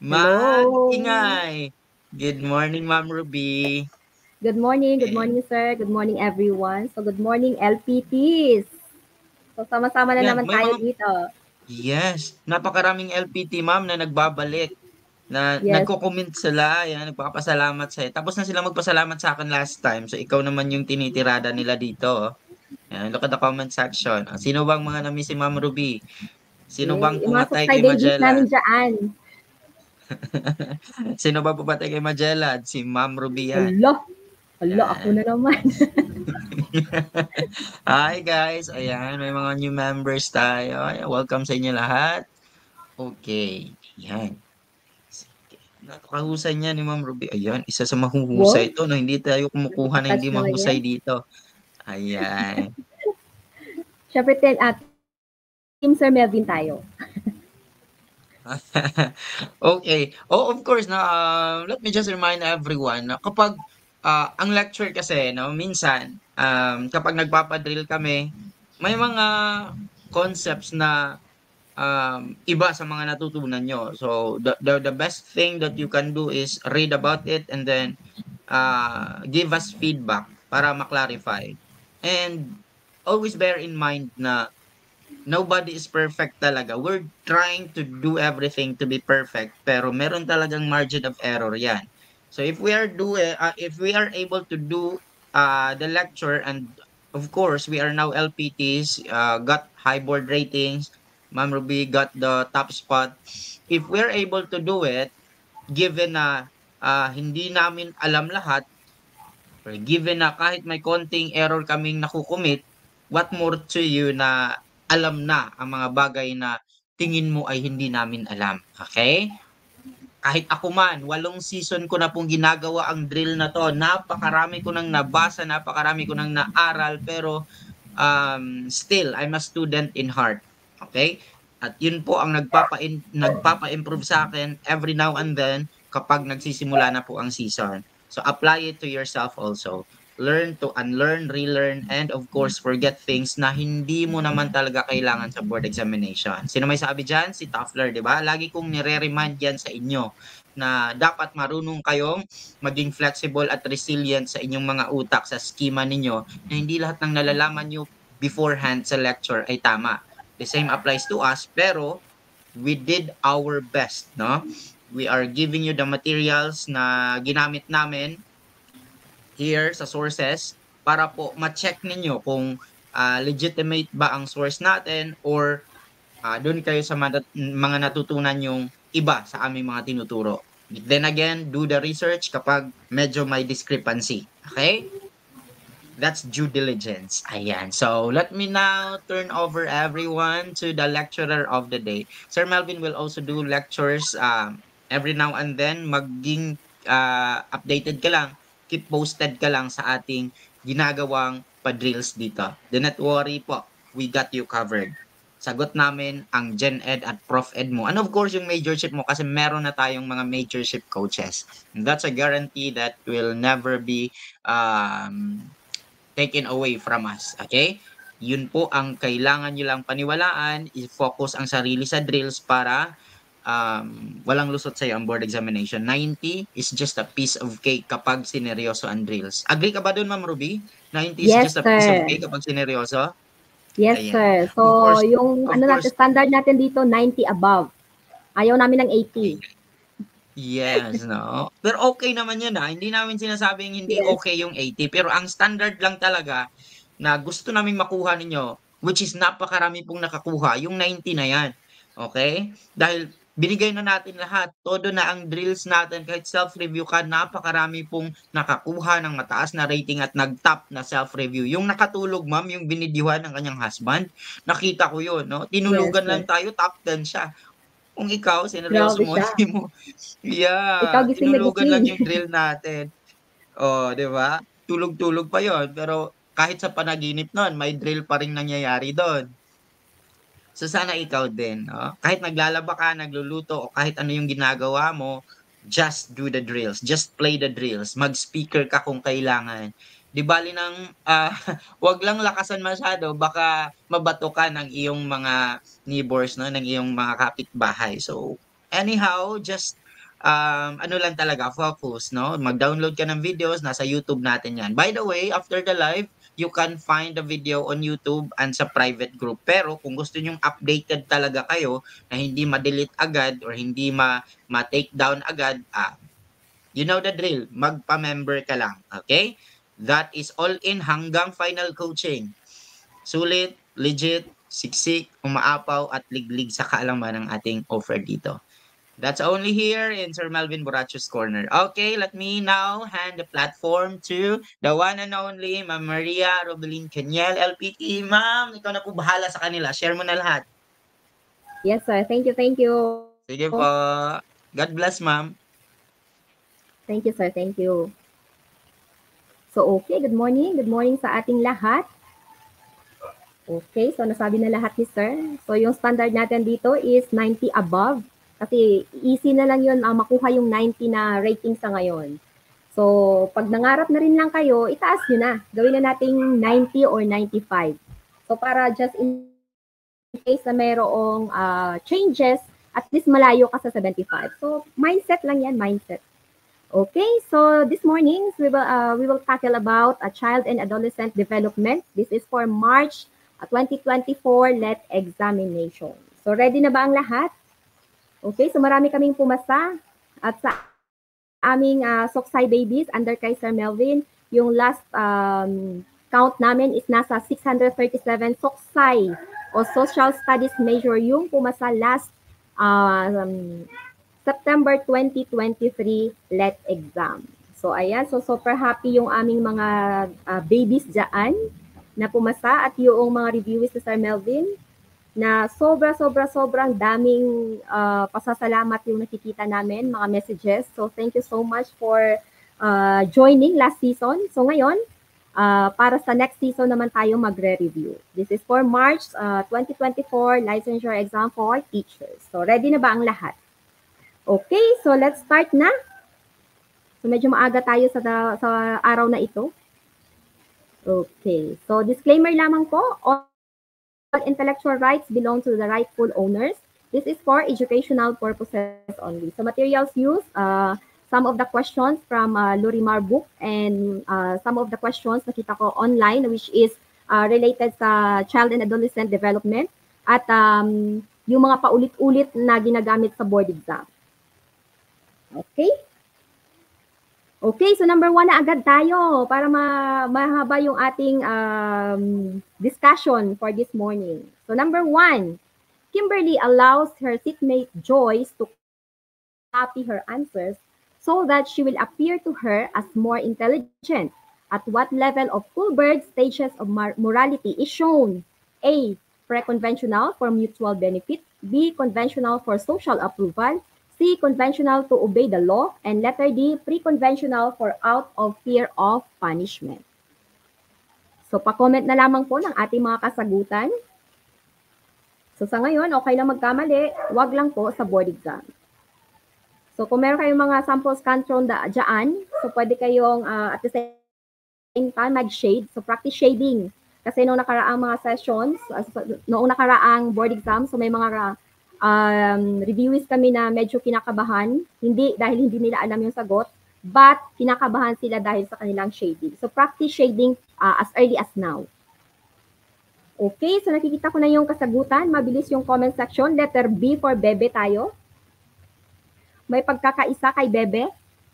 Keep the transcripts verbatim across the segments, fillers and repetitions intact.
Hello. Maingay. Good morning, Ma'am Ruby. Good morning. Good And morning, sir. Good morning, everyone. So, good morning, L P Ts. So, sama-sama na yan, naman may tayo mga, dito. yes, napakaraming L P T, Ma'am, na nagbabalik. Na Yes. nagko-comment sila, yan, nagpapasalamat sa'yo. Tapos na sila magpasalamat sa akin last time. So, ikaw naman yung tinitirada nila dito. Oh. Yan, look at the comment section. Ah, sino bang mga namiss si Ma'am Ruby? Sino bang Yay. Yung mga pumatay kay subscribers namin Magellan? dyan. Sino ba pumatay kay Magellan? Si Ma'am Ruby yan. Hala. Hala, ako Yan. na naman. Hi guys, ayan, may mga new members tayo. Ayan, welcome sa inyo lahat. Okay, yan. Sige. Napakahusay niya ni Ma'am Ruby. Ayan, isa sa Wow. mahuhusay ito, no? Hindi tayo kumukuha na Nakatouch hindi naman yan. mahusay dito. Ayan. Siyempre, ten, at Team Sir Melvin tayo. Okay. Oh, of course na uh, let me just remind everyone na kapag uh, ang lecture kasi no, minsan um, kapag nagpapadrill kami, may mga concepts na um, iba sa mga natutunan nyo. So the, the the best thing that you can do is read about it and then uh, give us feedback para ma-clarify. And always bear in mind na nobody is perfect talaga. We're trying to do everything to be perfect, pero meron talagang margin of error 'yan. So if we are do uh, if we are able to do uh, the lecture, and of course we are now L P Ts, uh, got high board ratings, Ma'am Ruby got the top spot. If we're able to do it, given na uh, hindi namin alam lahat, or given na kahit may konting error kaming nakukumit, what more to you na alam na ang mga bagay na tingin mo ay hindi namin alam. Okay? Kahit ako man, walong season ko na pong ginagawa ang drill na to. Napakarami ko nang nabasa, napakarami ko nang naaral, pero um, still, I'm a student in heart. Okay? At yun po ang nagpapa nagpapa-improve sa akin every now and then kapag nagsisimula na po ang season. So apply it to yourself also. Learn to unlearn, relearn, and of course, forget things na hindi mo naman talaga kailangan sa board examination. Sino may sabi dyan? Si Toffler, di ba? Lagi kong nire-remind yan sa inyo na dapat marunong kayong maging flexible at resilient sa inyong mga utak, sa schema ninyo, na hindi lahat ng nalalaman nyo beforehand sa lecture ay tama. The same applies to us, pero we did our best, no? We are giving you the materials na ginamit namin here sa sources para po ma-check ninyo kung uh, legitimate ba ang source natin, or uh, doon kayo sa mga, mga natutunan yung iba sa aming mga tinuturo. Then again, do the research kapag medyo may discrepancy. Okay? That's due diligence. Ayan. So, let me now turn over everyone to the lecturer of the day. Sir Melvin will also do lectures um, every now and then. Maging uh, updated ka lang. Keep posted ka lang sa ating ginagawang pa-drills dito. Do not worry po. We got you covered. Sagot namin ang Gen Ed at Prof Ed mo. And of course, yung majorship mo kasi meron na tayong mga majorship coaches. And that's a guarantee that will never be um, taken away from us. Okay? Yun po ang kailangan nyo lang paniwalaan, i-focus ang sarili sa drills para um, walang lusot sa'yo ang board examination. ninety is just a piece of cake kapag sineryoso ang drills. Agree ka ba dun, Ma'am Ruby? ninety is Yes, just a piece of sir. cake kapag sineryoso? Yes, Ayan. sir. So, Of course, yung of ano natin, course, standard natin dito, ninety above. Ayaw namin ng eighty. yes, no? Pero okay naman yun, ah. Hindi namin sinasabing hindi Yes. okay yung eighty, pero ang standard lang talaga na gusto naming makuha ninyo, which is napakarami pong nakakuha, yung ninety na yan. Okay? Dahil binigay na natin lahat, todo na ang drills natin, kahit self-review ka, napakarami pong nakakuha ng mataas na rating at nag-top na self-review. Yung nakatulog, ma'am, yung binidyuhan ng kanyang husband, nakita ko yun, no? Yes, Tinulugan lang sir. tayo, top ten siya. Kung ikaw, sineryoso Grabe mo, siya. hindi mo, Ikaw yeah, gising na tinulugan lang gising. yung drill natin. Oh, 'di ba? Tulog-tulog pa 'yon, pero kahit sa panaginip nun, may drill pa ring nangyayari do'n. So sana ikaw din, 'no? Kahit naglalaba ka, nagluluto, o kahit ano yung ginagawa mo, just do the drills, just play the drills, mag-speaker ka kung kailangan. 'Di bale ng, ah, 'wag lang lakasan masyado, baka mabato ka ng iyong mga neighbors 'no, ng iyong mga kapitbahay. So anyhow, just um, ano lang talaga, focus, no? Mag-download ka ng videos, nasa YouTube natin yan. By the way, after the live, you can find the video on YouTube and sa private group. Pero kung gusto nyong updated talaga kayo na hindi ma-delete agad or hindi ma- ma-take down agad, ah, you know the drill, magpa-member ka lang. Okay? That is all in hanggang final coaching. Sulit, legit, siksik, umaapaw at liglig sa kaalaman ng ating offer dito. That's only here in Sir Melvin Borrachos Corner. Okay, let me now hand the platform to the one and only Ma'am Maria Robelin Caniel, L P T. Ma'am, ikaw na po bahala sa kanila. Share mo na lahat. Yes, sir. Thank you, thank you. Sige po. God bless, ma'am. Thank you, sir. Thank you. So, okay. Good morning. Good morning sa ating lahat. Okay. So, nasabi na lahat ni sir. So, yung standard natin dito is ninety above. Kasi easy na lang yun uh, makuha yung ninety na rating sa ngayon. So, pag nangarap na rin lang kayo, itaas nyo na. Gawin na nating ninety or ninety-five. So, para just in case na mayroong uh, changes, at least malayo ka sa seventy-five. So, mindset lang yan, mindset. Okay, so this morning, we will, uh, we will tackle about a child and adolescent development. This is for March twenty twenty-four L E T examination. So, ready na ba ang lahat? Okay, so marami kaming pumasa at sa aming uh, Soksay babies under kay Sir Melvin, yung last um, count namin is nasa six hundred thirty-seven Soksay o Social Studies major yung pumasa last uh, um, September twenty twenty-three L E T exam. So ayan, so super happy yung aming mga uh, babies dyan na pumasa at yung mga reviewees ni Sir Melvin na sobra, sobra, sobrang daming uh, pasasalamat yung nakikita namin, mga messages. So, thank you so much for uh, joining last season. So, ngayon, uh, para sa next season naman tayo magre-review. This is for March uh, twenty twenty-four licensure exam for teachers. So, ready na ba ang lahat? Okay, so let's start na. So, medyo maaga tayo sa, sa araw na ito. Okay, so disclaimer lamang po, all intellectual rights belong to the rightful owners. This is for educational purposes only. So materials used, uh, some of the questions from uh, Lorimar book and uh, some of the questions nakita ko online which is uh, related sa child and adolescent development at um, yung mga paulit-ulit na ginagamit sa board exam. Okay? Okay, so number one na agad tayo para ma mahaba yung ating um, discussion for this morning. So number one, Kimberly allows her seatmate Joyce to copy her answers so that she will appear to her as more intelligent. At what level of Coolberg's stages of morality is shown? A. Pre-conventional for mutual benefit. B. Conventional for social approval. C. Conventional to obey the law. And letter D. Pre-conventional for out of fear of punishment. So, pa-comment na lamang po ng ating mga kasagutan. So, sa ngayon, okay lang magkamali. Wag lang po sa board exam. So, kung meron kayong mga sample scantron da, dyan, so pwede kayong uh, at the same time mag-shade. So, practice shading. Kasi noong nakaraang mga sessions, uh, noong nakaraang board exam, so may mga um, reviewees kami na medyo kinakabahan, hindi dahil hindi nila alam yung sagot, but kinakabahan sila dahil sa kanilang shading. So practice shading uh, as early as now. Okay, so nakikita ko na yung kasagutan. Mabilis yung comment section. Letter B for Bebe tayo. May pagkakaisa kay Bebe.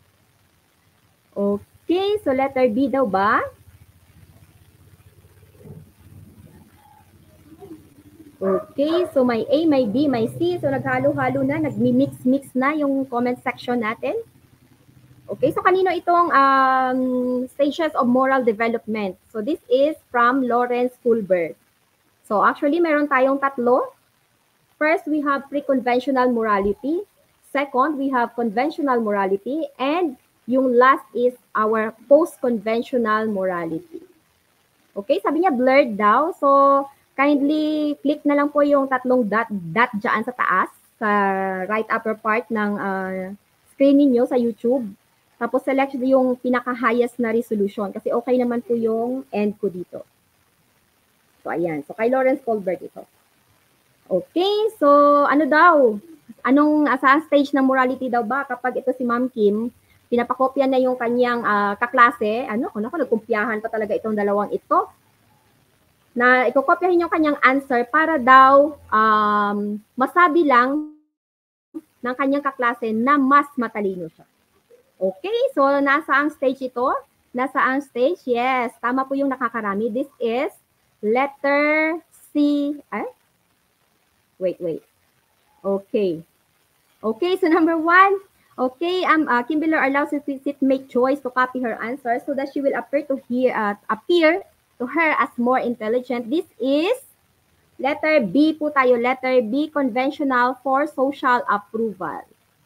Okay, so letter B daw ba? Okay, so may A, may B, may C. So naghalo-halo na, nagmi-mix-mix na yung comment section natin. Okay, so kanino itong um, stages of moral development? So this is from Lawrence Kohlberg. So actually, meron tayong tatlo. First, we have pre-conventional morality. Second, we have conventional morality. And yung last is our post-conventional morality. Okay, sabi niya blurred daw. So kindly click na lang po yung tatlong dot, dot dyan sa taas, sa right upper part ng uh, screen niyo sa YouTube. Tapos select yung pinaka-highest na resolution kasi okay naman po yung end ko dito. So ayan, so kay Lawrence Kohlberg ito. Okay, so ano daw? Anong uh, saan stage ng morality daw ba kapag ito si Ma'am Kim, pinapakopya na yung kanyang uh, kaklase, ano, kung ako, nagkumpyahan pa talaga itong dalawang ito, na ikokopyahin yung kanyang answer para daw um, masabi lang ng kanyang kaklase na mas matalino siya. Okay, so nasa ang stage ito? Nasa ang stage? Yes, tama po yung nakakarami. This is letter C. Ay? Wait, wait. Okay. Okay, so number one. Okay, um, uh, Kim Biller allows the seatmate choice to copy her answer so that she will appear to hear, uh, appear to her as more intelligent. This is letter B po tayo. Letter B, conventional for social approval.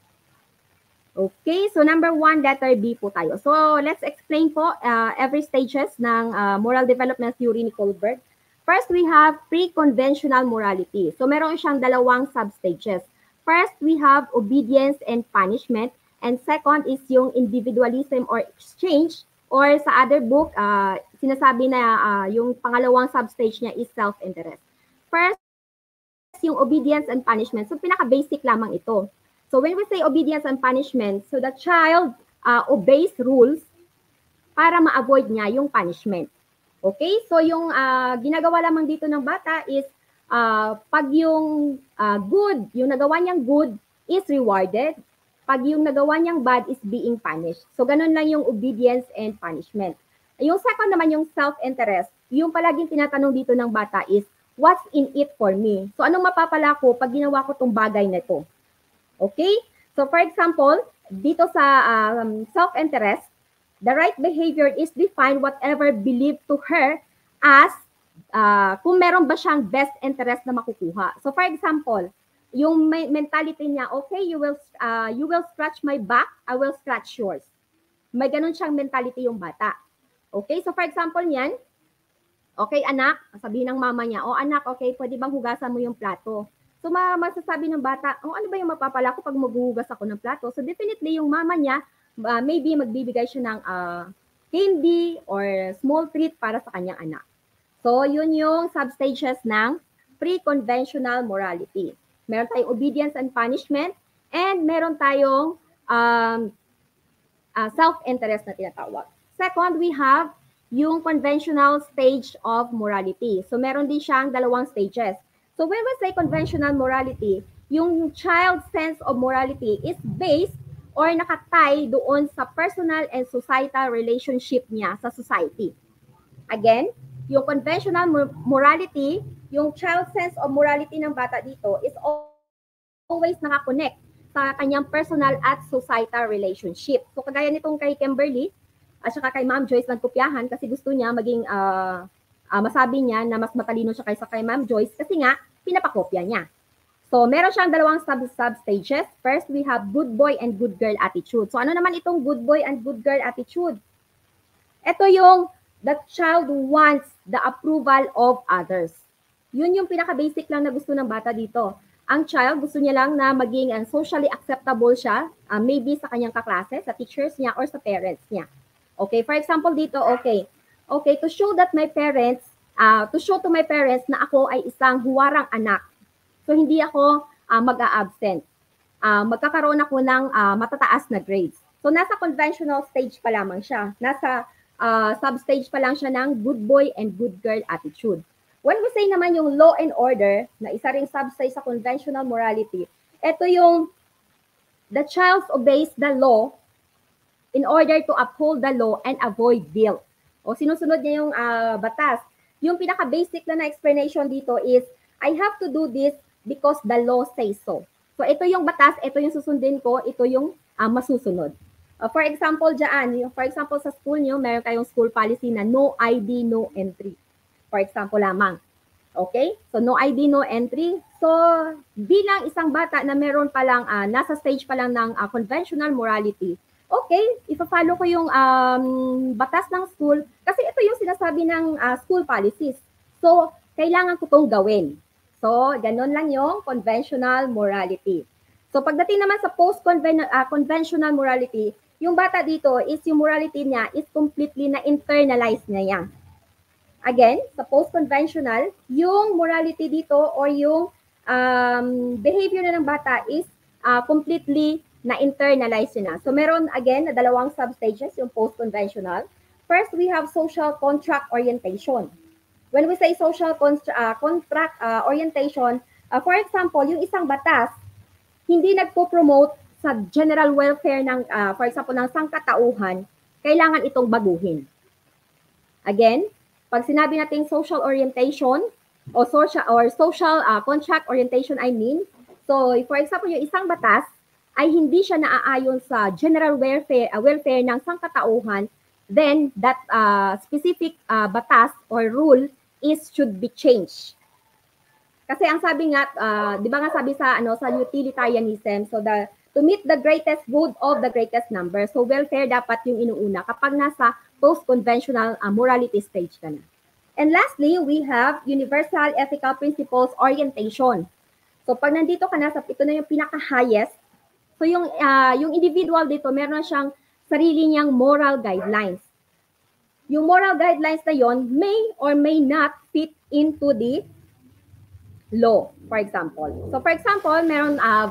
Okay, so number one, letter B po tayo. So let's explain po uh, every stages ng uh, moral development theory ni Kohlberg. First, we have pre-conventional morality. So meron siyang dalawang substages. First, we have obedience and punishment. And second is yung individualism or exchange. Or sa other book, uh, sinasabi na uh, yung pangalawang substage niya is self-interest. First, yung obedience and punishment. So pinaka-basic lamang ito. So when we say obedience and punishment, so the child uh, obeys rules para ma-avoid niya yung punishment. Okay? So yung uh, ginagawa lamang dito ng bata is uh, pag yung uh, good, yung nagawa niyang good is rewarded, pag yung nagawa niyang bad is being punished. So ganun lang yung obedience and punishment. Yung second naman yung self-interest, yung palaging tinatanong dito ng bata is, what's in it for me? So anong mapapala ko pag ginawa ko tong bagay na ito? Okay? So for example, dito sa um, self-interest, the right behavior is define whatever believed to her as uh, kung meron ba siyang best interest na makukuha. So for example, yung mentality niya, okay, you will uh, you will scratch my back, I will scratch yours. May ganun siyang mentality yung bata. Okay? So for example niyan, okay anak, sabihin ng mama niya, oh anak, okay, pwede bang hugasan mo yung plato? So masasabi ng bata, oh, ano ba yung mapapala ko pag maghuhugas ako ng plato? So definitely yung mama niya, uh, maybe magbibigay siya ng uh, candy or small treat para sa kanyang anak. So yun yung substages ng pre-conventional morality. Meron tayong obedience and punishment, and meron tayong um, uh, self-interest na tinatawag. Second, we have yung conventional stage of morality. So meron din siyang dalawang stages. So when we say conventional morality, yung child's sense of morality is based or nakatay doon sa personal and societal relationship niya sa society. Again, yung conventional morality, yung child's sense of morality ng bata dito is always nakakonect sa kanyang personal at societal relationship. So kagaya nitong kay Kimberly at saka kay Ma'am Joyce nagkopyahan kasi gusto niya maging uh, uh, masabi niya na mas matalino siya kaysa kay Ma'am Joyce kasi nga pinapakopya niya. So meron siyang dalawang sub-sub-stages. First, we have good boy and good girl attitude. So ano naman itong good boy and good girl attitude? Ito yung the child wants the approval of others. Yun yung pinaka-basic lang na gusto ng bata dito. Ang child, gusto niya lang na maging uh, socially acceptable siya, uh, maybe sa kanyang kaklase, sa teachers niya, or sa parents niya. Okay, for example dito, okay. Okay, to show that my parents, uh, to show to my parents na ako ay isang huwarang anak. So, hindi ako uh, mag-a-absent. Uh, magkakaroon ako ng uh, matataas na grades. So, nasa conventional stage pa lamang siya. Nasa uh, sub-stage pa lang siya ng good boy and good girl attitude. When we say naman yung law and order, na isa ring sub-stage sa conventional morality, ito yung the child obeys the law in order to uphold the law and avoid guilt. O sinusunod niya yung uh, batas. Yung pinaka-basic na na explanation dito is, I have to do this because the law says so. So ito yung batas, ito yung susundin ko, ito yung uh, masusunod. Uh, for example, dyan, yung, for example sa school nyo, meron kayong school policy na no I D, no entry. For example lamang. Okay? So no I D, no entry. So bilang isang bata na meron pa lang, uh, nasa stage pa lang ng uh, conventional morality, okay, ipa-follow ko yung um, batas ng school kasi ito yung sinasabi ng uh, school policies. So, kailangan ko itong gawin. So, ganun lang yung conventional morality. So, pagdating naman sa post-conventional uh, morality, yung bata dito is yung morality niya is completely na-internalize na niya. Again, sa post-conventional, yung morality dito or yung um, behavior na ng bata is uh, completely na-internalize yun na. So meron again na dalawang substages, yung post-conventional. First, we have social contract orientation. When we say social contra- uh, contract uh, orientation, uh, for example, yung isang batas, hindi nagpo-promote sa general welfare ng, uh, for example, ng sangkatauhan, kailangan itong baguhin. Again, pag sinabi natin social orientation o social or social uh, contract orientation, I mean, so for example, yung isang batas ay hindi siya naaayon sa general welfare uh, welfare ng sangkatauhan, then that uh, specific uh, batas or rule is should be changed. Kasi ang sabi nga, uh, di ba nga sabi sa ano sa utilitarianism, so the to meet the greatest good of the greatest number. So welfare dapat yung inuuna kapag nasa post-conventional uh, morality stage ka na. And lastly, we have universal ethical principles orientation. So pag nandito ka na, sa, ito na yung pinaka-highest. So yung, uh, yung individual dito, meron na siyang sarili niyang moral guidelines. Yung moral guidelines na yon may or may not fit into the law, for example. So for example, meron uh,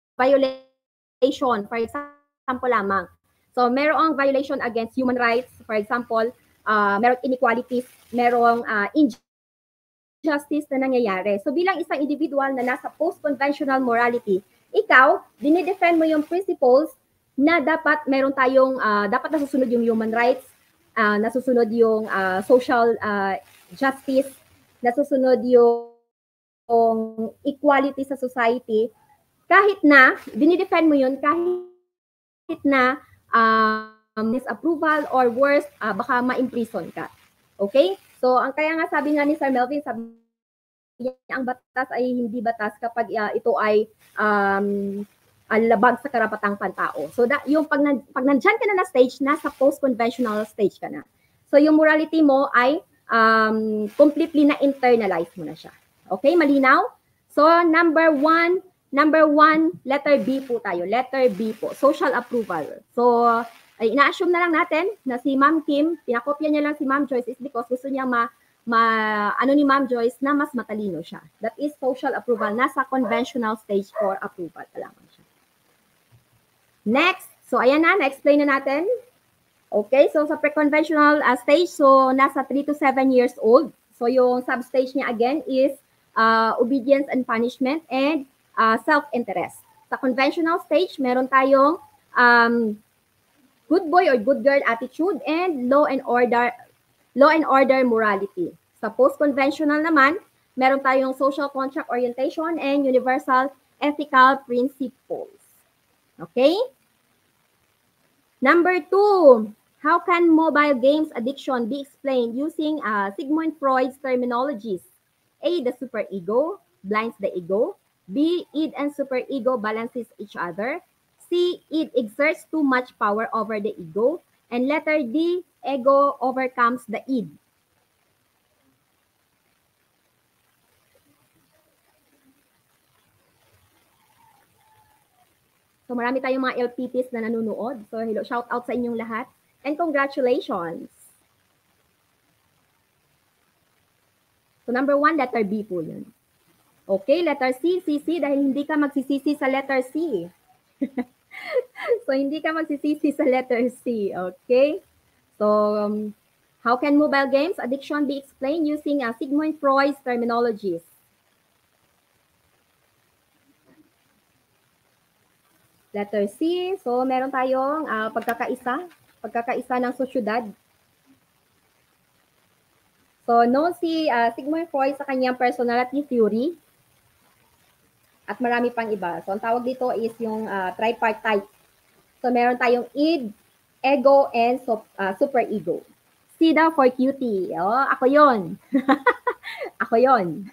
violation, for example lamang. So merong violation against human rights, for example, uh, merong inequalities, merong uh, injustice na nangyayari. So bilang isang individual na nasa post-conventional morality, ikaw, dinidefend mo yung principles na dapat meron tayong, uh, dapat nasusunod yung human rights, uh, nasusunod yung uh, social uh, justice, nasusunod yung equality sa society, kahit na, dinidefend mo yun, kahit na um, disapproval or worse, uh, baka ma-imprison ka. Okay? So, ang kaya nga sabi nga ni Sir Melvin, sabi niya, ang batas ay hindi batas kapag uh, ito ay um, labag sa karapatang pantao. So, that, yung pag, pag nandyan ka na na stage, nasa post-conventional stage ka na. So, yung morality mo ay um, completely na-internalize mo na siya. Okay, malinaw? So, number one, number one, letter B po tayo. Letter B po, social approval. So, ay, ina-assume na lang natin na si Ma'am Kim, pinakopya niya lang si Ma'am Joyce is because gusto niya ma, ma ano ni Ma'am Joyce na mas matalino siya. That is social approval. Nasa conventional stage for approval. Kailangan siya. Next, so ayan na, na-explain na natin. Okay, so sa pre-conventional uh, stage, so nasa three to seven years old. So yung sub-stage niya again is Uh, obedience and punishment, and uh, self-interest. Sa conventional stage, meron tayong um, good boy or good girl attitude and law and order law and order morality. Sa post-conventional naman, meron tayong social contract orientation and universal ethical principles. Okay? Number two, how can mobile games addiction be explained using uh, Sigmund Freud's terminologies? A, the superego blinds the ego. B, id and superego balances each other. C, id exerts too much power over the ego. And letter D, ego overcomes the id. So marami tayong mga L P Ps na nanonood. So hello, shout out sa inyong lahat. And congratulations. So number one, letter B po yun. Okay, letter C, C, C, dahil hindi ka magsisisi sa letter C. So hindi ka magsisisi sa letter C, okay? So um, how can mobile games addiction be explained using uh, Sigmund Freud's terminologies? Letter C, so meron tayong uh, pagkakaisa, pagkakaisa ng sosyudad. So, known si uh, Sigmund Freud sa kanyang personality theory at marami pang iba. So, ang tawag dito is yung uh, tripartite. So, meron tayong id, ego, and so, uh, superego. C daw for cutie. Oh, ako yon. Ako yon.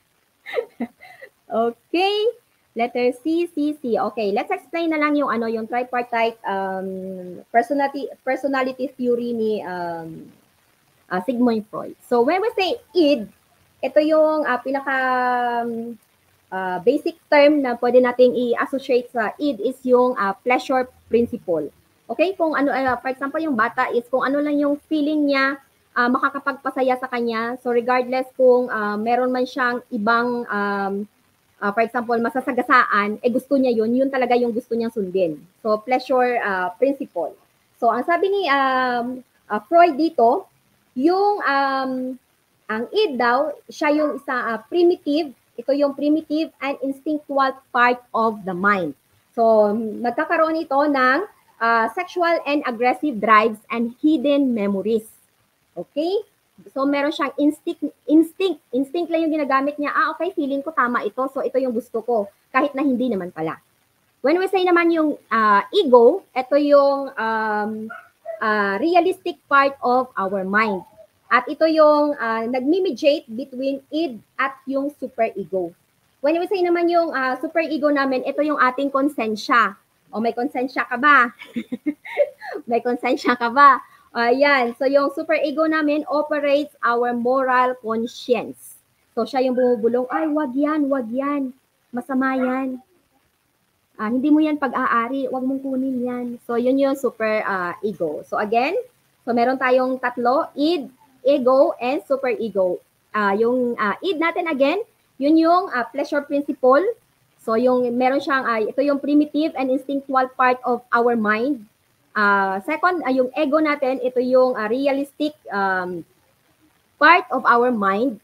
Okay. Letter C, C, C. Okay, let's explain na lang yung ano yung tripartite um, personality personality theory ni um, Uh, Sigmund Freud. So when we say id, ito yung uh, pinaka um, uh, basic term na pwede nating i-associate sa id is yung uh, pleasure principle. Okay, kung ano, uh, for example, yung bata is kung ano lang yung feeling niya uh, makakapagpasaya sa kanya. So regardless kung uh, meron man siyang ibang um, uh, for example, masasagasaan, eh gusto niya yun, yun talaga yung gusto niyang sundin. So, pleasure uh, principle. So, ang sabi ni um, uh, Freud dito, yung um, ang id daw, siya yung isa uh, primitive, ito yung primitive and instinctual part of the mind. So, magkakaroon ito ng uh, sexual and aggressive drives and hidden memories. Okay? So, meron siyang instinct, instinct, instinct lang yung ginagamit niya. Ah, okay, feeling ko tama ito. So, ito yung gusto ko. Kahit na hindi naman pala. When we say naman yung uh, ego, ito yung um, uh, realistic part of our mind. At ito yung uh, nag-mediate between id at yung superego. When we say naman yung uh, superego namin, ito yung ating konsensya. O may konsensya ka ba? May konsensya ka ba? Ayan. So, yung superego namin operates our moral conscience. So, siya yung bumubulong, ay, wag yan, wag yan. Masama yan. Uh, hindi mo yan pag-aari, wag mong kunin yan. So, yun yung super uh, ego. So, again, so meron tayong tatlo, id, ego, and superego. Uh, yung uh, id natin again, yun yung uh, pleasure principle. So, yung meron siyang, uh, ito yung primitive and instinctual part of our mind. Uh, second, uh, yung ego natin, ito yung uh, realistic um, part of our mind.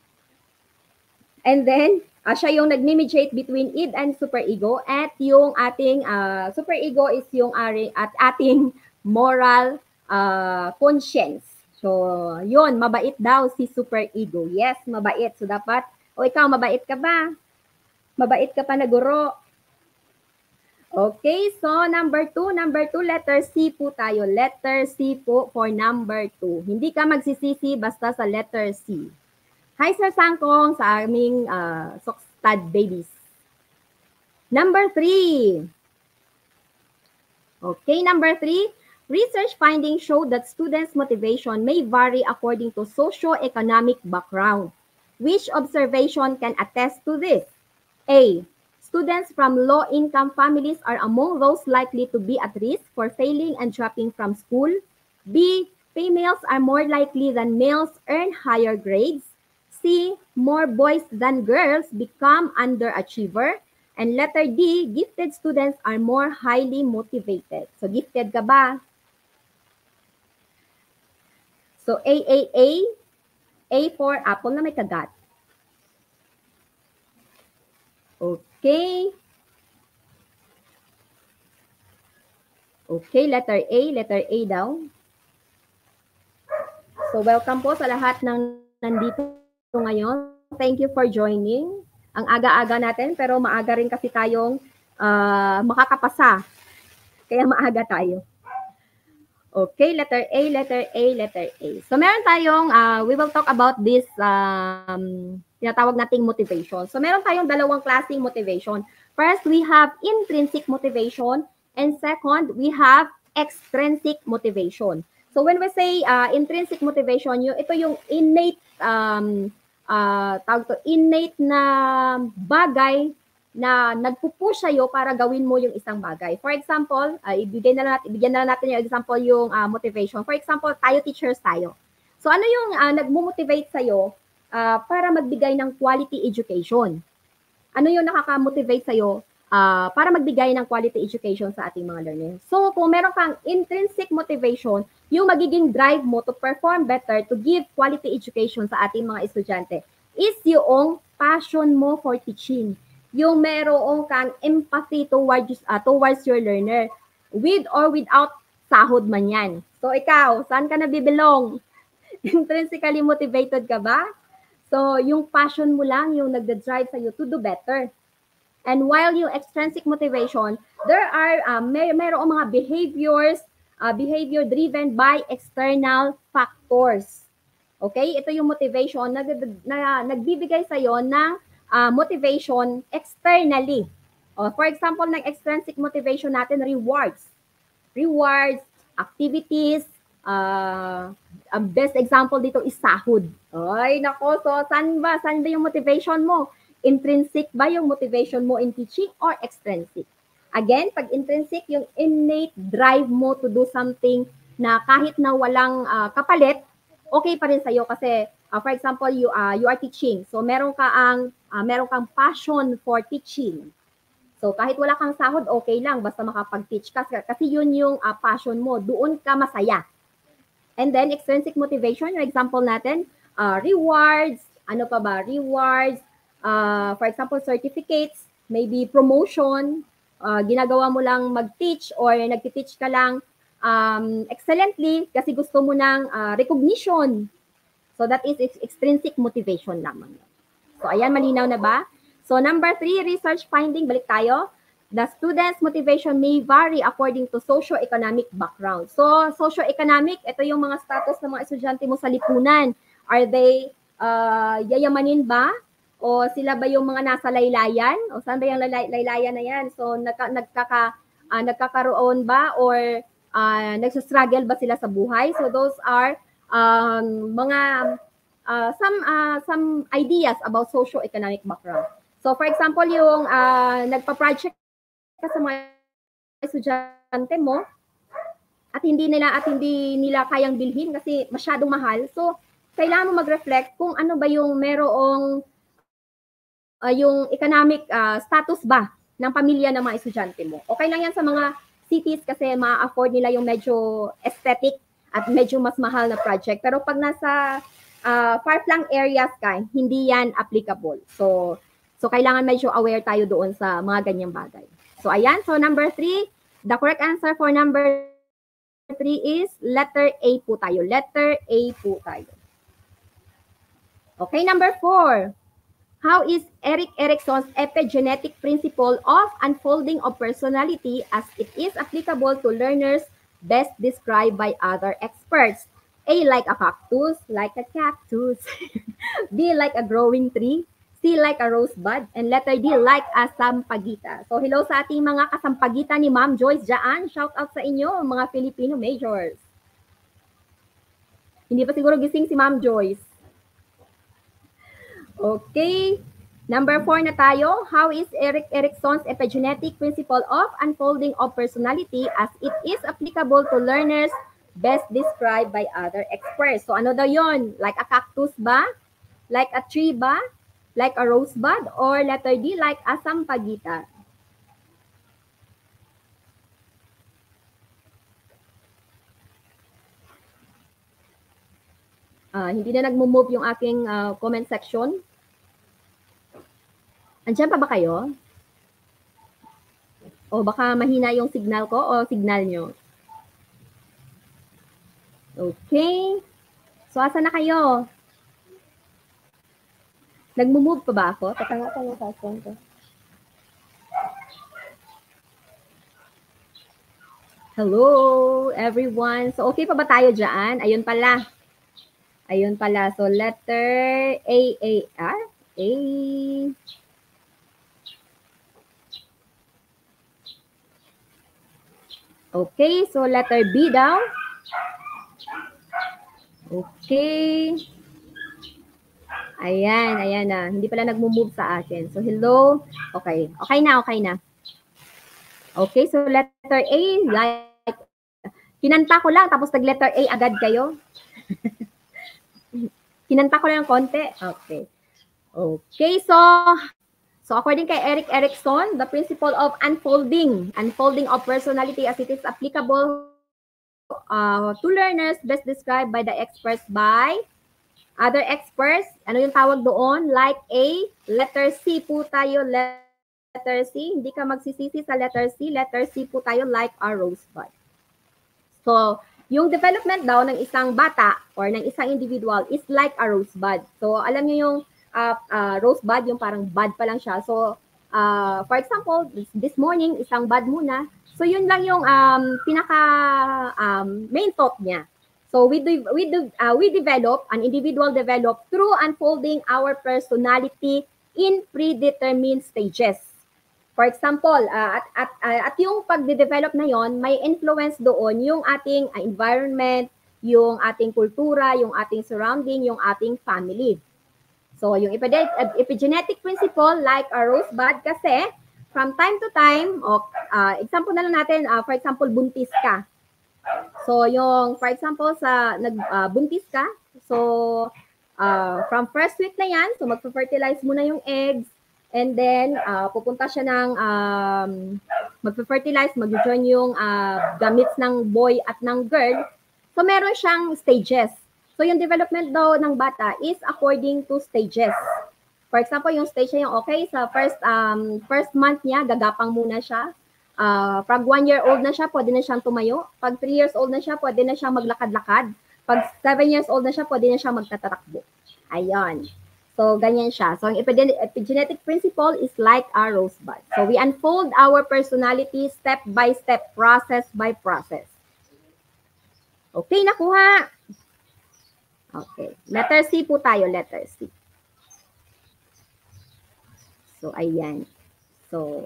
And then, uh, siya yung nag-mediate between id and superego. At yung ating uh, superego is yung uh, at ating moral uh, conscience. So, yun, mabait daw si superego. Yes, mabait. So, dapat, o ikaw, mabait ka ba? Mabait ka pa na guro? Okay, so number two, number two, letter C po tayo. Letter C po for number two. Hindi ka magsisisi basta sa letter C. Hi, Sir Sangkong, sa aming uh, Sokstud babies. Number three. Okay, number three. Research findings show that students' motivation may vary according to socio-economic background. Which observation can attest to this? A. Students from low-income families are among those likely to be at risk for failing and dropping from school. B. Females are more likely than males earn higher grades. C. More boys than girls become underachiever. And letter D. Gifted students are more highly motivated. So, gifted ka ba? So, A, A, A. A for apple na may kagat. Okay. Okay, letter A. Letter A daw. So, welcome po sa lahat ng nandito ngayon. Thank you for joining. Ang aga-aga natin, pero maaga rin kasi tayong uh, makakapasa. Kaya maaga tayo. Okay, letter A, letter A, letter A. So, meron tayong, uh, we will talk about this um, tinatawag nating motivation. So, meron tayong dalawang klaseng motivation. First, we have intrinsic motivation. And second, we have extrinsic motivation. So, when we say uh, intrinsic motivation, yung, ito yung innate, um, uh, tawag to, innate na bagay na nagpupush sa'yo para gawin mo yung isang bagay. For example, uh, ibigay na natin, ibigyan na natin yung example yung uh, motivation. For example, tayo teachers tayo. So, ano yung uh, nagmo-motivate sa'yo uh, para magbigay ng quality education? Ano yung nakaka-motivate sa'yo uh, para magbigay ng quality education sa ating mga learners? So, kung meron kang intrinsic motivation, yung magiging drive mo to perform better, to give quality education sa ating mga estudyante, is yung passion mo for teaching. Yung meron kang empathy towards, uh, towards your learner, with or without sahod man yan. So, ikaw, saan ka nabibilong? Intrinsically motivated ka ba? So, yung passion mo lang yung nagda-drive sa'yo to do better. And while yung extrinsic motivation, there are, uh, may, mayroong mga behaviors, uh, behavior driven by external factors. Okay? Ito yung motivation na, na, na nagbibigay sa'yo ng uh, motivation externally. Uh, for example, ng extrinsic motivation natin, rewards. Rewards, activities, uh, ang best example dito is sahod. Ay, nako, so saan ba? Saan ba yung motivation mo? Intrinsic ba yung motivation mo in teaching or extrinsic? Again, pag intrinsic, yung innate drive mo to do something na kahit na walang uh, kapalit, okay pa rin sa'yo kasi, uh, for example, you, uh, you are teaching. So, meron ka ang uh, meron kang passion for teaching. So kahit wala kang sahod, okay lang, basta makapag-teach ka. Kasi yun yung uh, passion mo, doon ka masaya. And then extrinsic motivation, yung example natin, uh, rewards, ano pa ba, rewards, uh, for example, certificates, maybe promotion, uh, ginagawa mo lang mag-teach or nag-teach ka lang um, excellently kasi gusto mo ng uh, recognition. So that is extrinsic motivation lamang. So ayan, malinaw na ba? So number three, research finding, balik tayo. The student's motivation may vary according to socio-economic background. So socio-economic, ito yung mga status ng mga estudyante mo sa lipunan. Are they uh, yayamanin ba? O sila ba yung mga nasa laylayan? O saan ba yung lay laylayan na yan? So nagka, nagkaka, uh, nagkakaroon ba or uh, nagsustruggle ba sila sa buhay? So those are um, mga uh, some uh, some ideas about socio-economic background. So for example, yung uh, nagpa-project ka sa mga estudyante mo at hindi nila at hindi nila kayang bilhin kasi masyadong mahal. So kailangan mo mag-reflect kung ano ba yung merong uh, yung economic uh, status ba ng pamilya ng mga estudyante mo. Okay lang yan sa mga cities kasi ma-afford nila yung medyo aesthetic at medyo mas mahal na project. Pero pag nasa uh, far-flung areas ka, hindi yan applicable. So, so kailangan medyo aware tayo doon sa mga ganyang bagay. So, ayan. So, number three, the correct answer for number three is letter A po tayo. Letter A po tayo. Okay, number four. How is Erik Erikson's epigenetic principle of unfolding of personality as it is applicable to learners best described by other experts? A, like a cactus, like a cactus. B, like a growing tree. C, like a rosebud. And letter D, like a sampagita. So, hello sa ating mga kasampagita ni Ma'am Joyce dyan. Shout out sa inyo, mga Filipino majors. Hindi pa siguro gising si Ma'am Joyce. Okay. Number four na tayo. How is Erik Erikson's epigenetic principle of unfolding of personality as it is applicable to learners best described by other experts? So ano daw yon? Like a cactus ba? Like a tree ba? Like a rosebud? Or letter D, like a sampagita? Uh, hindi na nag-move yung aking uh, comment section. Andiyan pa ba kayo? O baka mahina yung signal ko o signal nyo? Okay. So, asa na kayo? Nag-move pa ba ako? Tatanga ko yung cellphone ko. Hello, everyone. So, okay pa ba tayo dyan? Ayun pala. Ayun pala. So, letter A, A, ah? A. Okay, so letter B daw. Okay. Ayan, ayan na. Hindi pala nag-move sa akin. So, hello. Okay. Okay na, okay na. Okay, so letter A, like, kinanta ko lang, tapos nag-letter A agad kayo. Kinanta ko lang ng konti. Okay. Okay, so, so according kay Erik Erikson, the principle of unfolding, unfolding of personality as it is applicable uh, to learners best described by the experts by other experts. Ano yung tawag doon? Like A, letter C po tayo, letter C. Hindi ka magsisisi sa letter C. Letter C po tayo, like a rosebud. So, yung development daw ng isang bata or ng isang individual is like a rosebud. So, alam niyo yung uh, uh, rosebud, yung parang bud pa lang siya. So, uh, for example, this, this morning, isang bud muna. So, yun lang yung um, pinaka um, main thought niya. So, we, do, we, do, uh, we develop, an individual develop through unfolding our personality in predetermined stages. For example, uh, at, at, uh, at yung pagde-develop na yon, may influence doon yung ating uh, environment, yung ating kultura, yung ating surrounding, yung ating family. So, yung epigenetic principle, like a rosebud, kasi from time to time, o, uh, example na lang natin, uh, for example, buntis ka. So, yung, for example, sa nagbuntis uh, ka, so, uh, from first week na yan, so magpe-fertilize muna yung eggs, and then uh, pupunta siya ng um, magpe-fertilize, mag-join yung uh, gametes ng boy at ng girl. So meron siyang stages. So yung development daw ng bata is according to stages. For example, yung stage niya yung okay, sa first um, first month niya, gagapang muna siya. Uh, pag one year old na siya, pwede na siyang tumayo. Pag three years old na siya, pwede na siyang maglakad-lakad. Pag seven years old na siya, pwede na siyang magtatatakbo. Ayun. So, ganyan siya. So, ang epigenetic principle is like a rosebud. So, we unfold our personality step by step, process by process. Okay, nakuha. Okay. Letter C po tayo, letter C. So, ayan. So,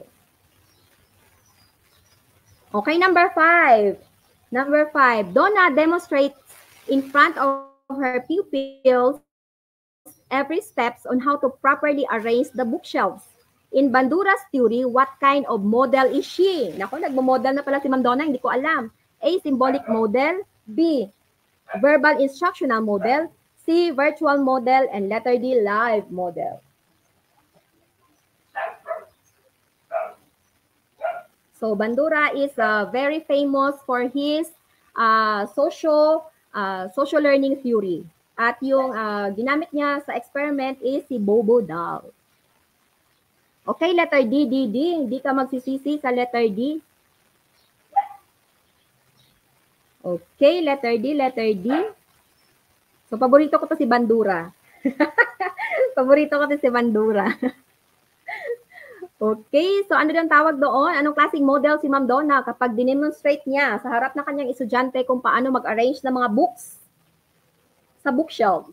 okay, number five. Number five, Donna demonstrates in front of her pupils every steps on how to properly arrange the bookshelves. In Bandura's theory, what kind of model is she? Nako, nagmo-model na pala si Ma'am Donna, hindi ko alam. A, symbolic model. B, verbal instructional model. C, virtual model. And letter D, live model. So Bandura is uh, very famous for his uh, social uh, social learning theory. At yung uh, ginamit niya sa experiment is si Bobo doll. Okay, letter D, D, D. Hindi ka magsisisi sa letter D. Okay, letter D, letter D. So paborito ko to si Bandura. Paborito ko to si Bandura. Okay, so ano yung tawag doon? Anong klaseng model si Ma'am Donna kapag dinemonstrate niya sa harap ng kanyang estudyante kung paano mag-arrange ng mga books sa bookshelf?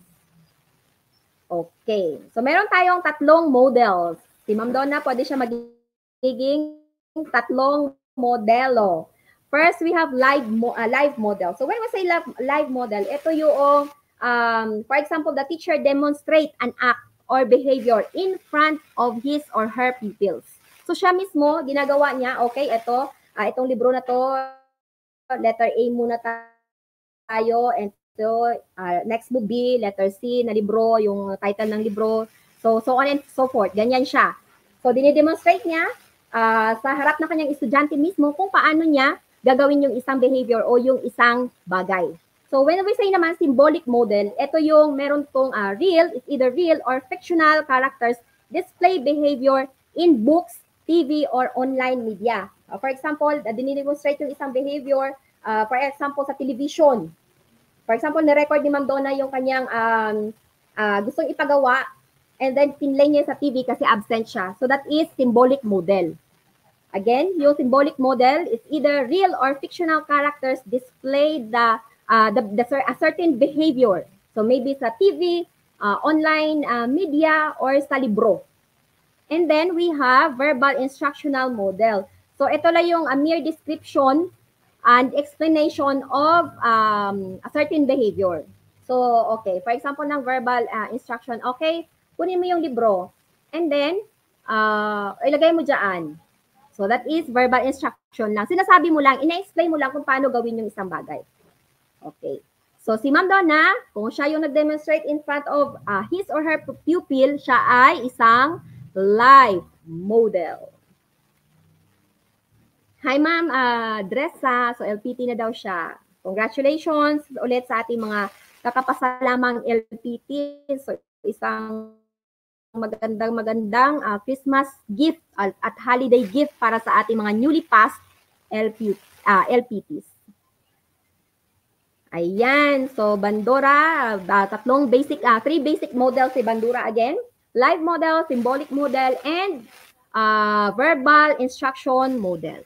Okay, so meron tayong tatlong models. Si Ma'am Donna, pwede siya magiging tatlong modelo. First, we have live, mo uh, live model. So when we say live, live model, ito yung, um, for example, the teacher demonstrate an act or behavior in front of his or her pupils. So siya mismo, ginagawa niya, okay, ito, uh, itong libro na to, letter A muna tayo, and so, uh, next book B, letter C na libro, yung title ng libro, so, so on and so forth, ganyan siya. So, dinidemonstrate niya uh, sa harap ng kanyang estudyante mismo kung paano niya gagawin yung isang behavior o yung isang bagay. So when we say naman symbolic model, ito yung meron tong uh, real, it's either real or fictional characters display behavior in books, T V, or online media. Uh, for example, uh, dinidemonstrate yung isang behavior, uh, for example, sa television. For example, na-record ni Ma'am Donna yung kanyang um, uh, gustong ipagawa and then pinlay niya sa T V kasi absent siya. So that is symbolic model. Again, yung symbolic model is either real or fictional characters display the Uh, the, the, a certain behavior. So maybe sa T V, uh, online uh, media, or sa libro. And then we have verbal instructional model. So ito lang yung a mere description and explanation of um, a certain behavior. So okay, for example ng verbal uh, instruction, okay, kunin mo yung libro. And then, uh, ilagay mo dyan. So that is verbal instruction lang. Sinasabi mo lang, ina-explain mo lang kung paano gawin yung isang bagay. Okay. So, si Ma'am Donna, kung siya yung nag-demonstrate in front of uh, his or her pupil, siya ay isang live model. Hi, Ma'am uh, Dressa. So, L P T na daw siya. Congratulations ulit sa ating mga kakapasalamang L P T. So, isang magandang magandang uh, Christmas gift uh, at holiday gift para sa ating mga newly passed L P, uh, L P Ts. Ayan, so Bandura, uh, tatlong basic, uh, three basic models si Bandura again. Live model, symbolic model, and uh, verbal instruction model.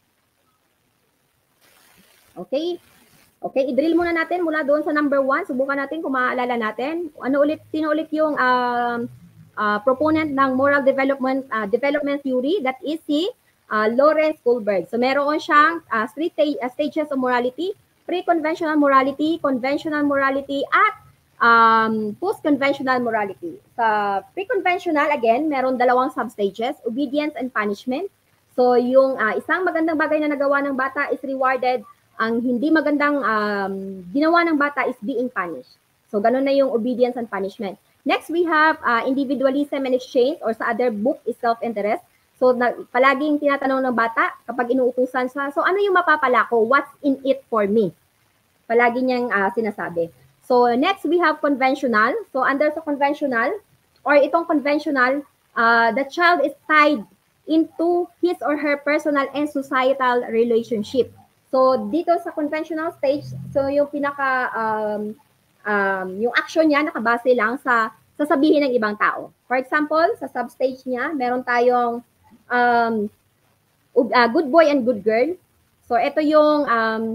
Okay? Okay, i-drill muna natin mula doon sa number one. Subukan natin kung maaalala natin. Ano ulit, sino ulit yung uh, uh, proponent ng moral development uh, development theory? That is si uh, Lawrence Kohlberg. So meron siyang uh, three uh, stages of morality: pre-conventional morality, conventional morality, at um, post-conventional morality. Sa pre-conventional, again, meron dalawang substages, obedience and punishment. So, yung uh, isang magandang bagay na nagawa ng bata is rewarded. Ang hindi magandang um, ginawa ng bata is being punished. So, ganun na yung obedience and punishment. Next, we have uh, individualism and exchange, or sa other book is self-interest. So, na, palaging tinatanong ng bata kapag inuutusan siya, so ano yung mapapala ko? What's in it for me? Palagi niyang uh, sinasabi. So, next, we have conventional. So, under sa conventional, or itong conventional, uh, the child is tied into his or her personal and societal relationship. So, dito sa conventional stage, so yung pinaka, um, um, yung action niya nakabase lang sa sasabihin ng ibang tao. For example, sa substage niya, meron tayong um, uh, good boy and good girl. So, ito yung, um,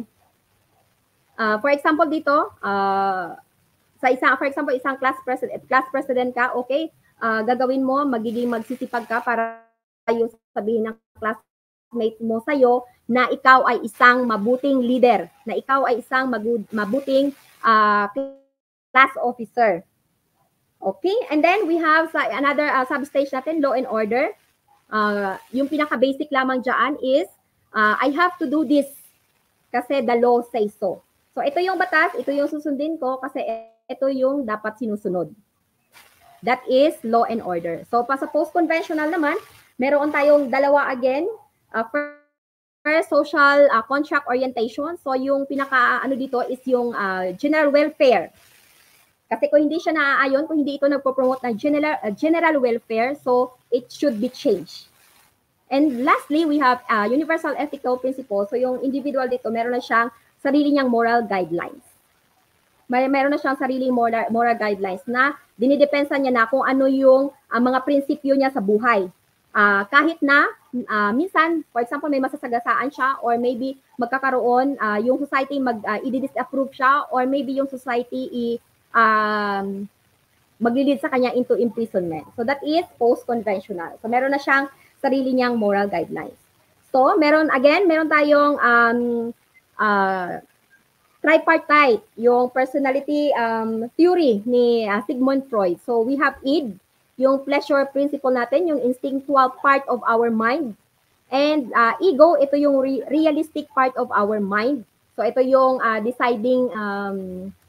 uh, for example dito, uh, sa isang, for example, isang class president, class president ka, okay, uh, gagawin mo, magiging magsisipag ka para yung sabihin ng classmate mo sa'yo na ikaw ay isang mabuting leader, na ikaw ay isang mabuting uh, class officer. Okay, and then we have sa another uh, substage natin, law and order. Uh, yung pinaka-basic lamang dyan is, uh, I have to do this kasi the law says so. So ito yung batas, ito yung susundin ko kasi ito yung dapat sinusunod. That is law and order. So pa sa post-conventional naman, meron tayong dalawa again. Uh, first, social uh, contract orientation. So yung pinaka ano dito is yung uh, general welfare. Kasi kung hindi siya naaayon, kung hindi ito nagpo-promote ng general, uh, general welfare, so it should be changed. And lastly, we have uh, universal ethical principles. So yung individual dito, meron na siyang sarili niyang moral guidelines. May meron na siyang sariling moral, moral guidelines na dinidepensa niya na kung ano yung uh, mga prinsipyo niya sa buhay. Uh, kahit na uh, minsan, for example, may masasagasaan siya or maybe magkakaroon, uh, yung society mag, uh, i-disapprove siya or maybe yung society i- um, maglilid sa kanya into imprisonment. So that is post-conventional. So meron na siyang sarili niyang moral guidelines. So meron, again, meron tayong um, uh, tripartite, yung personality um, theory ni uh, Sigmund Freud. So we have id, yung pleasure principle natin, yung instinctual part of our mind. And uh, ego, ito yung re- realistic part of our mind. So ito yung uh, deciding, um,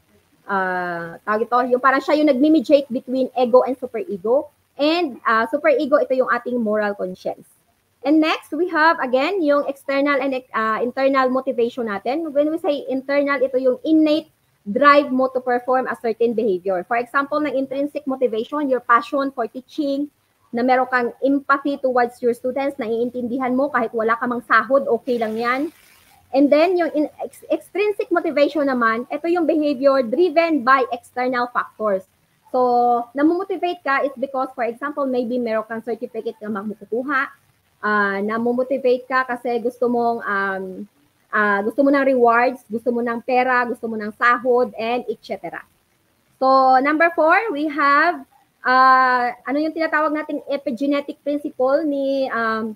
uh, tawag ito, yung parang siya yung nag-mediate between ego and superego. And uh, superego, ito yung ating moral conscience. And next, we have, again, yung external and uh, internal motivation natin. When we say internal, ito yung innate drive mo to perform a certain behavior. For example, ng intrinsic motivation, your passion for teaching, na meron kang empathy towards your students, na iintindihan mo kahit wala ka mang sahod, okay lang yan. And then, yung in, ex, extrinsic motivation naman, ito yung behavior driven by external factors. So, namomotivate ka is because, for example, maybe meron kang certificate na makukuha, Uh, na-motivate ka kasi gusto mong um, uh, gusto mo ng rewards, gusto mo ng pera, gusto mo ng sahod, and et cetera. So, number four, we have uh, ano yung tinatawag nating epigenetic principle ni um,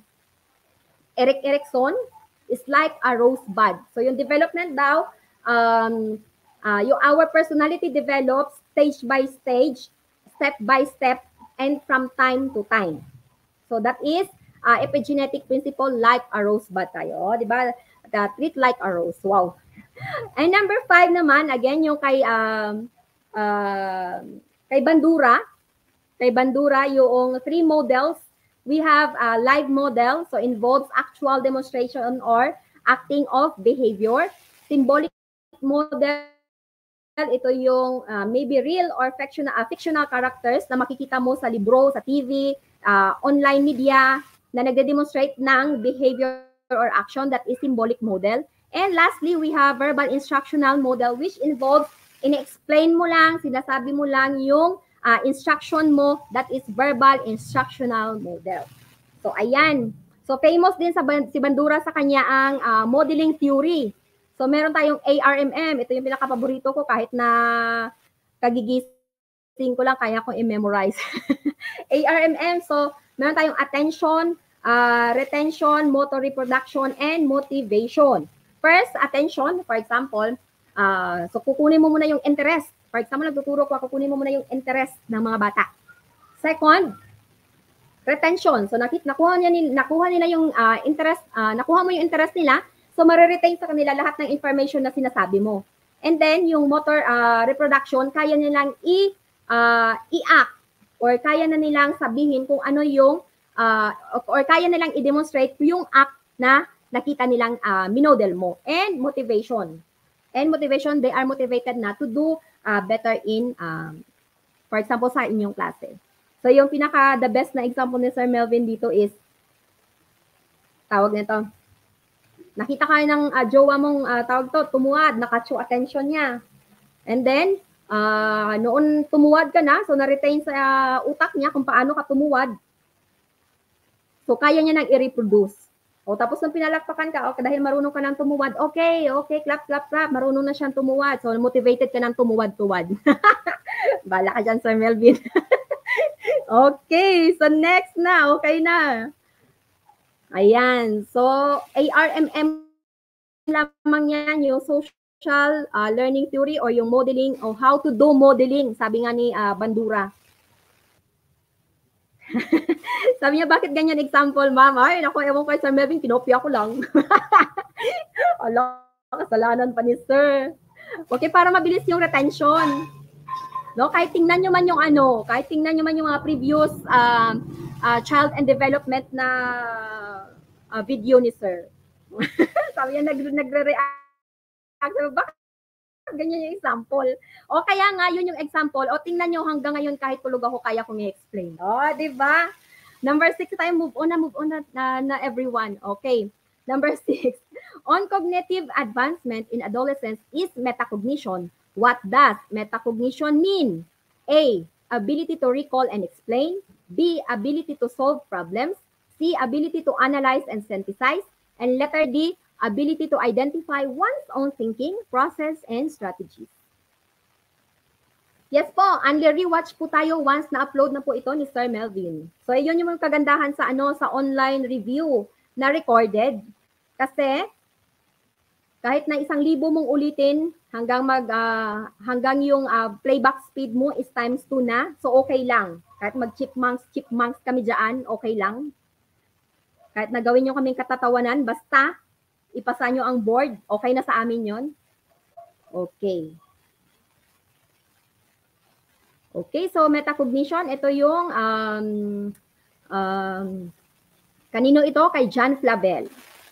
Erik Erikson is like a rosebud. So, yung development daw, um, uh, yung our personality develops stage by stage, step by step, and from time to time. So, that is Uh, epigenetic principle, like a rosebud tayo, di ba? The treat like a rose. Wow. And number five naman, again, yung kay um, uh, kay Bandura, kay Bandura, yung three models, we have a live model, so involves actual demonstration or acting of behavior. Symbolic model, ito yung uh, maybe real or fictional, uh, fictional characters na makikita mo sa libro, sa T V, uh, online media, na nagde-demonstrate ng behavior or action, that is symbolic model. And lastly, we have verbal instructional model, which involves in-explain mo lang, sinasabi mo lang yung uh, instruction mo, that is verbal instructional model. So ayan. So famous din sa si Bandura sa kanya ang uh, modeling theory. So meron tayong A R M M, ito yung pinaka-paborito ko kahit na kagigising ko lang kaya kong i-memorize. A R M M, so meron tayong attention, Uh, retention, motor reproduction, and motivation. First, attention, for example, uh, so kukunin mo muna yung interest. For example, nagtuturo ko, kukunin mo muna yung interest ng mga bata. Second, retention. So nakit nakuha niya nakuha nila yung uh, interest, uh, nakuha mo yung interest nila, so mare-retain sa kanila lahat ng information na sinasabi mo. And then, yung motor uh, reproduction, kaya nilang i, uh, i-act or kaya na nilang sabihin kung ano yung, uh, or kaya nilang i-demonstrate yung act na nakita nilang uh, minodel mo. And motivation. And motivation, they are motivated na to do uh, better in, um, for example, sa inyong klase. So, yung pinaka, the best na example ni Sir Melvin dito is, tawag nito, nakita ka ng uh, jowa mong uh, tawag to, tumuwad, nakatch yung attention niya. And then, uh, noon tumuwad ka na, so na-retain sa uh, utak niya kung paano ka tumuwad. So, kaya niya nang i-reproduce. O tapos nung pinalakpakan ka, okay, dahil marunong ka nang tumuwad, okay, okay, clap, clap, clap, marunong na siyang tumuwad. So, motivated ka nang tumuwad-tuwad. Bala ka dyan, Sir Melvin. Okay, so next na, okay na. Ayan, so A R M M lamang yan, yung social uh, learning theory or yung modeling o how to do modeling, sabi nga ni uh, Bandura. Sabi niya, bakit ganyan example, ma'am? Ay, naku, ewan ko kay Sir Melvin, kinopya ko lang. Ala, kasalanan pa ni Sir. Okay, para mabilis yung retention. No, kahit tingnan nyo man yung ano, kahit tingnan nyo man yung mga previous uh, uh, child and development na uh, video ni Sir. Sabi niya, nag, nagre-react. Bakit ganyan yung example? O kaya nga, yun yung example. O tingnan nyo hanggang ngayon kahit tulog ako, kaya kong i-explain. O, di ba? Number six tayo, move on na, move on na, na, na everyone. Okay. Number six, on cognitive advancement in adolescence is metacognition. What does metacognition mean? A, ability to recall and explain. B, ability to solve problems. C, ability to analyze and synthesize. And letter D, ability to identify one's own thinking, process, and strategies. Yes po, only rewatch po tayo once na-upload na po ito ni Sir Melvin. So, yun yung kagandahan sa ano sa online review na recorded. Kasi, kahit na isang libo mong ulitin, hanggang mag uh, hanggang yung uh, playback speed mo is times two na, so okay lang. Kahit mag-chipmunks, chipmunks kami dyan, okay lang. Kahit nagawin nyo kaming katatawanan, basta ipasa nyo ang board, okay na sa amin yon. Okay. Okay, so metacognition, ito yung um, um, kanino ito? Kay John Flavel.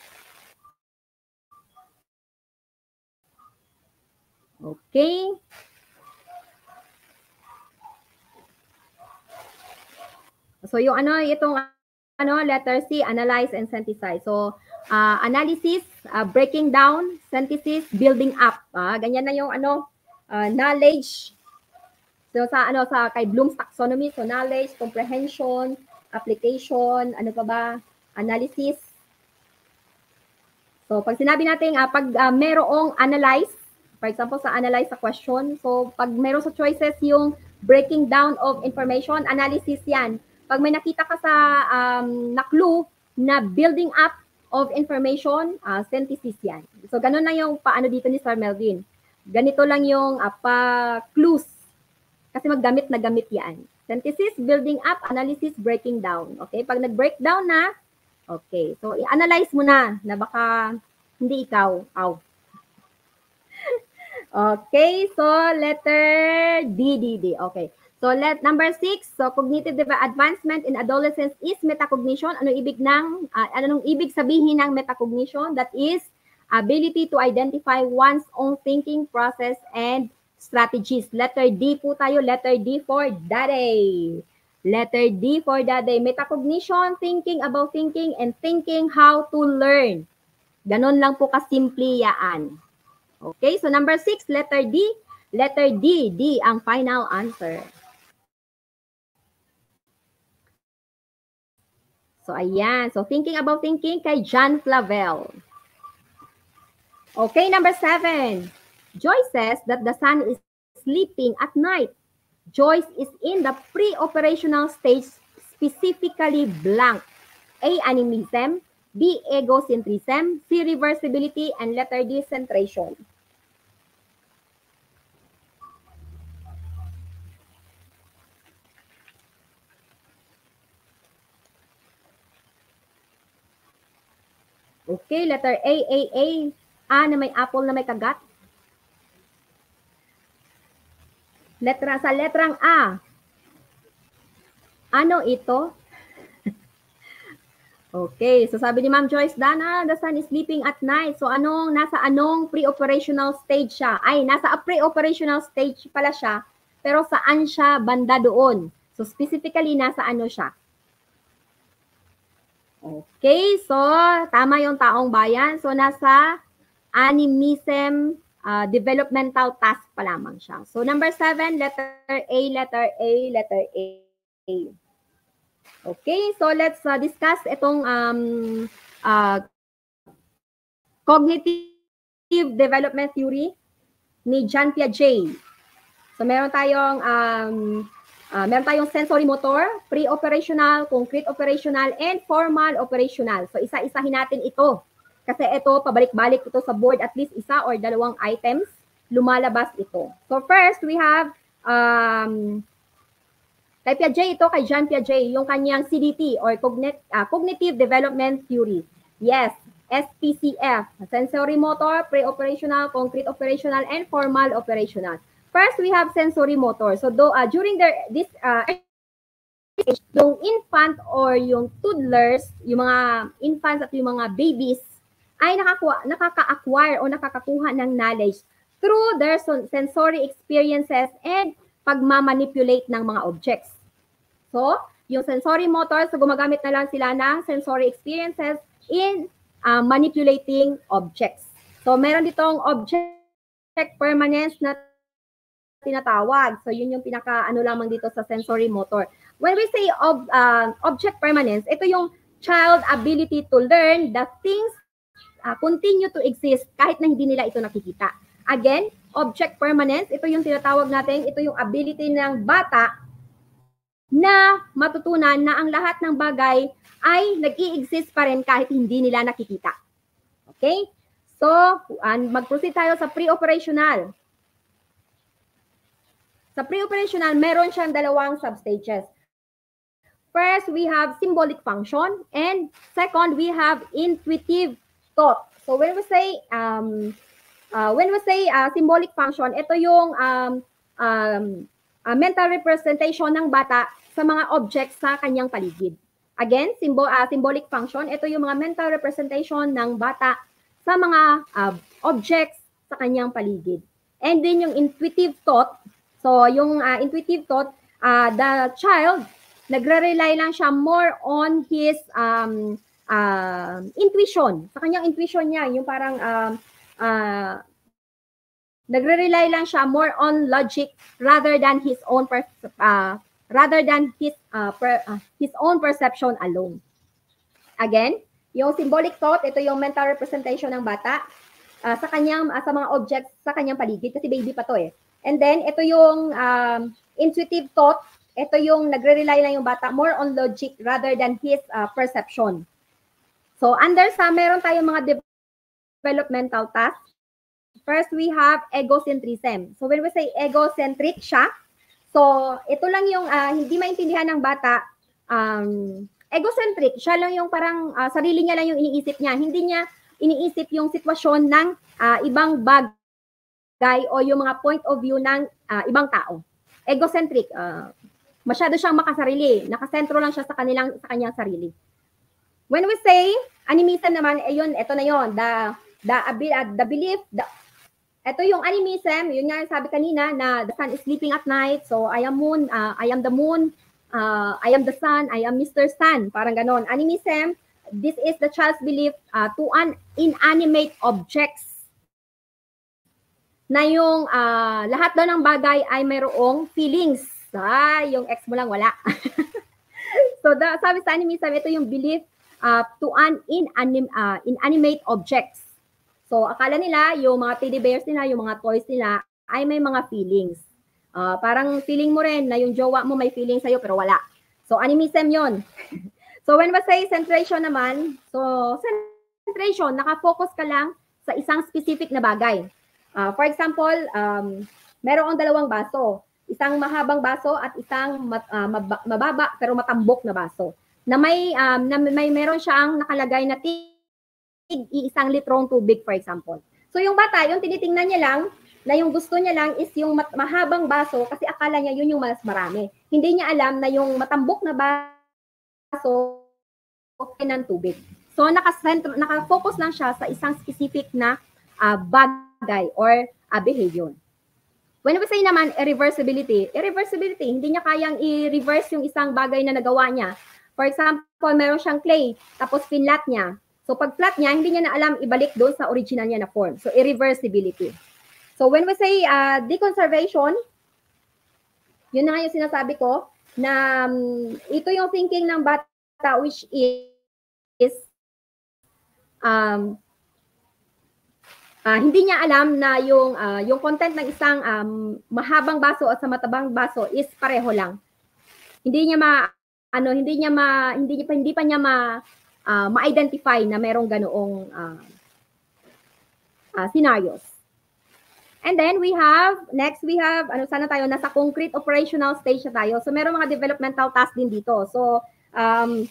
Okay. So yung ano, itong ano, letter C, analyze and synthesize. So uh, analysis, uh, breaking down, synthesis, building up. Uh, ganyan na yung ano, uh, knowledge. So sa ano sa kay Bloom's taxonomy, so knowledge, comprehension, application, ano pa ba? Analysis. So pag sinabi natin uh, pag uh, merong analyze, for example sa analyze sa question, so pag meron sa choices yung breaking down of information, analysis yan. Pag may nakita ka sa um, na clue na building up of information, uh, synthesis yan. So ganun lang yung paano dito ni Sir Melvin. Ganito lang yung uh, pa-clues. Kasi maggamit na gamit yan. Synthesis, building up, analysis, breaking down. Okay? Pag nag-breakdown na, okay. So i-analyze mo na na baka hindi ikaw. Aw. Okay. So letter D, D, D. Okay. So, let number six, so cognitive advancement in adolescence is metacognition. Ano ibig ng uh, ano nung ibig sabihin ng metacognition? That is ability to identify one's own thinking process and strategies. Letter D po tayo, letter D for daddy. Letter D for daddy. Metacognition, thinking about thinking and thinking how to learn. Ganon lang po kasimple yaan. Okay, so number six, letter D. Letter D, D ang final answer. So, ayan. So, thinking about thinking kay John Flavel. Okay, number seven. Joyce says that the sun is sleeping at night. Joyce is in the pre-operational stage, specifically blank. A, animism. B, egocentrism. C, reversibility. And letter D, centration. Okay, letter A, A, A. A na may apple na may kagat. Letra, sa letrang A. Ano ito? Okay, so sabi ni Ma'am Joyce, Dana, the sun is sleeping at night. So anong, nasa anong pre-operational stage siya? Ay, nasa a pre-operational stage pala siya, pero saan siya banda doon? So specifically, nasa ano siya? Okay, so tama yung taong bayan. So nasa animism uh, developmental task pa lamang siya. So number seven, letter A, letter A, letter A. Okay, so let's uh, discuss itong um, uh, cognitive development theory ni Jean Piaget. So meron tayong um, uh, meron tayong sensory motor, pre-operational, concrete operational, and formal operational. So isa-isahin natin ito. Kasi ito, pabalik-balik ito sa board, at least isa or dalawang items, lumalabas ito. So first, we have, um, kay Piaget ito, kay Jean Piaget, yung kanyang C D T or Cognit uh, Cognitive Development Theory. Yes, S P C F, sensory motor, pre-operational, concrete operational, and formal operational. First, we have sensory motor. So do, uh, during their, this uh, yung infant or yung toddlers, yung mga infants at yung mga babies, ay nakakuha, nakaka-acquire o nakakakuha ng knowledge through their sensory experiences and pagmamanipulate ng mga objects. So, yung sensory motor, so gumagamit na lang sila ng sensory experiences in uh, manipulating objects. So, meron ditong object permanence na tinatawag. So, yun yung pinaka-ano lamang dito sa sensory motor. When we say ob, uh, object permanence, ito yung child ability to learn the things uh, continue to exist kahit na hindi nila ito nakikita. Again, object permanence, ito yung tinatawag natin, ito yung ability ng bata na matutunan na ang lahat ng bagay ay nag-i-exist pa rin kahit hindi nila nakikita. Okay? So, uh, mag-proceed tayo sa pre-operational. Sa pre-operational, meron siyang dalawang substages. First, we have symbolic function, and second, we have intuitive thought. So when we say um, uh, when we say uh, symbolic function, ito yung um, um, uh, mental representation ng bata sa mga objects sa kanyang paligid. Again, symbol, uh, symbolic function, ito yung mga mental representation ng bata sa mga uh, objects sa kanyang paligid. And then yung intuitive thought, so yung uh, intuitive thought, uh, the child, nagre-rely lang siya more on his um, uh, intuition. Sa kanyang intuition niya, yung parang um, uh, nagre-rely lang siya more on logic rather than his own per, uh, rather than his uh, per, uh, his own perception alone. Again, yung symbolic thought, ito yung mental representation ng bata uh, sa kanyang uh, sa mga objects sa kanyang paligid kasi baby pa to eh. And then ito yung um, intuitive thought, ito yung nagre-rely lang yung bata more on logic rather than his uh, perception. So under sa meron tayong mga developmental tasks. First, we have egocentrism. So when we say egocentric siya, so ito lang yung uh, hindi maintindihan ng bata, um, egocentric, siya lang yung parang uh, sarili niya lang yung iniisip niya. Hindi niya iniisip yung sitwasyon ng uh, ibang bagay o yung mga point of view ng uh, ibang tao. Egocentric, uh, masyado siyang makasarili, nakasentro lang siya sa kanilang sa kanyang sarili. When we say animism naman, ayun, ito na yon, the the the belief, the, ito yung animism, yun nga sabi kanina na the sun is sleeping at night, so I am moon, uh, I am the moon, uh, I am the sun, I am Mister Sun, parang ganon. Animism, this is the child's belief uh, to an inanimate objects na yung uh, lahat daw ng bagay ay mayroong feelings. Ah, yung ex mo lang wala. So the, sabi sa animism, ito yung belief uh, to an inanim, uh, inanimate objects. So akala nila yung mga teddy bears nila, yung mga toys nila ay may mga feelings. Uh, parang feeling mo rin na yung jowa mo may feeling sa'yo pero wala. So animism yon. So when we say centration naman, so centration, nakafocus ka lang sa isang specific na bagay. Uh, for example, um, merong dalawang baso. Isang mahabang baso at isang mat, uh, mababa pero matambok na baso. Na may um, na may meron siyang nakalagay na tig isang litrong tubig, for example. So yung bata, yung tinitingnan niya lang na yung gusto niya lang is yung mahabang baso kasi akala niya yun yung mas marami. Hindi niya alam na yung matambok na baso okay ng tubig. So, nakasentro, nakafocus lang siya sa isang specific na uh, bagay or uh, behavior. When we say naman irreversibility, irreversibility, hindi niya kayang i-reverse yung isang bagay na nagawa niya. For example, meron siyang clay, tapos finlat niya. So, pag flat niya, hindi niya na alam ibalik doon sa original niya na form. So, irreversibility. So, when we say uh, deconservation, yun na nga yung sinasabi ko, na um, ito yung thinking ng bata which is um, uh, hindi niya alam na yung, uh, yung content ng isang um, mahabang baso at sa matabang baso is pareho lang. Hindi niya ma, ano, hindi niya ma, hindi, niya pa, hindi pa niya ma, uh, ma-identify na merong ganoong uh, uh, scenarios. And then we have, next we have, ano sana tayo, nasa concrete operational stage na tayo. So meron mga developmental tasks din dito. So um,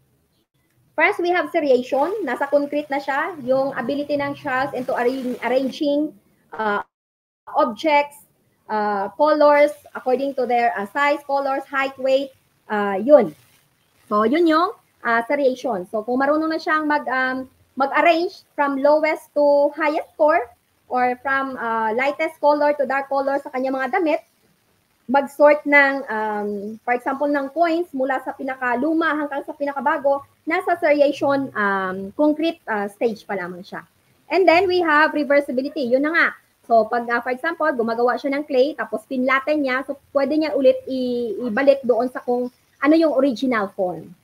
first we have seriation, nasa concrete na siya, yung ability ng cells into arranging uh, objects, uh, colors, according to their uh, size, colors, height, weight, uh, yun. So yun yung uh, seriation. So kung marunong na siyang mag, um, mag-arrange from lowest to highest score, or from uh, lightest color to dark color sa kanyang mga damit, mag-sort ng, um, for example, ng coins mula sa pinakaluma hanggang sa pinakabago, nasa seriation um, concrete uh, stage pa lamang siya. And then we have reversibility. Yun na nga. So pag, uh, for example, gumagawa siya ng clay, tapos pinlaten niya, so pwede niya ulit ibalik doon sa kung ano yung original form.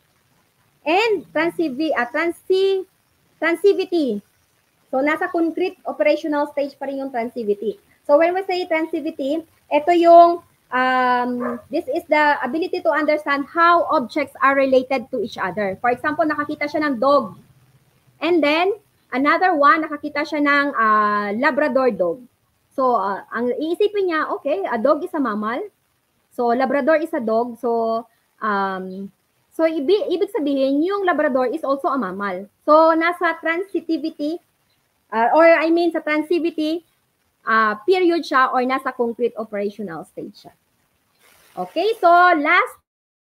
And transivi, uh, transi, transivity. So, nasa concrete operational stage pa rin yung transivity. So, when we say transivity, ito yung, um, this is the ability to understand how objects are related to each other. For example, nakakita siya ng dog. And then, another one, nakakita siya ng uh, Labrador dog. So, uh, ang iisipin niya, okay, a dog is a mammal. So, Labrador is a dog. So, um, so ibig, ibig sabihin, yung Labrador is also a mammal. So, nasa transitivity, Uh, or I mean sa transivity uh, period siya or nasa concrete operational stage siya. Okay, so last,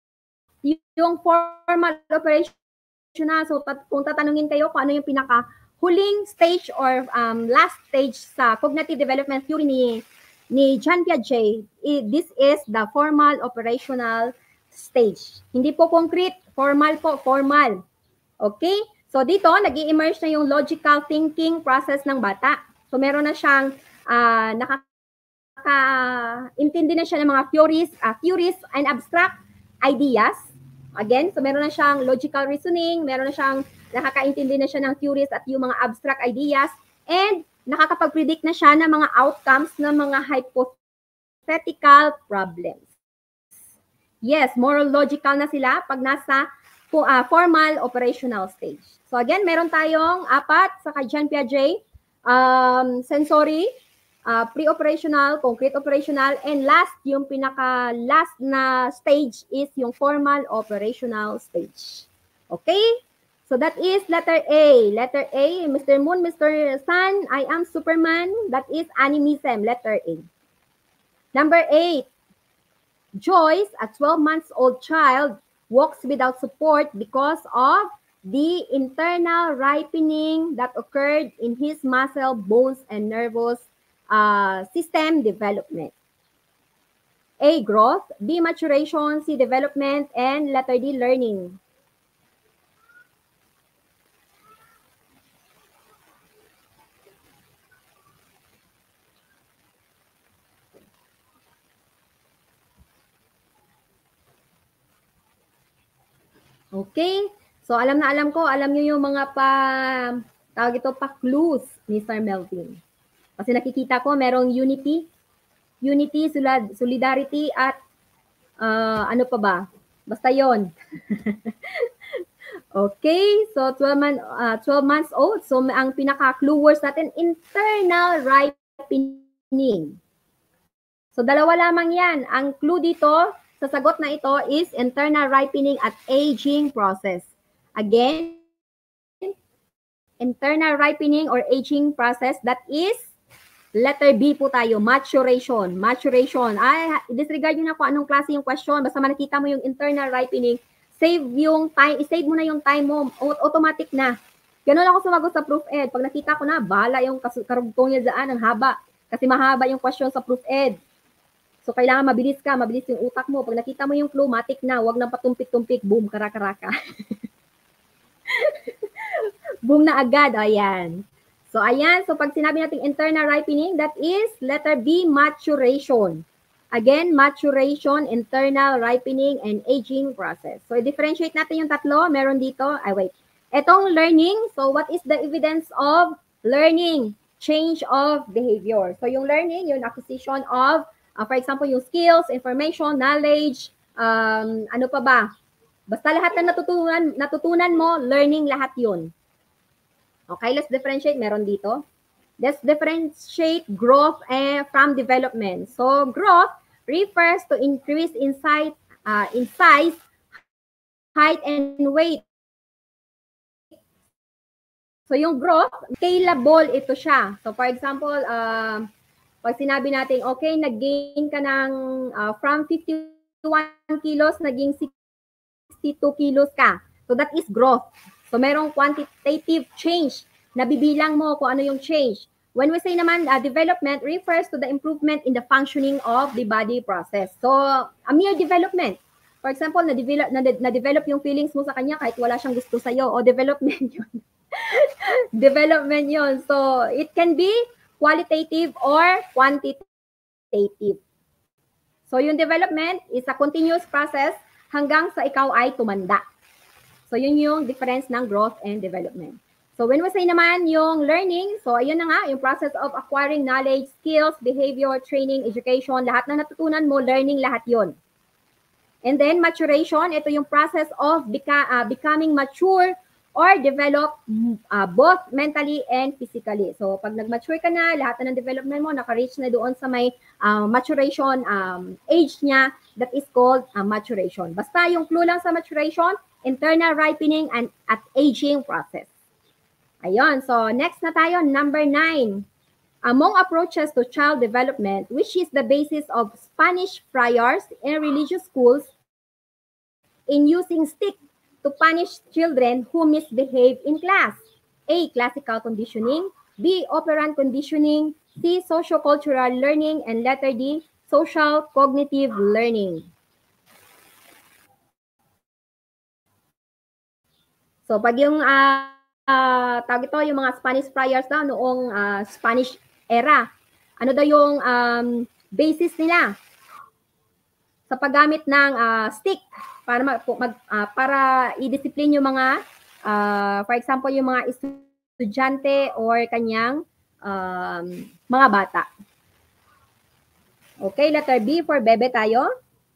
yung formal operational. So tat kung tatanungin kayo kung ano yung pinaka huling stage or um, last stage sa cognitive development theory ni, ni Jean Piaget, this is the formal operational stage. Hindi po concrete, formal po, formal. Okay? So dito, nag-i-emerge na yung logical thinking process ng bata. So meron na siyang uh, nakaka-intindi na siya ng mga theories, uh, theories and abstract ideas. Again, so meron na siyang logical reasoning, meron na siyang nakaka-intindi na siya ng theories at yung mga abstract ideas, and nakakapag-predict na siya ng mga outcomes ng mga hypothetical problems. Yes, moral logical na sila pag nasa uh, formal operational stage. So again, meron tayong apat sa kay Jean Piaget, um, sensory, uh, pre-operational, concrete operational, and last, yung pinaka-last na stage is yung formal operational stage. Okay? So that is letter A. Letter A, Mister Moon, Mister Sun, I am Superman. That is animism, letter A. Number eight, Joyce, a twelve months old child, walks without support because of the internal ripening that occurred in his muscle, bones, and nervous uh, system development. A, growth. B, maturation. C, development. And letter D, learning. Okay? So, alam na alam ko, alam niyo yung mga pa, tawag ito, pa-clues ni Sir Melvin. Kasi nakikita ko, merong unity, unity, solidarity, at uh, ano pa ba? Basta yon. Okay, so twelve, month, uh, twelve months old. So, ang pinaka-clue words natin, internal ripening. So, dalawa lamang yan. Ang clue dito, sa sagot na ito is internal ripening at aging process. Again, internal ripening or aging process, that is Letter B po tayo, maturation. Maturation. Ay, disregard nyo na kung anong klase yung question. Basta makita mo yung internal ripening, save yung time, i-save mo na yung time mo. Automatic na. Ganun ako sumagot sa proof ed. Pag nakita ko na, bahala yung karugtong niya daan, ang haba. Kasi mahaba yung question sa proof ed. So, kailangan mabilis ka, mabilis yung utak mo. Pag nakita mo yung clue, matik na. Huwag nang patumpik-tumpik. Boom, karaka-raka. Boom na agad. Ayan. So, ayan. So, pag sinabi natin internal ripening, that is letter B, maturation. Again, maturation, internal ripening, and aging process. So, i-differentiate natin yung tatlo. Meron dito. Ay, wait. Etong learning. So, what is the evidence of learning? Change of behavior. So, yung learning, yung acquisition of, uh, for example, yung skills, information, knowledge, um, ano pa ba? Basta lahat na natutunan, natutunan mo, learning lahat yun. Okay, let's differentiate. Meron dito. Let's differentiate growth eh, from development. So, growth refers to increase in size, uh, in size, height, and weight. So, yung growth, scalable ito siya. So, for example, uh, pag sinabi natin, okay, nag-gain ka ng uh, from fifty-one kilos, naging sixty-two kilos ka. So, that is growth. So, merong quantitative change. Nabibilang mo kung ano yung change. When we say naman, uh, development refers to the improvement in the functioning of the body process. So, a mere development. For example, na-develop, na-develop yung feelings mo sa kanya kahit wala siyang gusto sa'yo. O development yun. Development yun. So, it can be qualitative or quantitative. So, yung development is a continuous process hanggang sa ikaw ay tumanda. So, yun yung difference ng growth and development. So, when we say naman yung learning, so, ayun na nga, yung process of acquiring knowledge, skills, behavior, training, education, lahat na natutunan mo, learning, lahat yun. And then, maturation, ito yung process of beca uh, becoming mature or develop uh, both mentally and physically. So, pag nag-mature ka na, lahat na ng development mo, naka-reach na doon sa may uh, maturation um, age niya, that is called uh, maturation. Basta yung clue lang sa maturation, internal ripening and at aging process. Ayun, so next na tayo, number nine. Among approaches to child development, which is the basis of Spanish friars in religious schools in using stick to punish children who misbehave in class. A. Classical conditioning. B. Operant conditioning. C. Sociocultural learning. And letter D. Social cognitive learning. So, pag yung uh, uh, tawag ito, yung mga Spanish friars daw noong uh, Spanish era, ano daw yung um, basis nila sa paggamit ng uh, stick para mag, mag uh, para i-discipline yung mga uh, for example yung mga estudyante or kanyang um, mga bata. Okay, letter B for bebe tayo.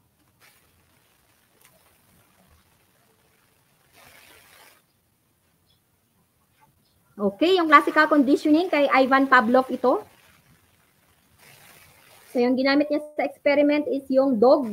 Okay, yung classical conditioning kay Ivan Pavlov ito. So, yung ginamit niya sa experiment is yung dog.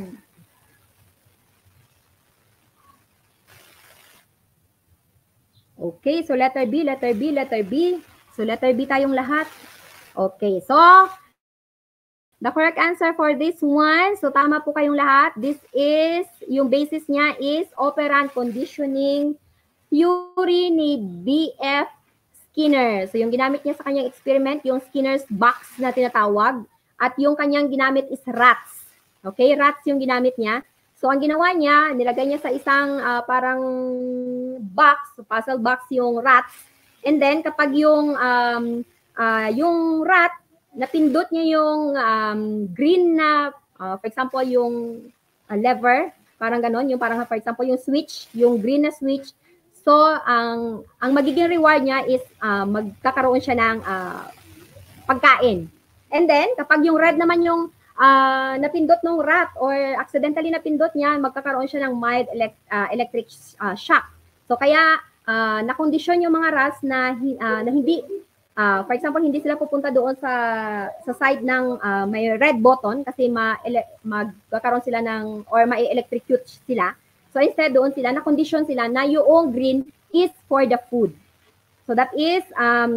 Okay, so letter B, letter B, letter B. So, letter B tayong lahat. Okay, so, the correct answer for this one, so tama po kayong lahat. This is, yung basis niya is operant conditioning theory ni B F Skinner. So, yung ginamit niya sa kanyang experiment, yung Skinner's box na tinatawag. At yung kanyang ginamit is rats. Okay, rats yung ginamit niya. So, ang ginawa niya, nilagay niya sa isang uh, parang box, puzzle box yung rats. And then, kapag yung, um, uh, yung rat, napindot niya yung um, green na, uh, for example, yung uh, lever, parang ganon, yung parang, for example, yung switch, yung green na switch. So, ang, ang magiging reward niya is uh, magkakaroon siya ng uh, pagkain. And then, kapag yung red naman yung uh, napindot ng rat or accidentally napindot niya, magkakaroon siya ng mild elect, uh, electric uh, shock. So, kaya uh, nakondisyon yung mga rats na, uh, na hindi, uh, for example, hindi sila pupunta doon sa sa side ng uh, may red button kasi ma magkakaroon sila ng, or ma-electrocute sila. So, instead doon sila, nakondisyon sila na yung green is for the food. So, that is um,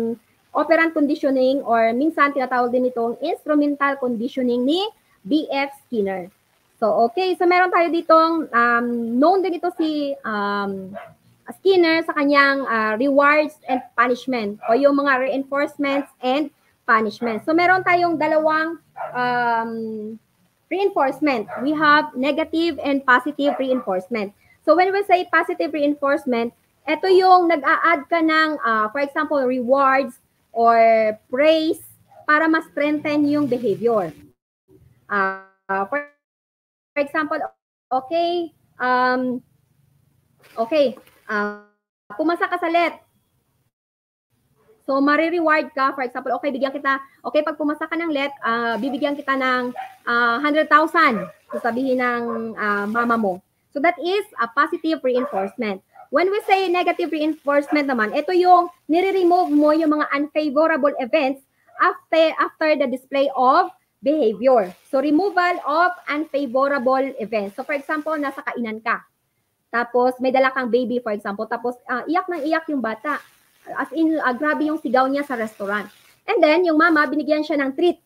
operant conditioning or minsan tinatawag din itong instrumental conditioning ni B F Skinner. So, okay. So, meron tayo ditong um, known din ito si um, Skinner sa kanyang uh, rewards and punishment o yung mga reinforcements and punishment. So, meron tayong dalawang um, reinforcement. We have negative and positive reinforcement. So, when we say positive reinforcement, ito yung nag-a-add ka ng, uh, for example, rewards or praise para ma-strengthen yung behavior. Uh, for, for example, okay, um, okay, uh, pumasa ka sa L E T. So, mare-reward ka. For example, okay, bigyan kita, okay, pag pumasa ka ng L E T, uh, bibigyan kita ng uh, one hundred thousand. Sasabihin ng uh, mama mo. So, that is a positive reinforcement. When we say negative reinforcement naman, ito yung nire-remove mo yung mga unfavorable events after, after the display of behavior. So, removal of unfavorable events. So, for example, nasa kainan ka. Tapos, may dala kang baby, for example. Tapos, uh, iyak nang iyak yung bata. As in, uh, grabe yung sigaw niya sa restaurant. And then, yung mama, binigyan siya ng treat.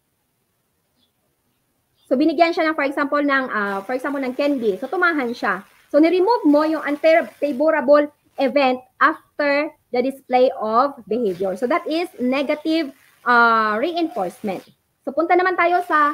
So, binigyan siya ng, for example, ng, uh, for example, ng candy. So, tumahan siya. So, ni-remove mo yung unfavorable event after the display of behavior. So, that is negative uh, reinforcement. So, punta naman tayo sa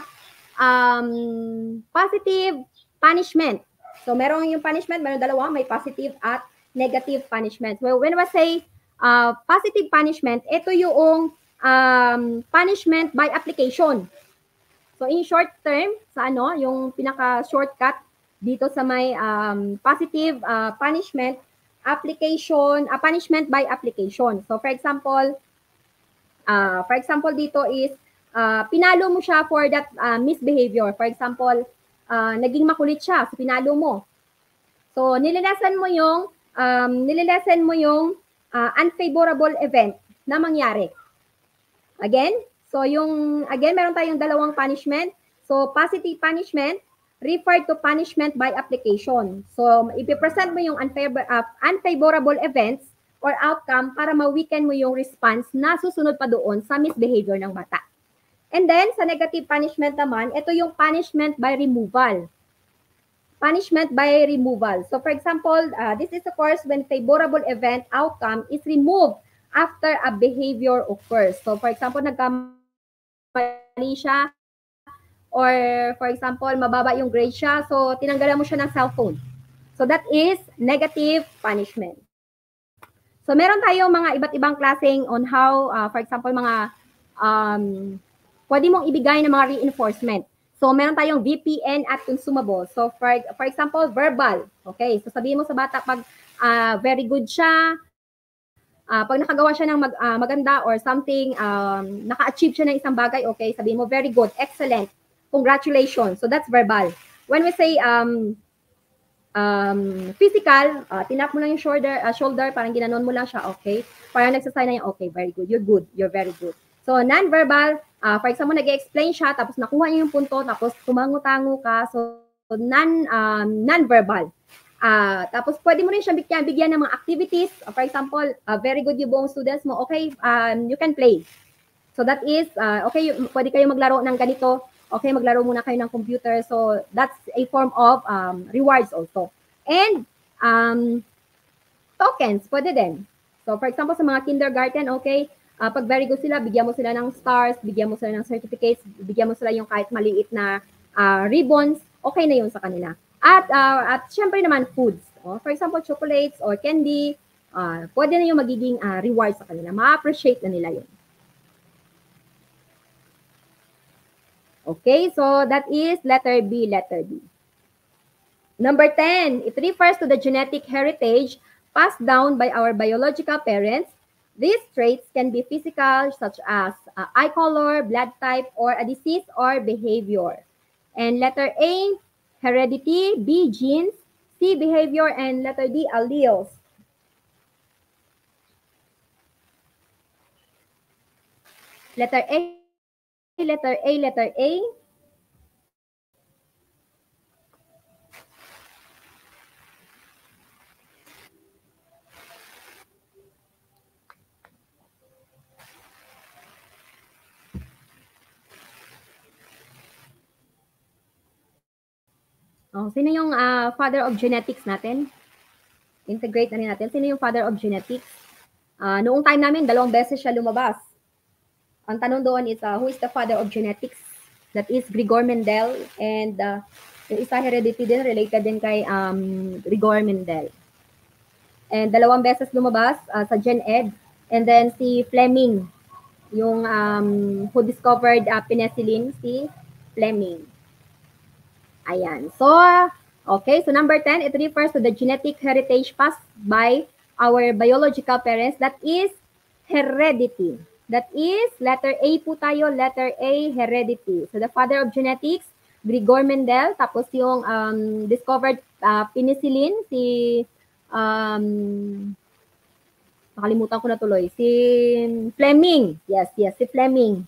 um, positive punishment. So, meron yung punishment, meron dalawa, may positive at negative punishment. So, when we say uh, positive punishment, ito yung um, punishment by application. So, in short term, sa ano, yung pinaka-shortcut dito sa may um, positive uh, punishment, application, uh, punishment by application. So, for example, uh, for example, dito is, uh, pinalo mo siya for that uh, misbehavior. For example, uh, naging makulit siya, so pinalo mo. So, nililesen mo yung, um, nililesen mo yung uh, unfavorable event na mangyari. Again, so yung, again, meron tayong dalawang punishment. So, positive punishment, referred to punishment by application. So, ipipresent mo yung unfavor, uh, unfavorable events or outcome para ma-weaken mo yung response na susunod pa doon sa misbehavior ng bata. And then, sa negative punishment naman, ito yung punishment by removal. Punishment by removal. So, for example, uh, this is of course when favorable event outcome is removed after a behavior occurs. So, for example, nagkamali siya, or for example, mababa yung grade siya, so tinanggalan mo siya ng cellphone. So that is negative punishment. So meron tayong mga iba't ibang klaseng on how, uh, for example, mga um, pwede mong ibigay ng mga reinforcement. So meron tayong V P N at consumable. So for, for example, verbal. Okay, so sabihin mo sa bata pag uh, very good siya, uh, pag nakagawa siya ng mag, uh, maganda or something, um, naka-achieve siya ng isang bagay, okay, sabihin mo very good, excellent. Congratulations. So that's verbal. When we say um, um, physical, uh, tinap mo lang yung shoulder, uh, shoulder, parang ginanon mo lang siya, okay? Parang nagsasign na yung, okay, very good, you're good, you're very good. So non-verbal, uh, for example, nag-explain siya, tapos nakuha niya yung punto, tapos tumango-tango ka, so non, um, non-verbal. Uh, tapos pwede mo rin siya bigyan, bigyan ng mga activities. Uh, for example, uh, very good yung buong students mo, okay, um, you can play. So that is, uh, okay, pwede kayo maglaro ng ganito, okay, maglaro muna kayo ng computer. So, that's a form of um, rewards also. And, um, tokens, pwede din. So, for example, sa mga kindergarten, okay, uh, pag very good sila, bigyan mo sila ng stars, bigyan mo sila ng certificates, bigyan mo sila yung kahit maliit na uh, ribbons, okay na yun sa kanila. At, uh, at syempre naman, foods. Oh, for example, chocolates or candy, uh, pwede na yung magiging uh, rewards sa kanila. Ma-appreciate na nila yun. Okay, so that is letter B, letter B. Number ten, it refers to the genetic heritage passed down by our biological parents. These traits can be physical, such as uh, eye color, blood type, or a disease or behavior. And letter A, heredity, B, genes, C, behavior, and letter D, alleles. Letter A, letter A, letter A. Oh, sino yung uh, father of genetics natin? Integrate na rin natin. Sino yung father of genetics? Uh, noong time namin, dalawang beses siya lumabas. Ang tanong doon is, uh, who is the father of genetics? That is Gregor Mendel. And uh, yung isa heredity din, related din kay um, Gregor Mendel. And dalawang beses lumabas uh, sa GenEd. And then si Fleming, yung um, who discovered uh, penicillin, si Fleming. Ayan. So, okay. So, number ten, it refers to the genetic heritage passed by our biological parents. That is heredity. That is, letter A po tayo, letter A, heredity. So, the father of genetics, Gregor Mendel. Tapos yung um, discovered uh, penicillin, si, um, nakalimutan ko na tuloy, si Fleming. Yes, yes, si Fleming.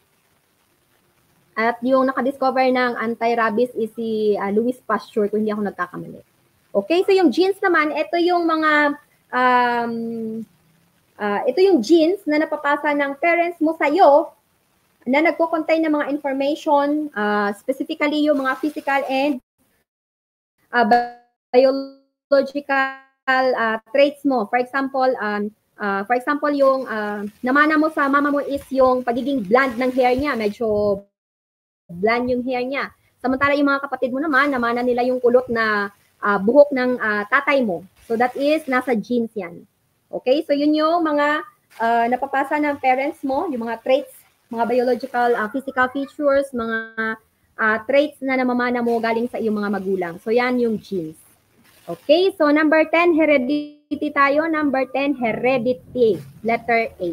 At yung nakadiscover ng anti-rabies is si uh, Louis Pasteur, kung hindi ako nagkakamali. Okay, so yung genes naman, ito yung mga, um, uh, ito yung genes na napapasa ng parents mo sa'yo na nagko-contain ng mga information, uh, specifically yung mga physical and uh, biological uh, traits mo. For example, um, uh, for example, yung uh, namana mo sa mama mo is yung pagiging blonde ng hair niya, medyo blonde yung hair niya. Samantala yung mga kapatid mo naman, namana nila yung kulot na uh, buhok ng uh, tatay mo. So that is, nasa genes yan. Okay, so yun yung mga uh, napapasa ng parents mo, yung mga traits, mga biological, uh, physical features, mga uh, traits na namamana mo galing sa iyong mga magulang. So yan yung genes. Okay, so number ten, heredity tayo. Number ten, heredity. Letter A.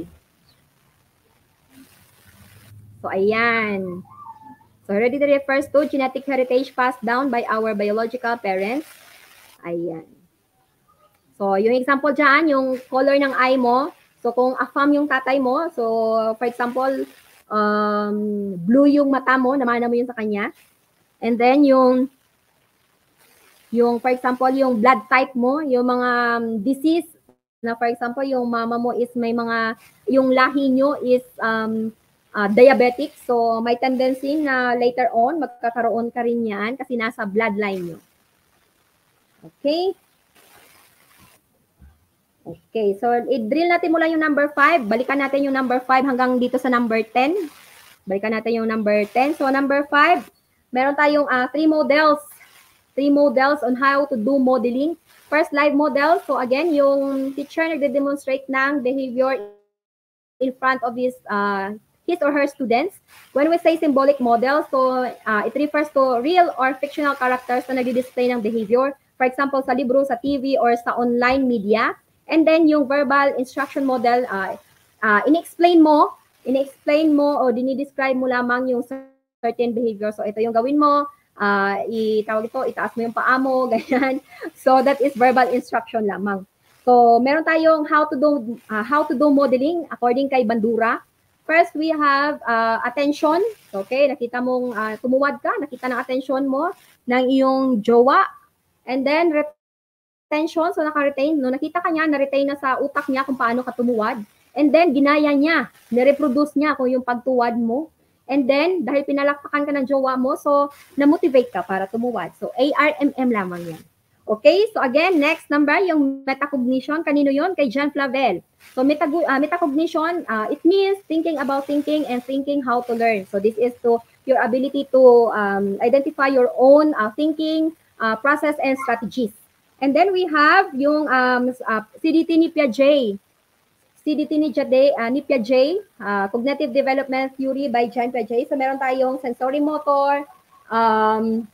So ayan. So, heredity refers to genetic heritage passed down by our biological parents. Ayan. So, yung example dyan, yung color ng eye mo. So, kung afam yung tatay mo, so, for example, um, blue yung mata mo, namana mo yun sa kanya. And then, yung, yung, for example, yung blood type mo, yung mga disease, na for example, yung mama mo is may mga, yung lahi nyo is, um, Uh, diabetic, so may tendency na later on magkakaroon ka rin yan kasi nasa bloodline nyo. Okay? Okay, so i-drill natin mula yung number five. Balikan natin yung number five hanggang dito sa number ten. Balikan natin yung number ten. So number five, meron tayong uh, three models. Three models on how to do modeling. First, live model. So again, yung teacher nagde-demonstrate ng behavior in front of his uh, his or her students. When we say symbolic model, so uh, it refers to real or fictional characters na nagdi-display ng behavior. For example, sa libro, sa T V, or sa online media. And then yung verbal instruction model, uh, uh, in-explain mo, in-explain mo o dinidescribe mo lamang yung certain behavior. So ito yung gawin mo, uh, itawag ito, itaas mo yung paa mo, ganyan. So that is verbal instruction lamang. So meron tayong how to do uh, how to do modeling according kay Bandura. First, we have uh, attention. Okay, nakita mong uh, tumuwad ka, nakita ng attention mo ng iyong jowa. And then, retention. So, naka-retain. No, nakita ka niya, na-retain na sa utak niya kung paano ka tumuwad. And then, ginaya niya, na-reproduce niya kung yung pagtuwad mo. And then, dahil pinalakpakan ka ng jowa mo, so, na-motivate ka para tumuwad. So, A R M M lamang yan. Okay, so again, next number, yung metacognition. Kanino yon? Kay John Flavel. So meta uh, metacognition, uh, it means thinking about thinking and thinking how to learn. So this is to your ability to um, identify your own uh, thinking, uh, process, and strategies. And then we have yung um, uh, C D T ni Piaget. C D T ni, Jade, uh, ni Piaget, uh, Cognitive Development Theory by John Piaget. So meron tayong sensory motor, um,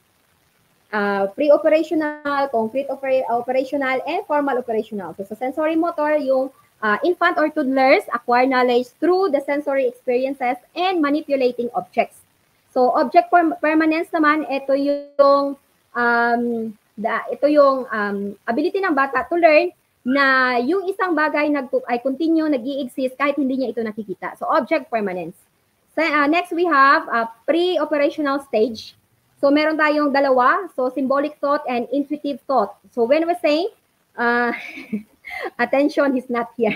Uh, pre-operational, concrete oper operational, and formal operational. So sa sensory motor, yung uh, infant or toddlers acquire knowledge through the sensory experiences and manipulating objects. So object permanence naman, ito yung um, the, ito yung um, ability ng bata to learn na yung isang bagay nag ay continue nag-i-exist kahit hindi niya ito nakikita. So object permanence. So, uh, next we have a uh, pre-operational stage. So, meron tayong dalawa. So, symbolic thought and intuitive thought. So, when we say, uh, attention, he's not here.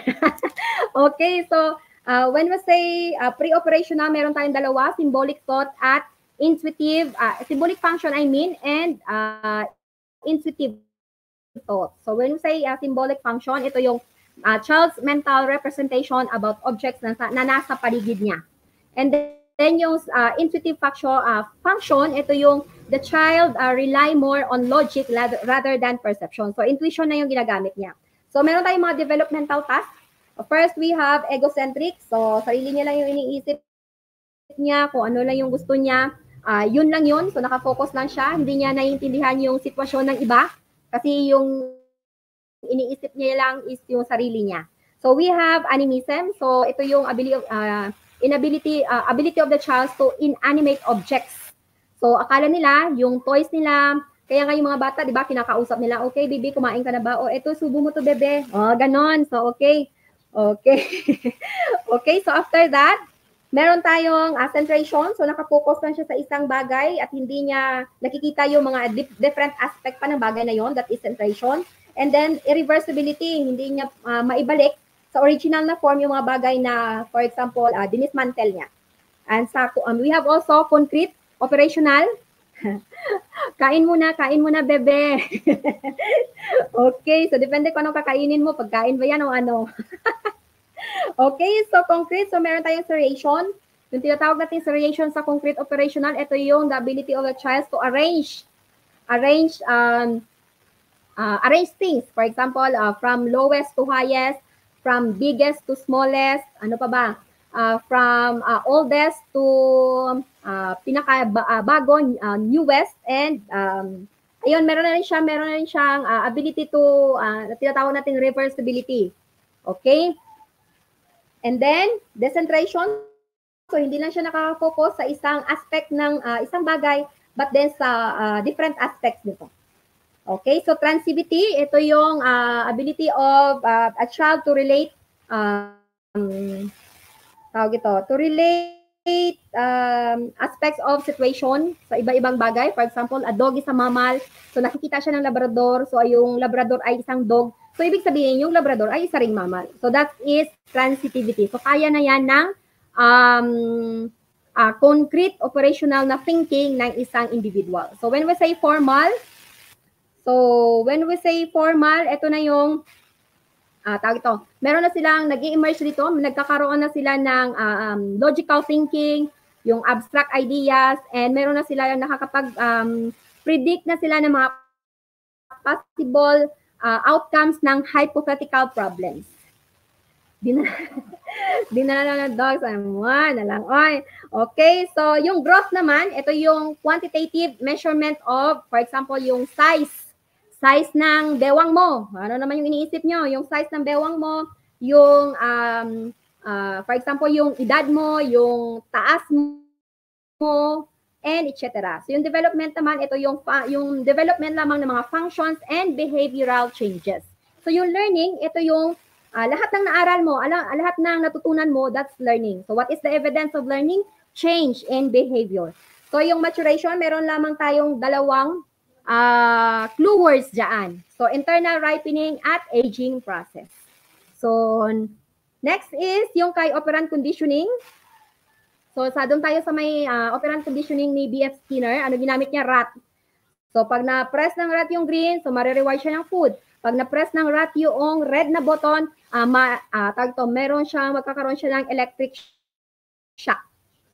Okay, so, uh, when we say uh, pre-operational, meron tayong dalawa, symbolic thought at intuitive, uh, symbolic function I mean, and uh, intuitive thought. So when we say uh, symbolic function, ito yung uh, child's mental representation about objects na, na nasa paligid niya. And then yung uh, intuitive function, uh, function, ito yung the child uh, rely more on logic rather than perception. So intuition na yung ginagamit niya. So meron tayong mga developmental tasks. First, we have egocentric. So sarili niya lang yung iniisip niya, kung ano lang yung gusto niya. Uh, yun lang yun. So nakafocus lang siya. Hindi niya naiintindihan yung sitwasyon ng iba. Kasi yung iniisip niya lang is yung sarili niya. So we have animism. So ito yung ability of, uh, inability, uh, ability of the child to inanimate objects. So akala nila, yung toys nila, kaya nga yung mga bata, di ba, kinakausap nila, okay, baby, kumain ka na ba? O, eto, subo mo to, bebe. O, ganon. So, okay. Okay. Okay, so after that, meron tayong uh, centration. So, nakapokus lang siya sa isang bagay at hindi niya nakikita yung mga different aspect pa ng bagay na yon. That is centration. And then, irreversibility. Hindi niya uh, maibalik sa original na form yung mga bagay na, for example, uh, dinismantle niya. And sa, um, we have also concrete, operational. Kain muna, kain muna, bebe. Okay, so depende kung anong kakainin mo. Pagkain ba yan o ano? Okay, so concrete. So meron tayong seriation. Yung tinatawag natin seriation sa concrete operational, ito yung the ability of the child to arrange arrange um, uh, arrange things. For example, uh, from lowest to highest, from biggest to smallest, ano pa ba? Uh, from uh, oldest to uh, pinaka uh, bago, uh, newest, and um, ayun, meron na rin siya, meron na rin siyang uh, ability to, uh, tinatawag natin reversibility. Okay? And then, decentration. So, hindi lang siya nakafocus sa isang aspect ng uh, isang bagay, but then sa uh, different aspects nito. Okay? So, transivity, ito yung uh, ability of uh, a child to relate um, tawag ito, to relate um, aspects of situation sa iba-ibang bagay. For example, a dog is a mammal. So, nakikita siya ng labrador. So, yung labrador ay isang dog. So, ibig sabihin, yung labrador ay isa ring mammal. So, that is transitivity. So, kaya na yan ng um, uh, concrete operational na thinking ng isang individual. So, when we say formal, so, when we say formal, ito na yung Ah, tawag ito. Meron na silang nag-i-emerge dito, nagkakaroon na sila ng uh, um, logical thinking, yung abstract ideas, and meron na sila yung nakakapag um, predict na sila ng mga possible uh, outcomes ng hypothetical problems. Di na, di na lang ng dogs, one na lang. Oy. Okay, so yung growth naman, ito yung quantitative measurement of, for example, yung size size ng bewang mo. Ano naman yung iniisip nyo? Yung size ng bewang mo, yung, um, uh, for example, yung edad mo, yung taas mo, and et cetera. So yung development naman, ito yung, yung development lamang ng mga functions and behavioral changes. So yung learning, ito yung uh, lahat ng naaral mo, ala, lahat ng natutunan mo, that's learning. So what is the evidence of learning? Change in behavior. So yung maturation, meron lamang tayong dalawang Uh, clue words dyan. So, internal ripening at aging process. So, next is yung kay operant conditioning. So, sa doon tayo sa may uh, operant conditioning ni B F Skinner. Ano ginamit niya? Rat. So, pag na-press ng rat yung green, so marireward siya ng food. Pag na-press ng rat yung red na button, uh, ma, uh, tag to, meron siya, magkakaroon siya ng electric shock.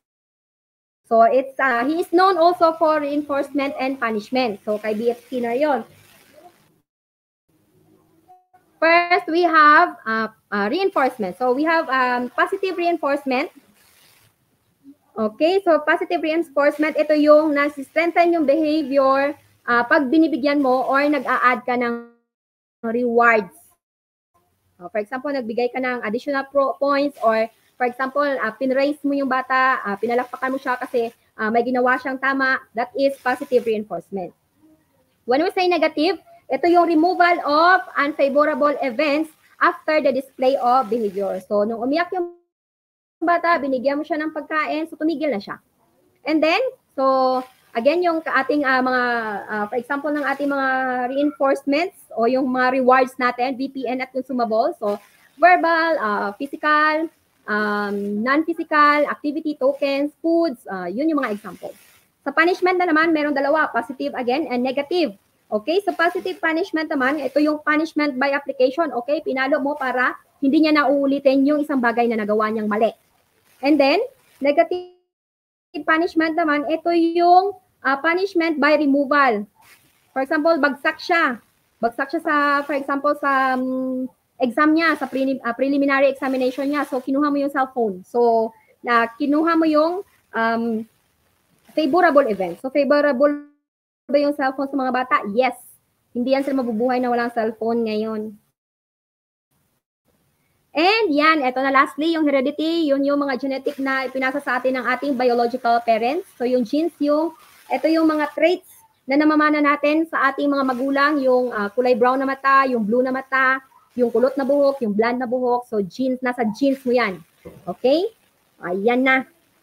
So, it's, uh, he is known also for reinforcement and punishment. So, kay B F Skinner yon. First, we have uh, uh, reinforcement. So, we have um, positive reinforcement. Okay, so positive reinforcement, ito yung nasi-strengthen yung behavior uh, pag binibigyan mo or nag-a-add ka ng rewards. Uh, for example, nagbigay ka ng additional pro points or for example, uh, pinraise mo yung bata, uh, pinalakpakan mo siya kasi uh, may ginawa siyang tama, that is positive reinforcement. When we say negative, ito yung removal of unfavorable events after the display of behavior. So, nung umiyak yung bata, binigyan mo siya ng pagkain, so tumigil na siya. And then, so, again, yung ating uh, mga, uh, for example, ng ating mga reinforcements o yung mga rewards natin, V P N at consumable, so, verbal, uh, physical, Um, non-physical, activity tokens, foods, uh, yun yung mga examples. Sa punishment na naman, meron dalawa, positive again and negative. Okay, so positive punishment naman, ito yung punishment by application. Okay, pinalo mo para hindi niya nauulitin yung isang bagay na nagawa niyang mali. And then, negative punishment naman, ito yung uh, punishment by removal. For example, bagsak siya. Bagsak siya sa, for example, sa um, exam niya, sa pre, uh, preliminary examination niya. So, kinuha mo yung cellphone. So, na uh, kinuha mo yung um, favorable event. So, favorable ba yung cellphone sa mga bata? Yes. Hindi yan sila mabubuhay na walang cellphone ngayon. And yan, eto na lastly, yung heredity, yun yung mga genetic na ipinasa sa atin ng ating biological parents. So, yung genes, yung, eto yung mga traits na namamana natin sa ating mga magulang, yung uh, kulay brown na mata, yung blue na mata, yung kulot na buhok, yung blonde na buhok. So, genes, nasa genes mo yan. Okay? Ayan na.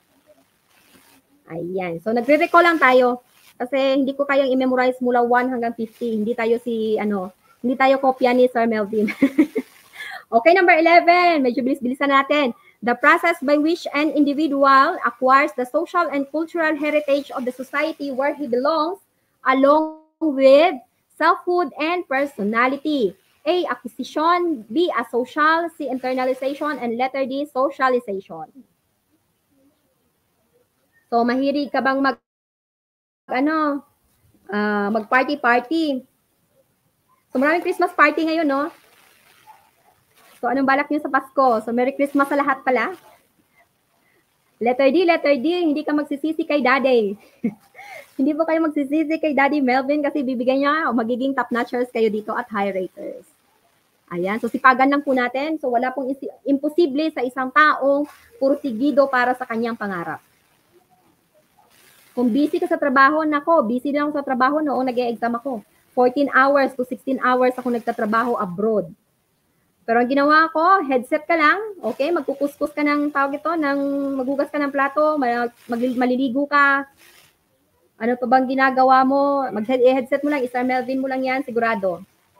Ayan. So, nagre-recall lang tayo. Kasi hindi ko kayang i-memorize mula one hanggang fifty. Hindi tayo si, ano, hindi tayo kopya ni Sir Melvin. Okay, number eleven. Medyo bilis-bilisan natin. The process by which an individual acquires the social and cultural heritage of the society where he belongs, along with selfhood and personality. A, acquisition. B, asocial. C, internalization. And letter D, socialization. So, mahilig ka bang mag, ano, uh, mag-party-party? So, maraming Christmas party ngayon, no? So, anong balak niyo sa Pasko? So, Merry Christmas sa lahat pala. Letter D, letter D, hindi ka magsisisi kay Daddy. Hindi po kayo magsisisi kay Daddy Melvin kasi bibigyan niya o magiging top-notchers kayo dito at high raters. Ayan, so sipagan lang po natin. So, wala pong imposible sa isang taong pursigido para sa kanyang pangarap. Kung busy ka sa trabaho, nako, busy lang ako sa trabaho noong nag-e-exam ako. fourteen hours to sixteen hours ako nagtatrabaho abroad. Pero ang ginawa ko, headset ka lang, okay, magkukuskus ka ng tawag ito, ng maghugas ka ng plato, mag, maliligo ka. Ano pa bang ginagawa mo? Mag-headset mo lang, Sir Melvin mo lang yan, sigurado.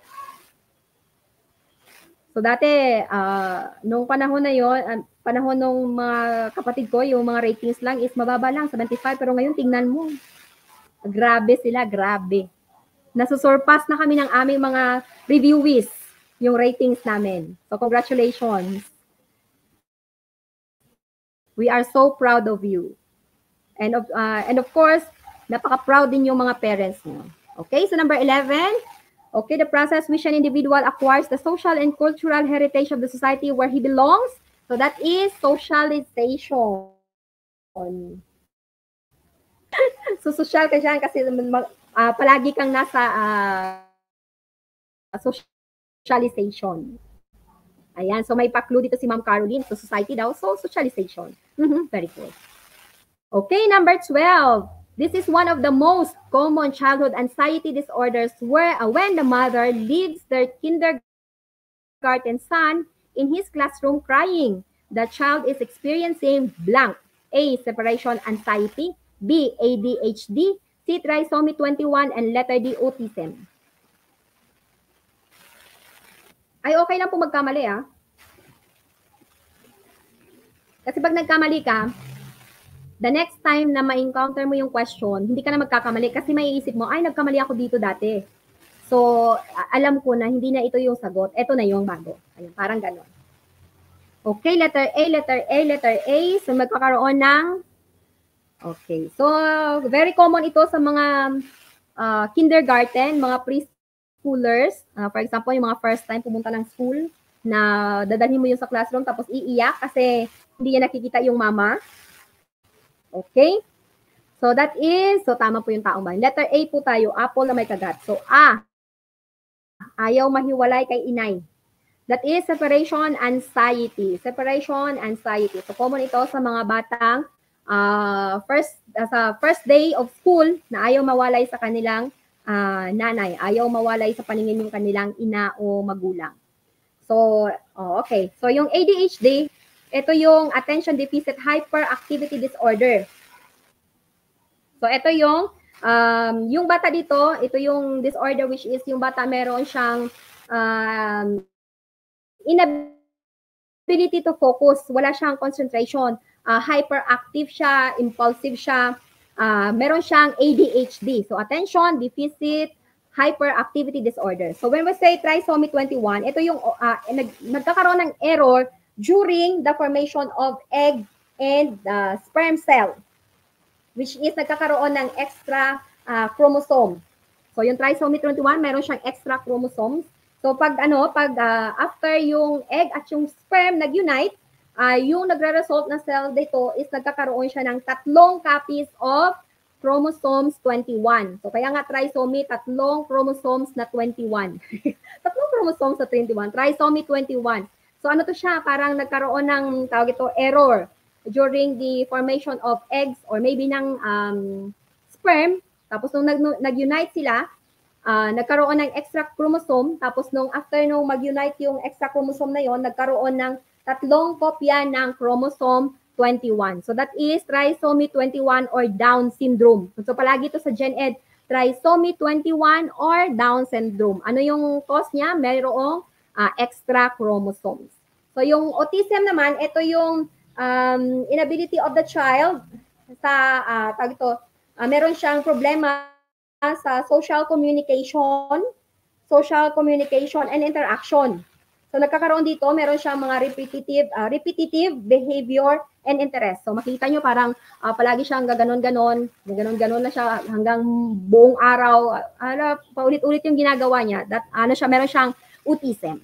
So dati, uh, nung panahon na yon, uh, panahon ng mga kapatid ko, yung mga ratings lang is mababa lang, seventy-five. Pero ngayon, tingnan mo. Grabe sila, grabe. Nasusurpass na kami ng aming mga reviewees, yung ratings namin. So congratulations. We are so proud of you. And of, uh, and of course, napaka-proud din yung mga parents mo. Okay, so number eleven. Okay, the process which an individual acquires the social and cultural heritage of the society where he belongs. So that is socialization. So social ka dyan kasi uh, palagi kang nasa uh, socialization. Ayan, so may pa-clue dito si Ma'am Caroline. So society daw, so socialization. Mm-hmm, very good. Okay, number twelve. This is one of the most common childhood anxiety disorders where uh, when the mother leaves their kindergarten son in his classroom crying, the child is experiencing blank. A, separation anxiety. B, A D H D. C, trisomy twenty-one. And letter D, autism. Ay, okay lang po magkamali, ah. Kasi pag nagkamali ka, the next time na ma-encounter mo yung question, hindi ka na magkakamali kasi maiisip mo, ay, nagkamali ako dito dati. So, alam ko na hindi na ito yung sagot. Ito na yung bago. Ayun, parang gano'n. Okay, letter A, letter A, letter A. So, magkakaroon ng... Okay. So, very common ito sa mga uh, kindergarten, mga preschoolers. Uh, for example, yung mga first time pumunta ng school na dadalhin mo yung sa classroom tapos iiyak kasi hindi niya nakikita yung mama. Okay? So, that is, so tama po yung taong bayan. Letter A po tayo, apple na may kagat. So, A, ayaw mahiwalay kay inay. That is separation anxiety. Separation anxiety. So, common ito sa mga batang uh, first, uh, sa first day of school na ayaw mawalay sa kanilang uh, nanay. Ayaw mawalay sa paningin yung kanilang ina o magulang. So, oh, okay. So, yung A D H D, ito yung attention deficit hyperactivity disorder. So, ito yung, um, yung bata dito, ito yung disorder which is yung bata meron siyang um, inability to focus. Wala siyang concentration. Uh, hyperactive siya, impulsive siya. uh, meron siyang A D H D. So, attention deficit hyperactivity disorder. So, when we say trisomy twenty-one, ito yung uh, nag, nagkakaroon ng error during the formation of egg and uh, sperm cell, which is nagkakaroon ng extra uh, chromosome. So, yung trisomy twenty-one, meron siyang extra chromosomes. So, pag ano, pag uh, after yung egg at yung sperm nag-unite, uh, yung nagre-result na cell dito is nagkakaroon siya ng tatlong copies of chromosomes twenty-one. So, kaya nga trisomy, tatlong chromosomes na twenty-one. Tatlong chromosomes na twenty-one. Trisomy twenty-one. So, ano to siya? Parang nagkaroon ng, tawag ito, error during the formation of eggs or maybe ng um, sperm. Tapos, nung nag-unite sila, uh, nagkaroon ng extra chromosome. Tapos, nung after nung mag-unite yung extra chromosome na yon, nagkaroon ng tatlong kopya ng chromosome twenty-one. So that is trisomy twenty-one or Down syndrome. So palagi ito sa Gen Ed, trisomy twenty-one or Down syndrome. Ano yung cause niya? Mayroong uh, extra chromosomes. So yung autism naman, ito yung um, inability of the child sa, uh, tawag ito, uh, meron siyang problema sa social communication, social communication and interaction. So nagkakaroon dito, meron siyang mga repetitive uh, repetitive behavior and interest. So makita nyo parang uh, palagi siyang gaganon-ganon, gaganon-ganon na siya hanggang buong araw. Ano, paulit-ulit yung ginagawa niya. That, ano siya, meron siyang autism.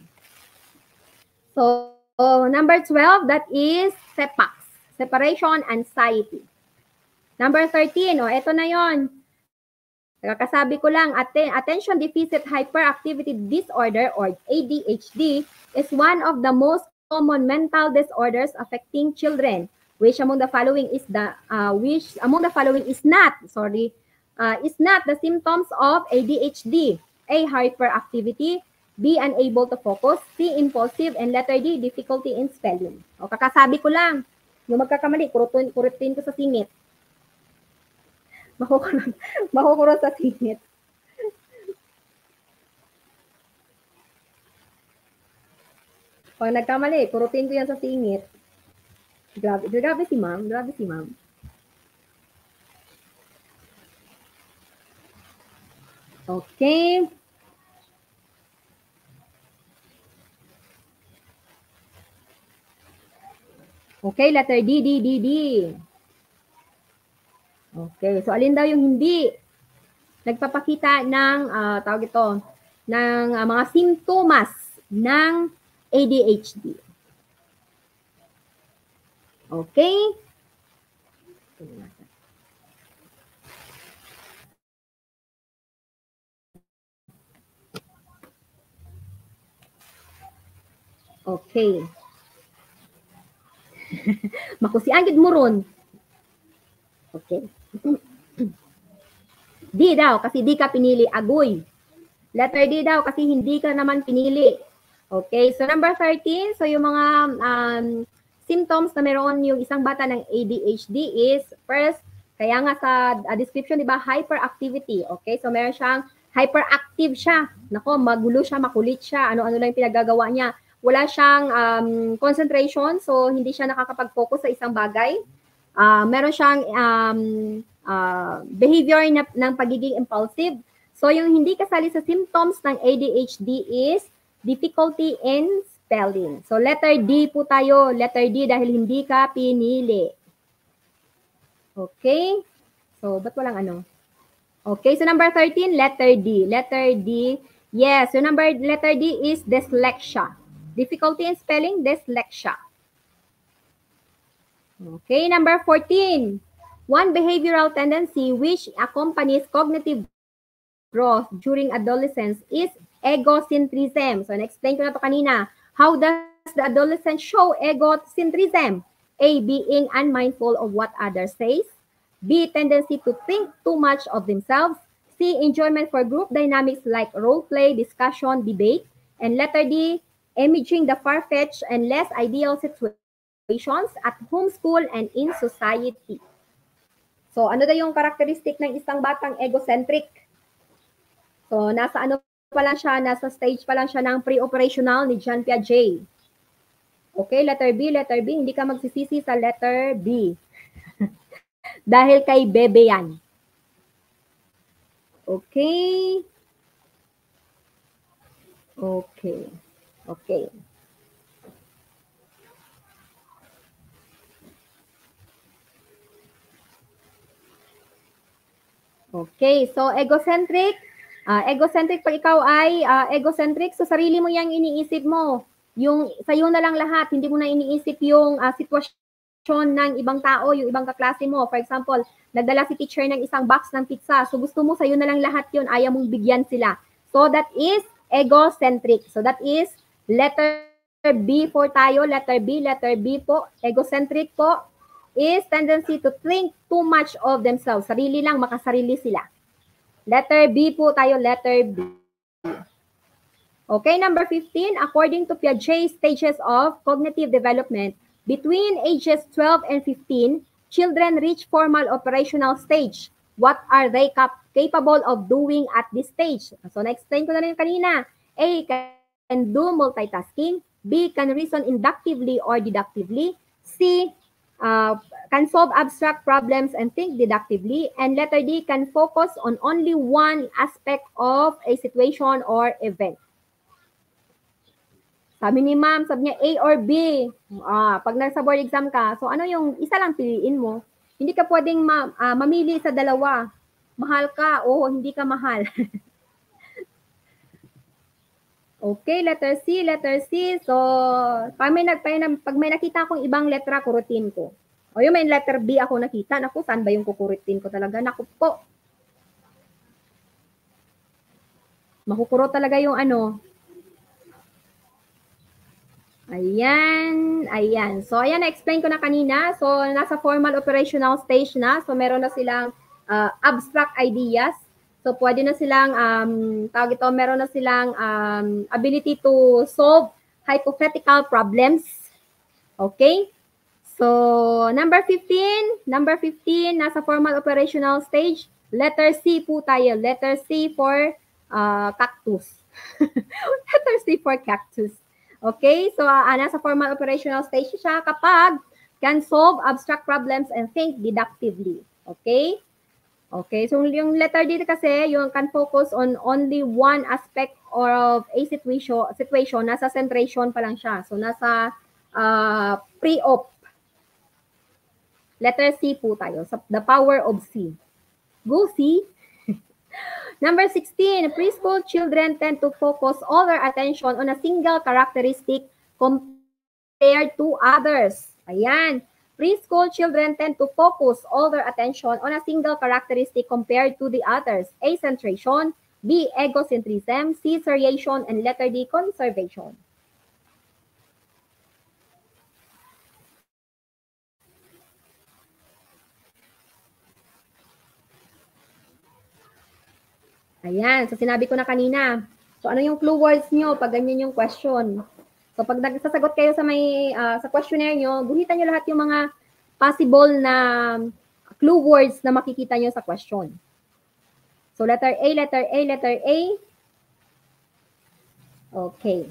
So, so number twelve, that is SEPAX, separation anxiety. Number thirteen, oh, ito na yon. Kakasabi ko lang, attention deficit hyperactivity disorder or A D H D is one of the most common mental disorders affecting children. Which among the following is the uh, which among the following is not, sorry, uh, is not the symptoms of A D H D. A, hyperactivity, B, unable to focus, C, impulsive, and letter D, difficulty in spelling. O kakasabi ko lang, yung magkakamali, kurutin, kurutin ko sa singit. Makukurot, makukurot sa singit. Pag nagkamali, kurutin ko yan sa singit. Grabe, grabe si ma'am, grabe si ma'am. Okay. Okay, letter D, D, D, D. Okay, so alin daw yung hindi nagpapakita ng, uh, tawag ito, ng uh, mga simptomas ng A D H D. Okay? Okay. Makusian gid mo ron. Okay. D daw, kasi di ka pinili, agoy. Letter D daw, kasi hindi ka naman pinili. Okay, so number thirteen, so yung mga um, symptoms na meron yung isang bata ng A D H D is, first, kaya nga sa uh, description, di ba, hyperactivity. Okay, so meron siyang hyperactive siya. Nako, magulo siya, makulit siya, ano-ano lang yung pinagagawa niya. Wala siyang um, concentration, so hindi siya nakakapag-focus sa isang bagay. Uh, meron siyang um, uh, behavior na, ng pagiging impulsive. So, yung hindi kasali sa symptoms ng A D H D is difficulty in spelling. So, letter D po tayo. Letter D dahil hindi ka pinili. Okay? So, ba't walang ano? Okay, so number thirteen, letter D. Letter D. Yes, so number letter D is dyslexia. Difficulty in spelling, dyslexia. Okay, number fourteen. One behavioral tendency which accompanies cognitive growth during adolescence is egocentrism. So, na-explain ko na to kanina. How does the adolescent show egocentrism? A, being unmindful of what others say. B, tendency to think too much of themselves. C, enjoyment for group dynamics like role play, discussion, debate. And letter D, imaging the far-fetched and less ideal situations at home, school, and in society. So, ano daw yung karakteristik ng isang batang egocentric? So, nasa ano pa lang siya, nasa stage pa lang siya ng pre-operational ni Jean Piaget. Okay, letter B, letter B, hindi ka magsisisi sa letter B. Dahil kay Bebe yan. Okay. Okay. Okay. Okay, so egocentric, uh, egocentric pag ikaw ay uh, egocentric, so sarili mo yang iniisip mo. Yung sa'yo na lang lahat, hindi mo na iniisip yung uh, sitwasyon ng ibang tao, yung ibang kaklase mo. For example, nagdala si teacher ng isang box ng pizza, so gusto mo sa'yo na lang lahat yun, ayaw mong bigyan sila. So that is egocentric. So that is letter B for tayo, letter B, letter B po, egocentric po, is tendency to think too much of themselves. Sarili lang, makasarili sila. Letter B po tayo, letter B. Okay, number fifteen, according to Piaget's stages of cognitive development, between ages twelve and fifteen, children reach formal operational stage. What are they cap capable of doing at this stage? So, na-explain ko na rin kanina. A, can do multitasking. B, can reason inductively or deductively. C, Uh, can solve abstract problems and think deductively. And letter D, can focus on only one aspect of a situation or event. Sabi ni ma'am, sabi niya A or B. Ah, pag nasa board exam ka, so ano yung isa lang piliin mo? Hindi ka pwedeng ma uh, mamili sa dalawa. Mahal ka o hindi ka mahal. Okay, letter C, letter C. So, pag may, nag, pag may nakita akong ibang letra, kurutin ko. O yung may letter B ako nakita, naku, saan ba yung kukurutin ko talaga? Naku po. Makukuro talaga yung ano. Ayan, ayan. So, ayan, na-explain ko na kanina. So, nasa formal operational stage na. So, meron na silang uh, abstract ideas. So, pwede na silang, um, tawag ito, meron na silang um, ability to solve hypothetical problems. Okay? So, number fifteen, number fifteen, nasa formal operational stage. Letter C po tayo. Letter C for uh, cactus. Letter C for cactus. Okay? So, uh, nasa formal operational stage siya kapag can solve abstract problems and think deductively. Okay? Okay, so yung letter D kasi, yung can focus on only one aspect of a situation, situation nasa centration pa lang siya. So, nasa uh, pre-op. Letter C po tayo, so the power of C. Go C. Number sixteen, preschool children tend to focus all their attention on a single characteristic compared to others. Ayan. Preschool children tend to focus all their attention on a single characteristic compared to the others. A, centration. B, egocentrism. C, seriation. And letter D, conservation. Ayan. So, sinabi ko na kanina. So, ano yung clue words nyo pag ganyan yung question? So, pag nagsasagot kayo sa may uh, sa questionnaire nyo, guhitan nyo lahat yung mga possible na clue words na makikita nyo sa question. So, letter A, letter A, letter A. Okay.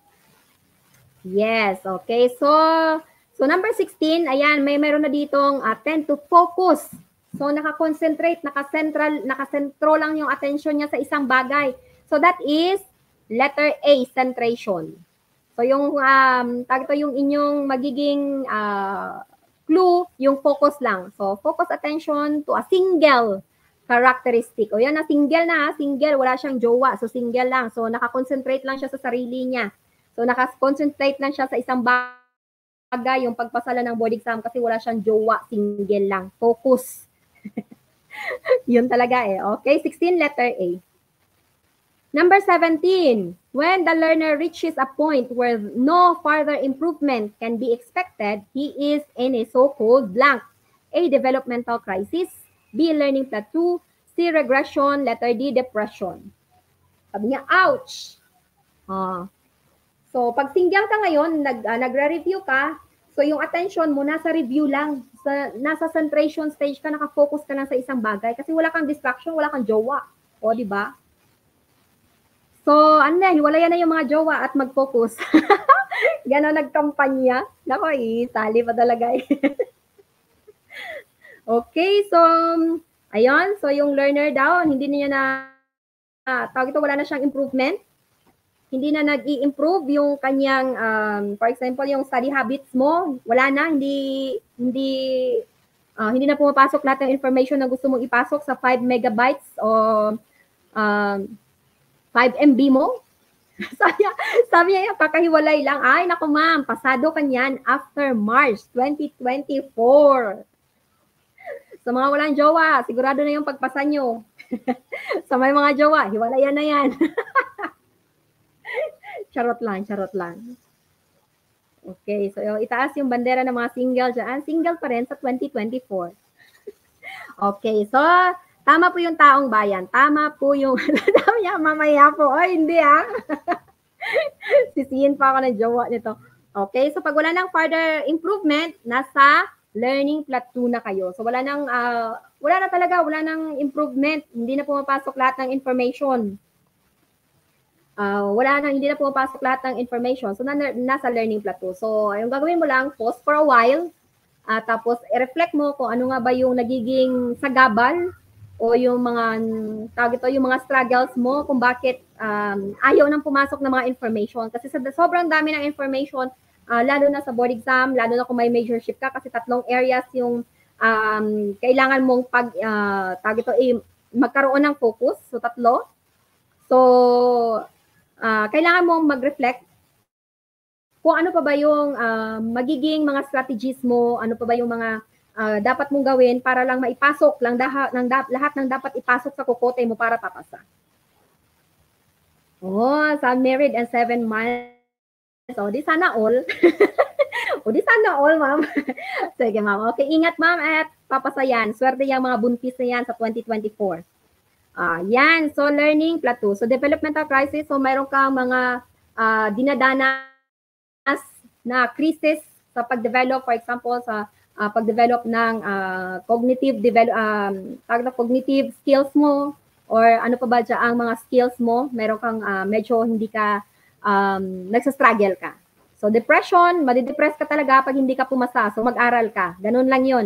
Yes, okay. So, so number sixteen, ayan, may meron na ditong uh, tend to focus. So, naka-concentrate, naka-central, naka-centro lang yung attention niya sa isang bagay. So, that is letter A, centration. So, yung, um, tag ito yung inyong magiging uh, clue, yung focus lang. So, focus attention to a single characteristic. O yan, na single na, single, wala siyang jowa. So, single lang. So, nakakonsentrate lang siya sa sarili niya. So, nakakonsentrate lang siya sa isang bagay, yung pagpasala ng board exam kasi wala siyang jowa, single lang. Focus. Yun talaga eh. Okay, sixteen, letter A. Number seventeen, when the learner reaches a point where no further improvement can be expected, he is in a so-called blank. A, developmental crisis. B, learning plateau. C, regression. Letter D, depression. Sabi niya, ouch! Ah. So, pag single ka ngayon, nag, uh, nagre-review ka, so yung attention mo nasa review lang. Sa, nasa centration stage ka, nakafocus ka lang sa isang bagay kasi wala kang distraction, wala kang jowa. O, di ba? So, ano na, hiwalayan na yung mga jowa at mag-focus. Gano'n nagkampanya. Nako, eh, sali pa talaga eh. Okay, so, ayun. So, yung learner daw, hindi niya na, uh, tawag ito, wala na siyang improvement. Hindi na nag-i-improve yung kanyang, um, for example, yung study habits mo. Wala na, hindi, hindi, uh, hindi na pumapasok lahat ng information na gusto mong ipasok sa five megabytes o um, five M B mo. sabi, niya, sabi niya, kakahiwalay lang. Ay, naku ma'am, pasado ka niyan after March twenty twenty-four. Sa mga walang jowa, sigurado na yung pagpasa nyo. Sa may mga jowa, hiwalayan na yan. Charot lang, charot lang. Okay, so itaas yung bandera ng mga single dyan. Single pa rin sa twenty twenty-four. Okay, so tama po yung taong bayan. Tama po yung, tama niya, mamaya po. Ay, hindi ah. Sisihin pa ako ng jowa nito. Okay, so pag wala ng further improvement, nasa learning plateau na kayo. So wala nang, uh, wala na talaga, wala nang improvement. Hindi na pumapasok lahat ng information. Uh, wala na, hindi na pumapasok lahat ng information. So na, nasa learning plateau. So yung gagawin mo lang, pause for a while. Uh, tapos i-reflect mo kung ano nga ba yung nagiging sagabal o yung mga tawag ito, yung mga struggles mo kung bakit um, ayaw nang pumasok ng mga information. Kasi sa sobrang dami ng information, uh, lalo na sa board exam, lalo na kung may majorship ka, kasi tatlong areas yung um, kailangan mong pag, uh, tawag ito, eh, magkaroon ng focus. So, tatlo. So, uh, kailangan mong mag-reflect kung ano pa ba yung uh, magiging mga strategies mo, ano pa ba yung mga uh, dapat mong gawin para lang maipasok lang daha, ng, da, lahat ng dapat ipasok sa kukote mo para papasa. Oh, sa married and seven months. So, di sana all. O, di sana all, ma'am. Sige, ma'am. Okay, ingat, ma'am, at papasa yan. Swerte yung mga buntis na yan sa twenty twenty-four. Ah, yan. So, learning plateau. So, developmental crisis. So, mayroon kang mga uh, dinadana na crisis sa pag-develop, for example, sa uh, pag-develop ng uh, cognitive develop um, cognitive skills mo, or ano pa ba dyan ang mga skills mo, meron kang uh, medyo hindi ka um, nagsastruggle ka. So depression, madidepress ka talaga pag hindi ka pumasa, so mag-aral ka. Ganun lang yun.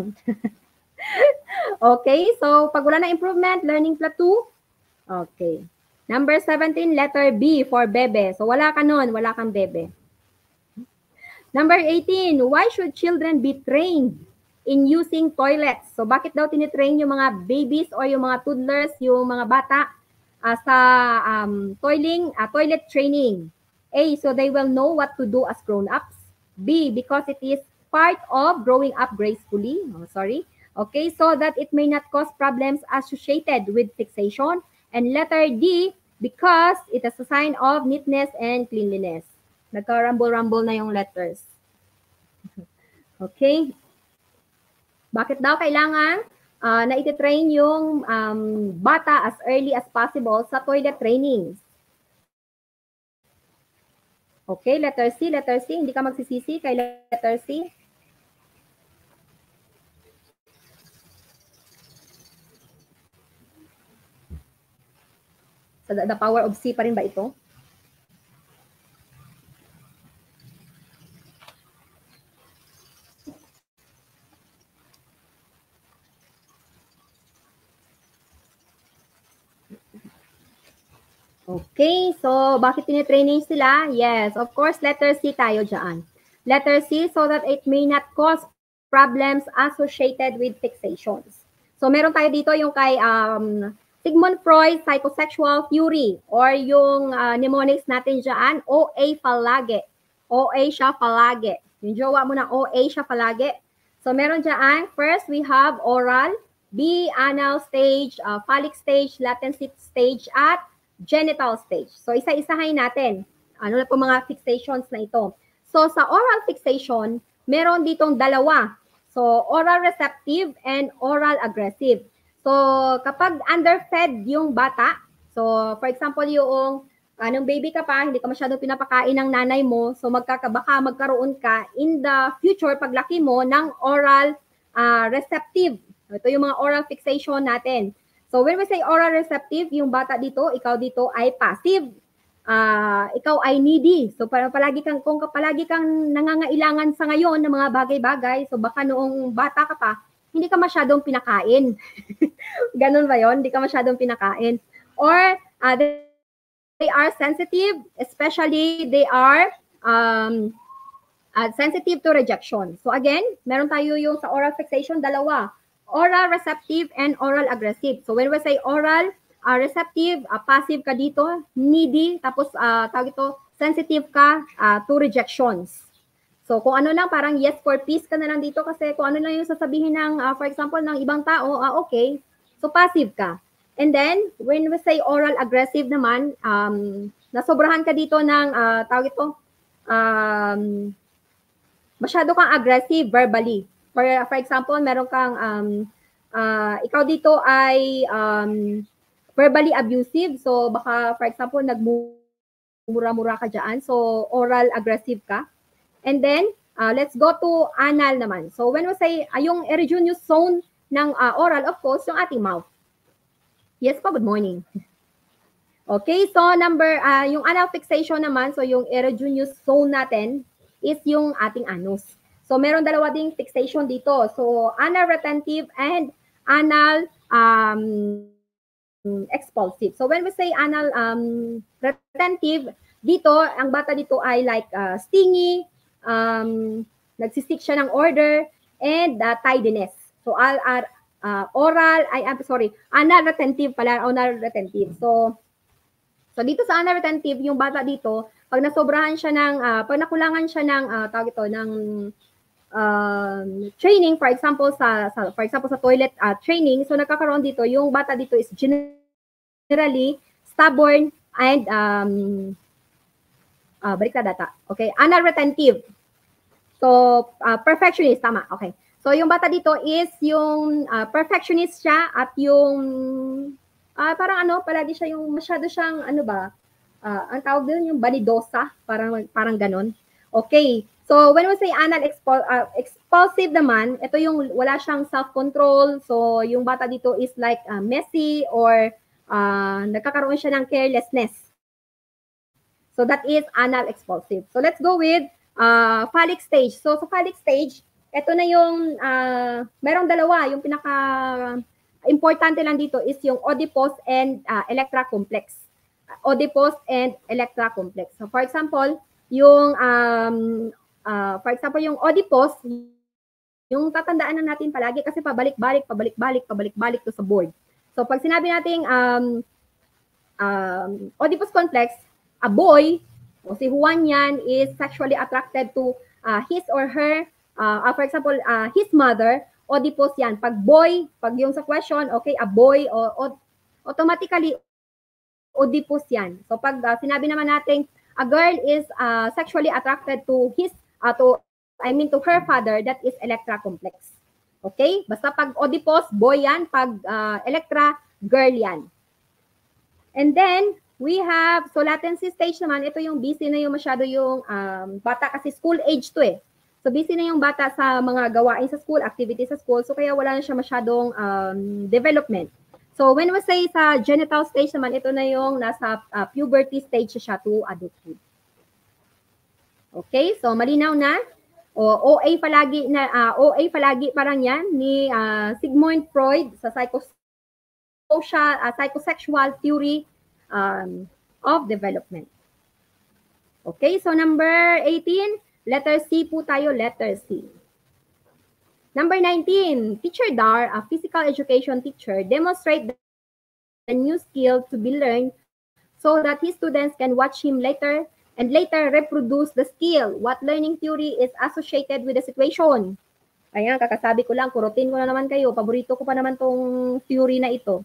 Okay, so pag wala na improvement, learning plateau. Okay. Number seventeen, letter B for bebe. So wala ka nun, wala kang bebe. Number eighteen, why should children be trained in using toilets? So bakit daw tinitrain yung mga babies or yung mga toddlers, yung mga bata uh, sa um, toiling, uh, toilet training? A, so they will know what to do as grown-ups. B, because it is part of growing up gracefully. Oh, sorry. Okay, so that it may not cause problems associated with fixation. And letter D, because it is a sign of neatness and cleanliness. Nagka-rumble-rumble na yung letters. Okay. Bakit daw kailangan uh, na iti-train yung um, bata as early as possible sa toilet trainings? Okay, letter C, letter C. Hindi ka magsisisi kay letter C. So, the power of C pa rin ba ito? Okay, so bakit tinitraining sila? Yes, of course, letter C tayo dyan. Letter C, so that it may not cause problems associated with fixations. So meron tayo dito yung kay um, Sigmund Freud, psychosexual theory, or yung uh, mnemonics natin dyan, O A palagi. O A siya palagi. Yung jowa mo na O A siya palagi. So meron dyan, first we have oral, B, anal stage, uh, phallic stage, latency stage, at genital stage. So, isa-isahin natin. Ano na po mga fixations na ito. So, sa oral fixation, meron ditong dalawa. So, oral receptive and oral aggressive. So, kapag underfed yung bata, so, for example, yung anong baby ka pa, hindi ka masyadong pinapakain ng nanay mo, so magkakabaka magkaroon ka in the future, paglaki mo, ng oral uh, receptive. Ito yung mga oral fixation natin. So when we say oral receptive, yung bata dito, ikaw dito ay passive. Uh, ikaw ay needy. So para palagi kang, kung palagi kang nangangailangan sa ngayon ng mga bagay-bagay, so baka noong bata ka pa, hindi ka masyadong pinakain. Ganun ba yon? Hindi ka masyadong pinakain. Or uh, they are sensitive, especially they are um, uh, sensitive to rejection. So again, meron tayo yung sa oral fixation, dalawa. Oral receptive and oral aggressive. So when we say oral uh, receptive, uh, passive ka dito, needy, tapos uh, tawag ito, sensitive ka uh, to rejections. So kung ano lang, parang yes for peace ka na lang dito kasi kung ano lang yung sasabihin ng, uh, for example, ng ibang tao, uh, okay, so passive ka. And then, when we say oral aggressive naman, um, nasobrahan ka dito ng, uh, tawag ito, um, masyado kang aggressive verbally. For, for example, meron kang, um, uh, ikaw dito ay um, verbally abusive. So, baka, for example, nagmura-mura ka dyan. So, oral aggressive ka. And then, uh, let's go to anal naman. So, when we say, uh, yung erogenous zone ng uh, oral, of course, yung ating mouth. Yes po, good morning. Okay, so number, uh, yung anal fixation naman, so yung erogenous zone natin is yung ating anus. So, meron dalawa ding fixation dito. So, anal retentive and anal um, expulsive. So, when we say anal um, retentive, dito, ang bata dito ay like uh, stingy, um, nagsistick siya ng order, and uh, tidiness. So, all are uh, oral, ay, I'm sorry, anal retentive pala, anal retentive. So, so dito sa anal retentive, yung bata dito, pag nasobrahan siya ng, uh, pag nakulangan siya ng, uh, tawag ito, ng um, training, for example, sa, sa, for example, sa toilet uh, training, so nagkakaroon dito, yung bata dito is generally stubborn and, um, uh, balik na data, okay, anal retentive. So, uh, perfectionist, tama, okay. So, yung bata dito is yung uh, perfectionist siya at yung Uh, parang ano, palagi siya yung masyado siyang ano ba, uh, ang tawag din yung vanidosa, parang parang ganon. Okay. So when we say anal expul uh, expulsive naman, ito yung wala siyang self-control. So yung bata dito is like uh, messy or uh, nagkakaroon siya ng carelessness. So that is anal expulsive. So let's go with uh, phallic stage. So sa phallic stage, ito na yung uh, merong dalawa, yung pinaka importante lang dito is yung Oedipus and uh, Electra complex. Oedipus and Electra complex. So for example, yung um, uh, for example yung Oedipus, yung tatandaan na natin palagi kasi pabalik-balik, pabalik-balik, pabalik-balik to sa board. So pag sinabi nating um, um, Oedipus complex, a boy, o si Juan yan, is sexually attracted to uh, his or her, uh, uh, for example, uh, his mother, Oedipus yan. Pag boy, pag yung sa question, okay, a boy, o, o automatically, Oedipus yan. So pag uh, sinabi naman natin, a girl is uh, sexually attracted to his, uh, to, I mean to her father, that is Electra complex. Okay? Basta pag Oedipus, boy yan. Pag uh, Electra, girl yan. And then, we have, so latency stage naman, ito yung busy na yung masyado yung um, bata kasi school age to eh. So busy na yung bata sa mga gawain sa school, activities sa school, so kaya wala na siya masyadong um, development. So when we say sa genital stage naman, ito na yung nasa uh, puberty stage siya to adulthood. Okay, so malinaw na. O OA palagi na uh, OA palagi parang yan ni uh, Sigmund Freud sa psychosocial uh, psychosexual theory um, of development. Okay, so number eighteen. Letter C po tayo, letter C. Number nineteen, Teacher Dar, a physical education teacher, demonstrate the new skill to be learned so that his students can watch him later and later reproduce the skill. What learning theory is associated with the situation? Ayan, kakasabi ko lang, kurutin ko na naman kayo. Paborito ko pa naman tong theory na ito.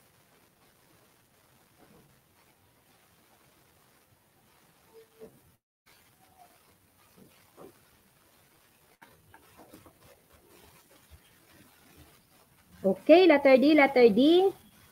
Okay, letter D, letter D.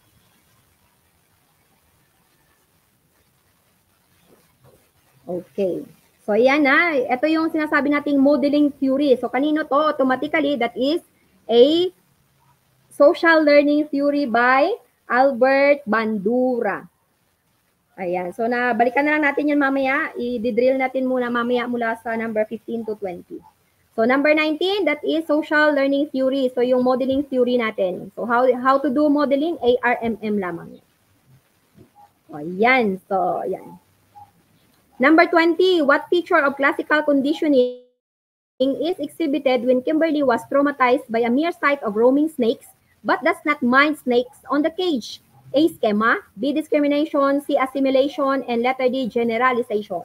Okay. So, yan na. Ito yung sinasabi nating modeling theory. So, kanino to? Automatically, that is a social learning theory by Albert Bandura. Ayan. So, nabalikan na lang natin yan mamaya. I-drill natin muna mamaya mula sa number fifteen to twenty. So number nineteen, that is social learning theory. So yung modeling theory natin. So how how to do modeling? A R M M lamang. O yan. So yan. Number twenty, what feature of classical conditioning is exhibited when Kimberly was traumatized by a mere sight of roaming snakes but does not mind snakes on the cage? A, schema, B, discrimination, C, assimilation, and letter D, generalization.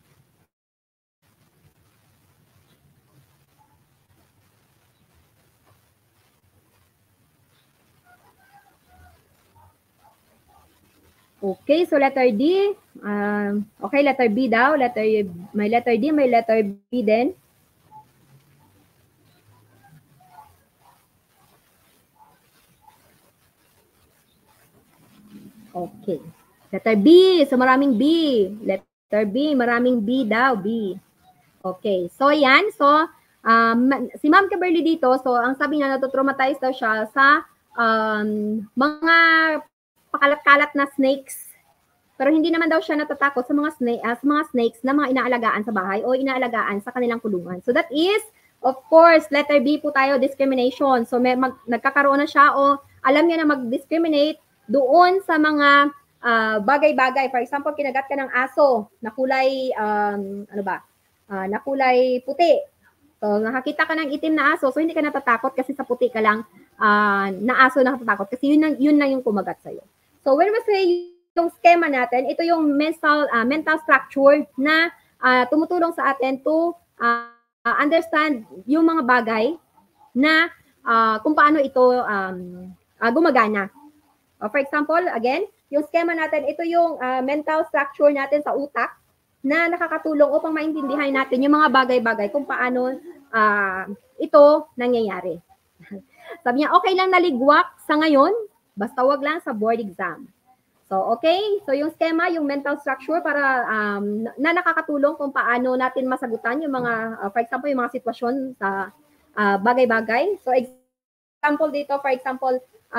Okay, so letter D. Uh, okay, letter B daw. Letter, may letter D, may letter B din. Okay. Letter B. So maraming B. Letter B, maraming B daw. B. Okay. So yan. So um, si Ma'am Kimberly dito, so ang sabi niya, natutraumatize daw siya sa um, mga pakalat-kalat na snakes. Pero hindi naman daw siya natatakot sa mga, snake, uh, sa mga snakes na mga inaalagaan sa bahay o inaalagaan sa kanilang kulungan. So that is, of course, letter B po tayo, discrimination. So may mag, nagkakaroon na siya o alam niya na mag-discriminate doon sa mga bagay-bagay. Uh, For example, kinagat ka ng aso na kulay, um, ano ba, uh, na kulay puti. So nakakita ka ng itim na aso, so hindi ka natatakot kasi sa puti ka lang uh, na aso na natatakot kasi yun, yun lang yung kumagat sa'yo. So when we say yung schema natin, ito yung mental uh, mental structure na uh, tumutulong sa atin to uh, understand yung mga bagay na uh, kung paano ito um, uh, gumagana. Uh, for example, again, yung schema natin, ito yung uh, mental structure natin sa utak na nakakatulong upang maintindihan natin yung mga bagay-bagay kung paano uh, ito nangyayari. Sabi niya, okay lang naligwak sa ngayon, basta wag lang sa board exam. So, okay. So, yung schema, yung mental structure para um, na nakakatulong kung paano natin masagutan yung mga, uh, for example, yung mga sitwasyon sa uh, bagay-bagay. So, example dito, for example,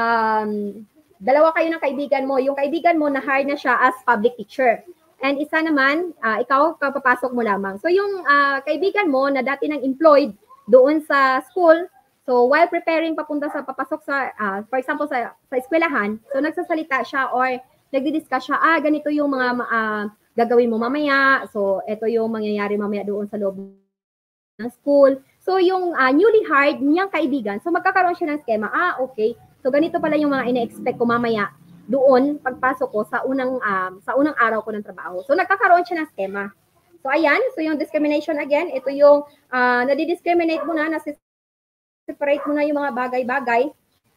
um, dalawa kayo ng kaibigan mo. Yung kaibigan mo, na-hire na siya as public teacher. And isa naman, uh, ikaw, kapapasok mo lamang. So, yung uh, kaibigan mo na dati nang employed doon sa school, so, while preparing papunta sa papasok sa, uh, for example, sa, sa eskwelahan, so nagsasalita siya or nagdi-discuss siya, ah, ganito yung mga uh, gagawin mo mamaya. So, ito yung mangyayari mamaya doon sa loob ng school. So, yung uh, newly hired niyang kaibigan, so magkakaroon siya ng schema, ah, okay. So, ganito pala yung mga ina-expect ko mamaya doon pagpasok ko sa unang um, sa unang araw ko ng trabaho. So, nagkakaroon siya ng schema. So, ayan. So, yung discrimination again, ito yung uh, nadi-discriminate mo na, nasi-separate mo na yung mga bagay-bagay.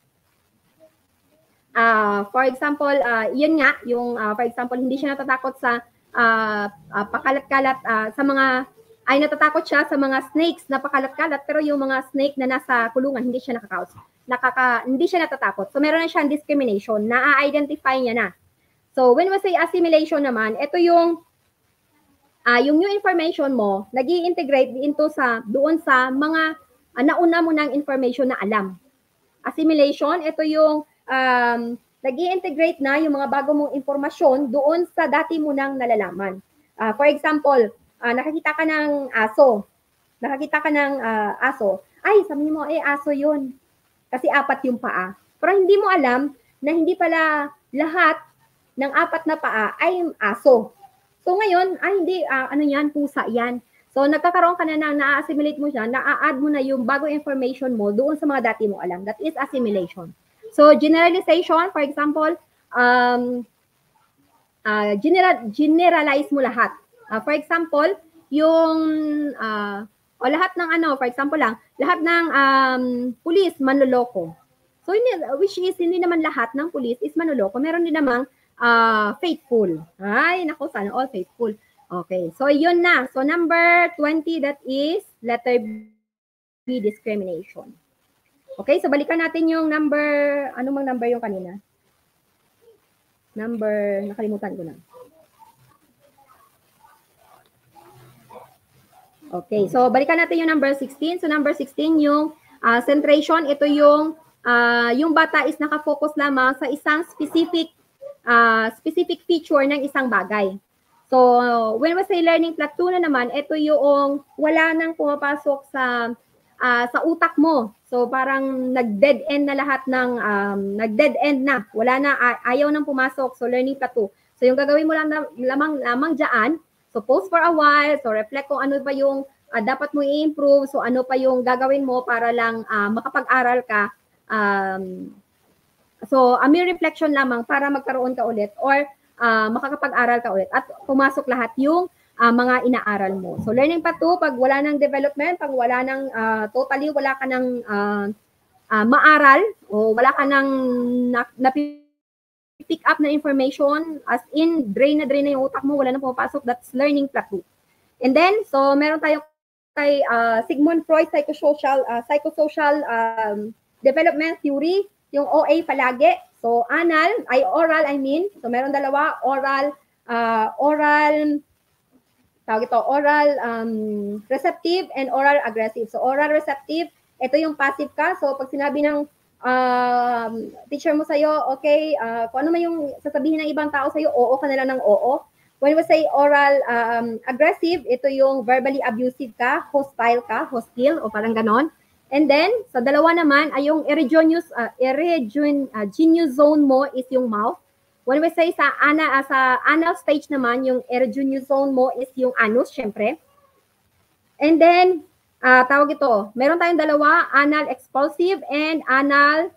Uh, for example, uh, yun nga, yung uh, for example, hindi siya natatakot sa uh, uh, pakalat-kalat, uh, sa mga, ay natatakot siya sa mga snakes na pakalat-kalat, pero yung mga snake na nasa kulungan, hindi siya nakakaos. Nakaka, hindi siya natatakot. So, meron na siyang discrimination, na-identify niya na. So, when we say assimilation naman, ito yung, uh, yung new information mo, nag-i-integrate into sa, doon sa mga uh, nauna mo ng information na alam. Assimilation, ito yung Um, nag-i-integrate na yung mga bago mong impormasyon doon sa dati mo nang nalalaman. Uh, for example, uh, nakakita ka ng aso. Nakakita ka ng uh, aso. Ay, sabi mo, eh, aso yun. Kasi apat yung paa. Pero hindi mo alam na hindi pala lahat ng apat na paa ay aso. So ngayon, ay hindi, uh, ano yan, pusa yan. So nagkakaroon ka na na, na-assimilate mo siya, na-add mo na yung bago information mo doon sa mga dati mo alam. That is assimilation. So, generalization, for example, um, uh, general, generalize mo lahat. Uh, for example, yung, uh, o lahat ng ano, for example lang, lahat ng um, pulis, manloloko. So, which is, hindi naman lahat ng pulis is manloloko. Meron din namang uh, faithful. Ay, naku, sana all faithful. Okay, so yun na. So, number twenty, that is letter B, discrimination. Okay, so balikan natin yung number, ano mang number yung kanina? Number, nakalimutan ko na. Okay, so balikan natin yung number sixteen. So number sixteen, yung uh, centration, ito yung, uh, yung bata is nakafocus lamang sa isang specific, uh, specific feature ng isang bagay. So, when we say learning plateau na naman, ito yung wala nang pumapasok sa uh, sa utak mo. So, parang nag-dead end na lahat ng, um, nag-dead end na. Wala na, ayaw nang pumasok. So, learning plateau. So, yung gagawin mo lang lamang, lamang dyan, so pause for a while, so reflect kung ano pa yung uh, dapat mo i-improve, so ano pa yung gagawin mo para lang uh, makapag-aral ka. Um, so, a mere reflection lamang para magkaroon ka ulit or uh, makakapag-aral ka ulit at pumasok lahat yung uh, mga inaaral mo. So, learning plateau, pag wala ng development, pag wala ng, uh, totally wala ka ng uh, uh, maaral o wala ka ng na, na pick up na information, as in, drain na drain na yung utak mo, wala na pumapasok, that's learning plateau. And then, so meron tayo kay uh, Sigmund Freud, psychosocial, uh, psychosocial um, development theory, yung O A palagi. So, anal, ay oral, I mean. So, meron dalawa, oral, uh, oral, tawag ito, oral um, receptive and oral aggressive. So, oral receptive, ito yung passive ka. So, pag sinabi ng um, teacher mo sa'yo, okay, uh, kung ano man yung sasabihin ng ibang tao sa'yo, oo ka na lang ng oo. When we say oral um, aggressive, ito yung verbally abusive ka, hostile ka, hostile, o parang ganon. And then, sa dalawa naman, ay yung erogenous, uh, erogenous zone mo is yung mouth. When we say sa, ana, uh, sa anal stage naman, yung erogenous zone mo is yung anus, syempre. And then, uh, tawag ito, meron tayong dalawa, anal expulsive and anal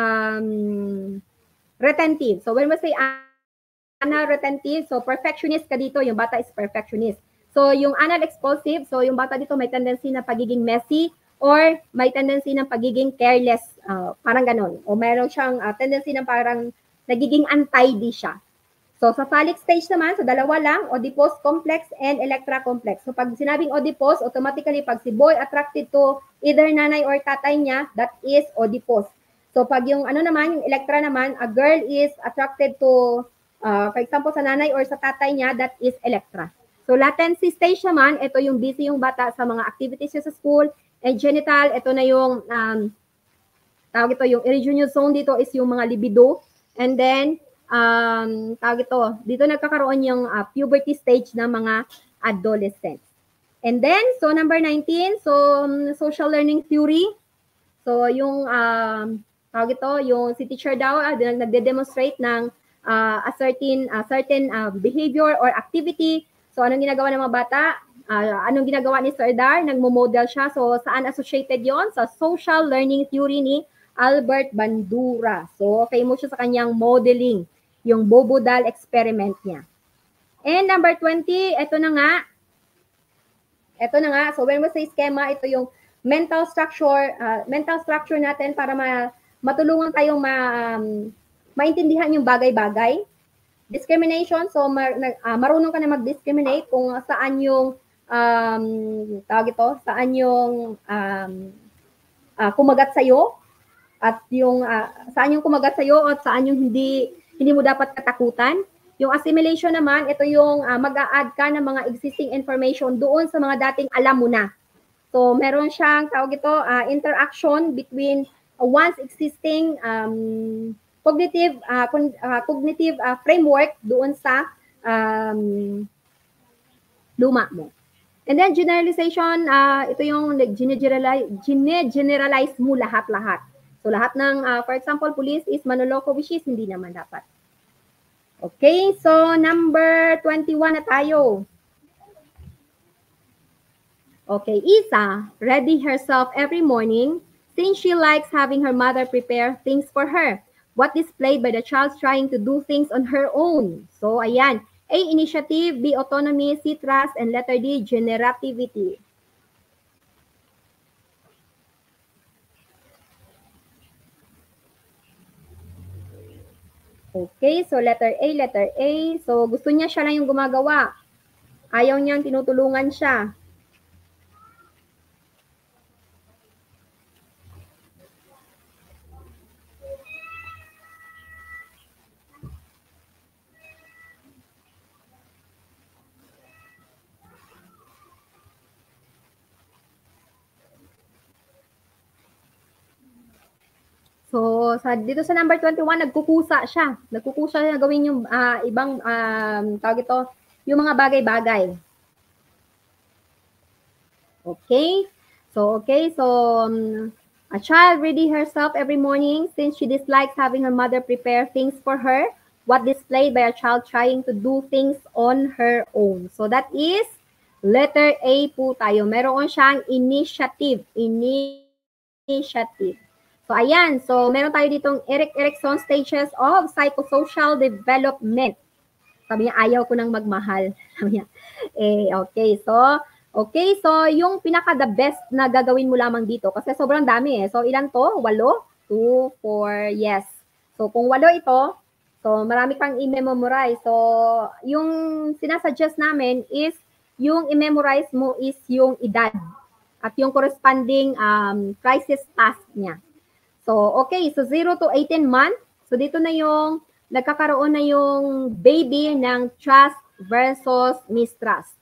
um, retentive. So, when we say anal retentive, so perfectionist ka dito, yung bata is perfectionist. So, yung anal expulsive, so yung bata dito may tendency na pagiging messy or may tendency ng pagiging careless, uh, parang ganon. O meron siyang uh, tendency ng parang nagiging untidy siya. So, sa phallic stage naman, so dalawa lang, Oedipus complex and Electra complex. So, pag sinabing Oedipus, automatically, pag si boy attracted to either nanay or tatay niya, that is Oedipus. So, pag yung ano naman, yung Electra naman, a girl is attracted to, uh, for example, sa nanay or sa tatay niya, that is Electra. So, latency stage naman, ito yung busy yung bata sa mga activities sa school, and genital, ito na yung, um, tawag ito, yung erogenous zone dito is yung mga libido, and then, um, tawag ito, dito nagkakaroon yung uh, puberty stage ng mga adolescents. And then, so number nineteen, so um, social learning theory. So yung, um, tawag ito, yung si teacher daw, uh, nagde-demonstrate ng uh, a certain, uh, certain uh, behavior or activity. So anong ginagawa ng mga bata? Uh, anong ginagawa ni Sir Dar? Nagmo-model siya. So saan associated yon? Sa social learning theory ni Albert Bandura. So famous siya sa kanyang modeling, yung Bobodal experiment niya. And number twenty, ito na nga. Ito na nga. So when we say schema, ito yung mental structure, uh, mental structure natin para ma matulungan tayong ma, um, maintindihan yung bagay-bagay. Discrimination, so mar, uh, marunong ka na mag-discriminate kung saan yung um, tawag ito, saan yung um, uh, kumagat sa'yo at yung uh, saan yung kumagat sa'yo at saan yung hindi hindi mo dapat katakutan. Yung assimilation naman, ito yung uh, mag-a-add ka ng mga existing information doon sa mga dating alam mo na. So meron siyang tawag ito, uh, interaction between uh, one's existing um, cognitive uh, uh, cognitive uh, framework doon sa um, luma mo. And then generalization, uh, ito yung generalize, generalize mo lahat-lahat. So lahat ng, uh, for example, police is manloloko, which is hindi naman dapat. Okay, so number twenty-one na tayo. Okay, Isa, ready herself every morning since she likes having her mother prepare things for her. What displayed by the child trying to do things on her own? So, ayan. A, initiative, B, autonomy, C, trust, and letter D, generativity. Okay, so letter A, letter A. So, gusto niya siya lang yung gumagawa. Ayaw niyang tinutulungan siya. So, sa, dito sa number twenty-one, nagkukusa siya. Nagkukusa siya na gawin yung uh, ibang, um, tawag ito, yung mga bagay-bagay. Okay? So, okay, so um, a child ready herself every morning since she dislikes having her mother prepare things for her. What displayed by a child trying to do things on her own. So that is letter A po tayo. Meron siyang initiative. Initiative. So ayan, so meron tayo ditong Erik Erikson stages of psychosocial development. Sabi niya, ayaw ko nang magmahal. Sabi niya, eh, okay, so Okay, so yung pinaka the best na gagawin mo lamang dito kasi sobrang dami eh. So ilan to? Walo? Two, four, yes. So kung walo ito, so marami kang i-memorize. So yung sinasuggest namin is yung i-memorize mo is yung edad at yung corresponding um, crisis task niya. So okay, so zero to eighteen months. So dito na yung nagkakaroon na yung baby ng trust versus mistrust.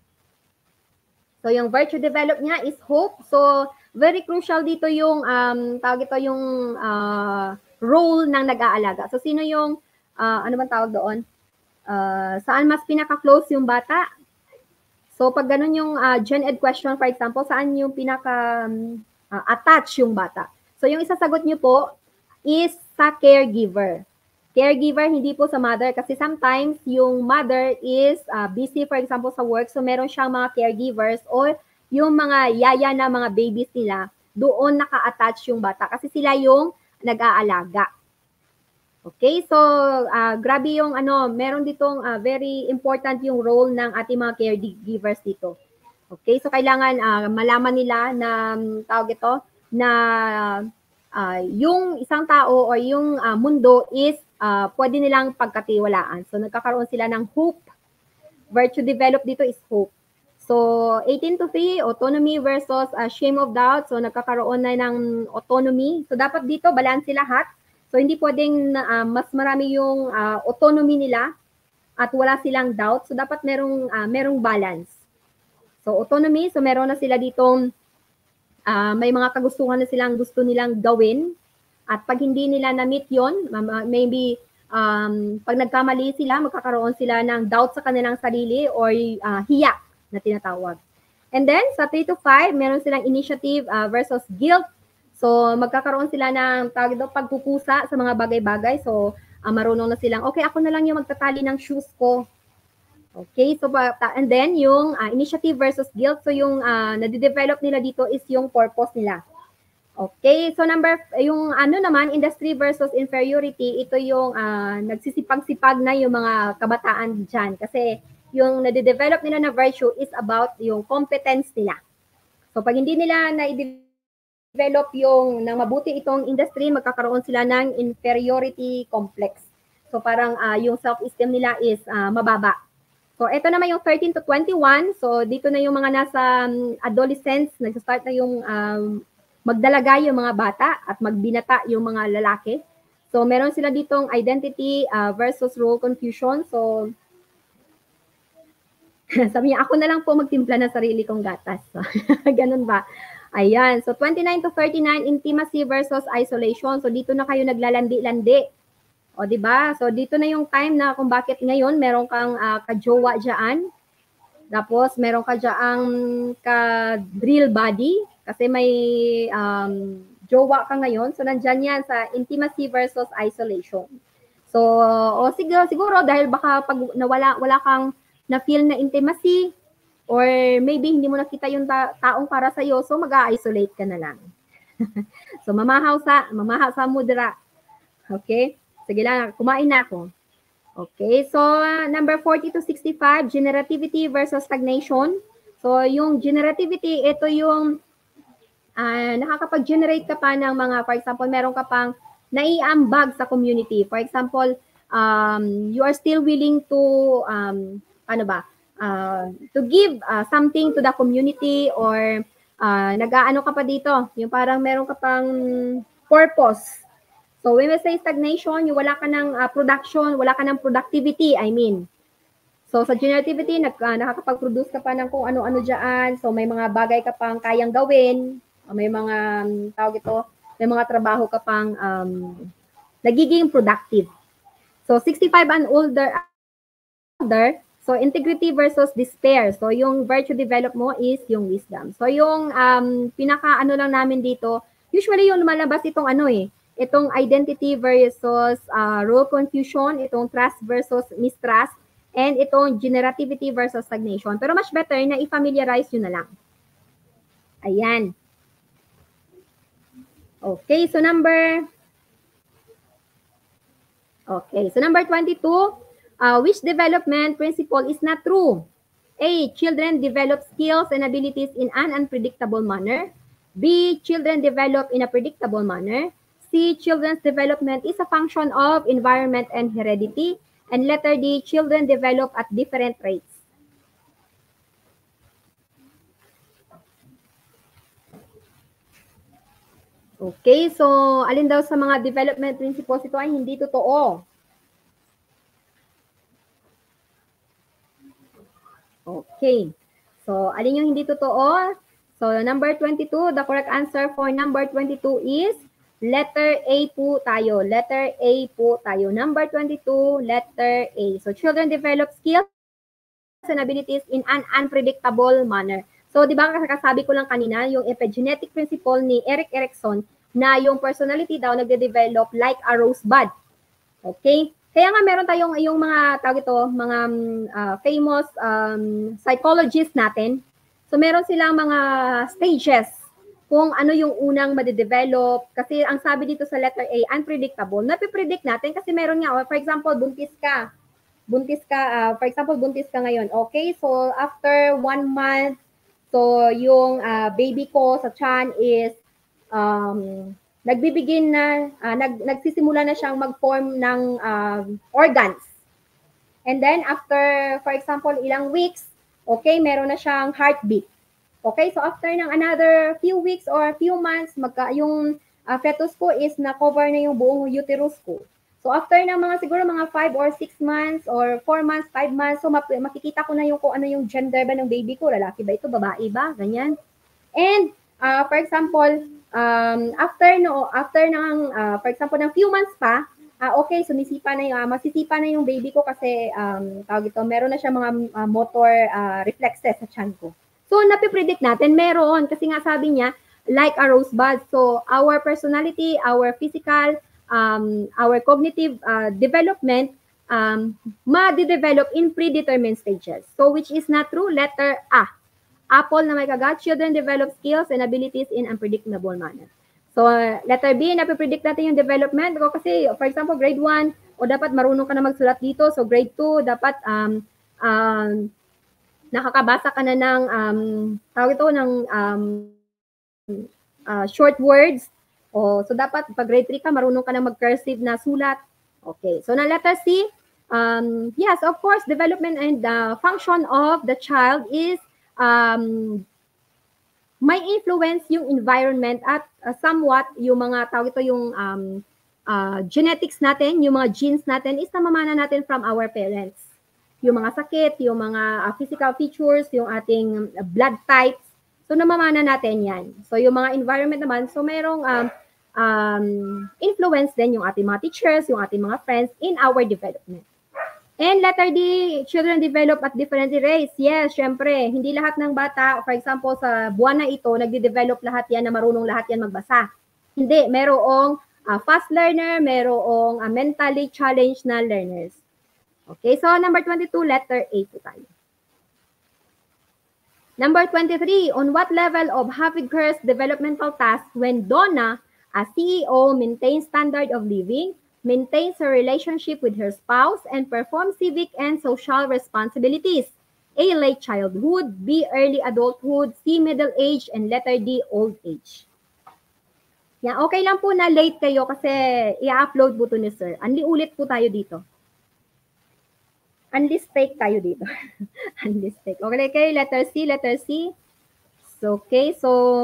So, yung virtue develop niya is hope. So, very crucial dito yung, um, tawag ito yung uh, role ng nag-aalaga. So, sino yung, uh, ano bang tawag doon? Uh, saan mas pinaka-close yung bata? So, pag ganun yung uh, gen ed question, for example, saan yung pinaka-attach um, uh, yung bata? So, yung isasagot nyo po is sa caregiver. Caregiver, hindi po sa mother kasi sometimes yung mother is uh, busy, for example, sa work. So, meron siyang mga caregivers or yung mga yaya na mga babies nila, doon naka-attach yung bata kasi sila yung nag-aalaga. Okay, so uh, grabe yung ano, meron ditong uh, very important yung role ng ating mga caregivers dito. Okay, so kailangan uh, malaman nila na um, tawag ito, na uh, yung isang tao o yung uh, mundo is Uh, pwede nilang pagkatiwalaan. So, nagkakaroon sila ng hope. Virtue develop dito is hope. So, eighteen to three, autonomy versus uh, shame of doubt. So, nagkakaroon na ng autonomy. So, dapat dito, balanse lahat. So, hindi pwedeng uh, mas marami yung uh, autonomy nila at wala silang doubt. So, dapat merong, uh, merong balance. So, autonomy. So, meron na sila ditong uh, may mga kagustuhan na silang gusto nilang gawin. At pag hindi nila na-meet yun, maybe um, pag nagkamali sila, magkakaroon sila ng doubt sa kanilang sarili or uh, hiya na tinatawag. And then, sa three to five, meron silang initiative uh, versus guilt. So, magkakaroon sila ng tawag ito, pagkukusa sa mga bagay-bagay. So, uh, marunong na silang, okay, ako na lang yung magtatali ng shoes ko. Okay, so, and then, yung uh, initiative versus guilt. So, yung uh, nade-develop nila dito is yung purpose nila. Okay, so number, yung ano naman, industry versus inferiority, ito yung uh, nagsisipag-sipag na yung mga kabataan dyan. Kasi yung nade-develop nila na virtue is about yung competence nila. So pag hindi nila na-develop yung nang mabuti itong industry, magkakaroon sila ng inferiority complex. So parang uh, yung self-esteem nila is uh, mababa. So ito naman yung thirteen to twenty-one. So dito na yung mga nasa um, adolescents, nag-start na yung um, magdalaga yung mga bata at magbinata yung mga lalaki. So, meron sila ditong identity uh, versus role confusion. So, sabi niya, ako na lang po magtimpla ng sarili kong gatas. So, ganun ba? Ayan. So, twenty-nine to thirty-nine, intimacy versus isolation. So, dito na kayo naglalandi-landi. O, di ba? So, dito na yung time na kung bakit ngayon meron kang uh, kajowa dyan. Tapos, meron ka dyan ka-drill body. Kasi may um, jowa ka ngayon. So, nandyan yan sa intimacy versus isolation. So, o siguro, siguro dahil baka pag nawala, wala kang na-feel na intimacy or maybe hindi mo nakita yung ta- taong para sa'yo, so mag-isolate ka na lang. So, mamahaw sa, mamahaw sa mudra. Okay? Sige lang, kumain na ako. Okay, so uh, number forty to sixty-five, generativity versus stagnation. So, yung generativity, ito yung Uh, nakakapag-generate ka pa ng mga, for example, meron ka pang naiambag sa community. For example, um, you are still willing to, um, ano ba, uh, to give uh, something to the community or uh, nag-aano ka pa dito, yung parang meron ka pang purpose. So, when we say stagnation, yung wala ka ng uh, production, wala ka ng productivity, I mean. So, sa generativity, nag, uh, nakakapag-produce ka pa ng kung ano-ano dyan. So, may mga bagay ka pang kayang gawin. May mga, um, tawag ito, may mga trabaho ka pang um, nagiging productive. So, sixty-five and older, older So, integrity versus despair. So, yung virtue develop mo is yung wisdom. So, yung um, pinaka-ano lang namin dito, usually yung lumalabas itong ano eh, itong identity versus uh, role confusion, itong trust versus mistrust, and itong generativity versus stagnation. Pero mas better na i-familiarize nyo na lang. Ayan. Okay, so number... Okay, so number twenty-two, uh, which development principle is not true? A, children develop skills and abilities in an unpredictable manner. B, children develop in a predictable manner. C, children's development is a function of environment and heredity. And letter D, children develop at different rates. Okay, so alin daw sa mga development principles ito ay hindi totoo? Okay, so alin yung hindi totoo? So number twenty-two, the correct answer for number twenty-two is letter A po tayo. Letter A po tayo. Number twenty-two, letter A. So children develop skills and abilities in an unpredictable manner. So, di ba kasabi ko lang kanina, yung epigenetic principle ni Erik Erikson na yung personality daw nagde-develop like a rosebud. Okay? Kaya nga meron tayong yung mga tawag ito, mga uh, famous um, psychologists natin. So, meron silang mga stages kung ano yung unang made-develop. Kasi ang sabi dito sa letter A, unpredictable. Napipredict natin kasi meron nga, for example, buntis ka. Buntis ka, uh, for example, buntis ka ngayon. Okay, so after one month, so yung uh, baby ko sa tiyan is um, nagbibigin na, uh, nag, nagsisimula na siyang mag-form ng uh, organs. And then after, for example, ilang weeks, okay, meron na siyang heartbeat. Okay, so after ng another few weeks or few months, magka, yung uh, fetus ko is na-cover na yung buong uterus ko. So after ng mga siguro mga five or six months or four months, five months, so makikita ko na yung kung ano yung gender ba ng baby ko, lalaki ba ito, babae ba, ganyan. And uh, for example, um, after no, after ng uh, for example ng few months pa, uh, okay, sumisipa na yung uh, masisipa na yung baby ko kasi um, tawag ito, meron na siya mga uh, motor uh, reflexes sa tiyan ko. So napipredict natin, meron kasi nga sabi niya like a rosebud. So our personality, our physical, Um, our cognitive uh, development um, ma-develop in predetermined stages. So, which is not true? Letter A. Apple na may kagat, children develop skills and abilities in unpredictable manner. So, uh, letter B, napipredict natin yung development. O kasi, for example, grade one, o dapat marunong ka na magsulat dito. So, grade two, dapat um, um, nakakabasa ka na ng, um, tawag ito, ng um, uh, short words. Oh, so dapat pag grade three ka, marunong ka na mag-cursive na sulat. Okay, so na letter C, um, yes, of course, development and the function of the child is um, may influence yung environment at uh, somewhat yung mga tawag ito yung um, uh, genetics natin, yung mga genes natin is namamana natin from our parents. Yung mga sakit, yung mga uh, physical features, yung ating uh, blood types. So, namamana natin yan. So, yung mga environment naman, so merong um, um, influence din yung ating mga teachers, yung ating mga friends in our development. And letter D, children develop at different rates. Yes, syempre, hindi lahat ng bata, for example, sa buwan na ito, nagde-develop lahat yan na marunong lahat yan magbasa. Hindi, merong uh, fast learner, merong uh, mentally challenged na learners. Okay, so number twenty-two, letter A po tayo. Number twenty-three, on what level of Havighurst developmental task when Donna, as C E O, maintains standard of living, maintains her relationship with her spouse, and performs civic and social responsibilities? A, late childhood, B, early adulthood, C, middle age, and letter D, old age. Yan, okay lang po na late kayo kasi i-upload po to ni sir. Anli ulit po tayo dito. Unlist fake tayo dito. Unlist fake. Okay, okay, letter C, letter C. So, okay, so,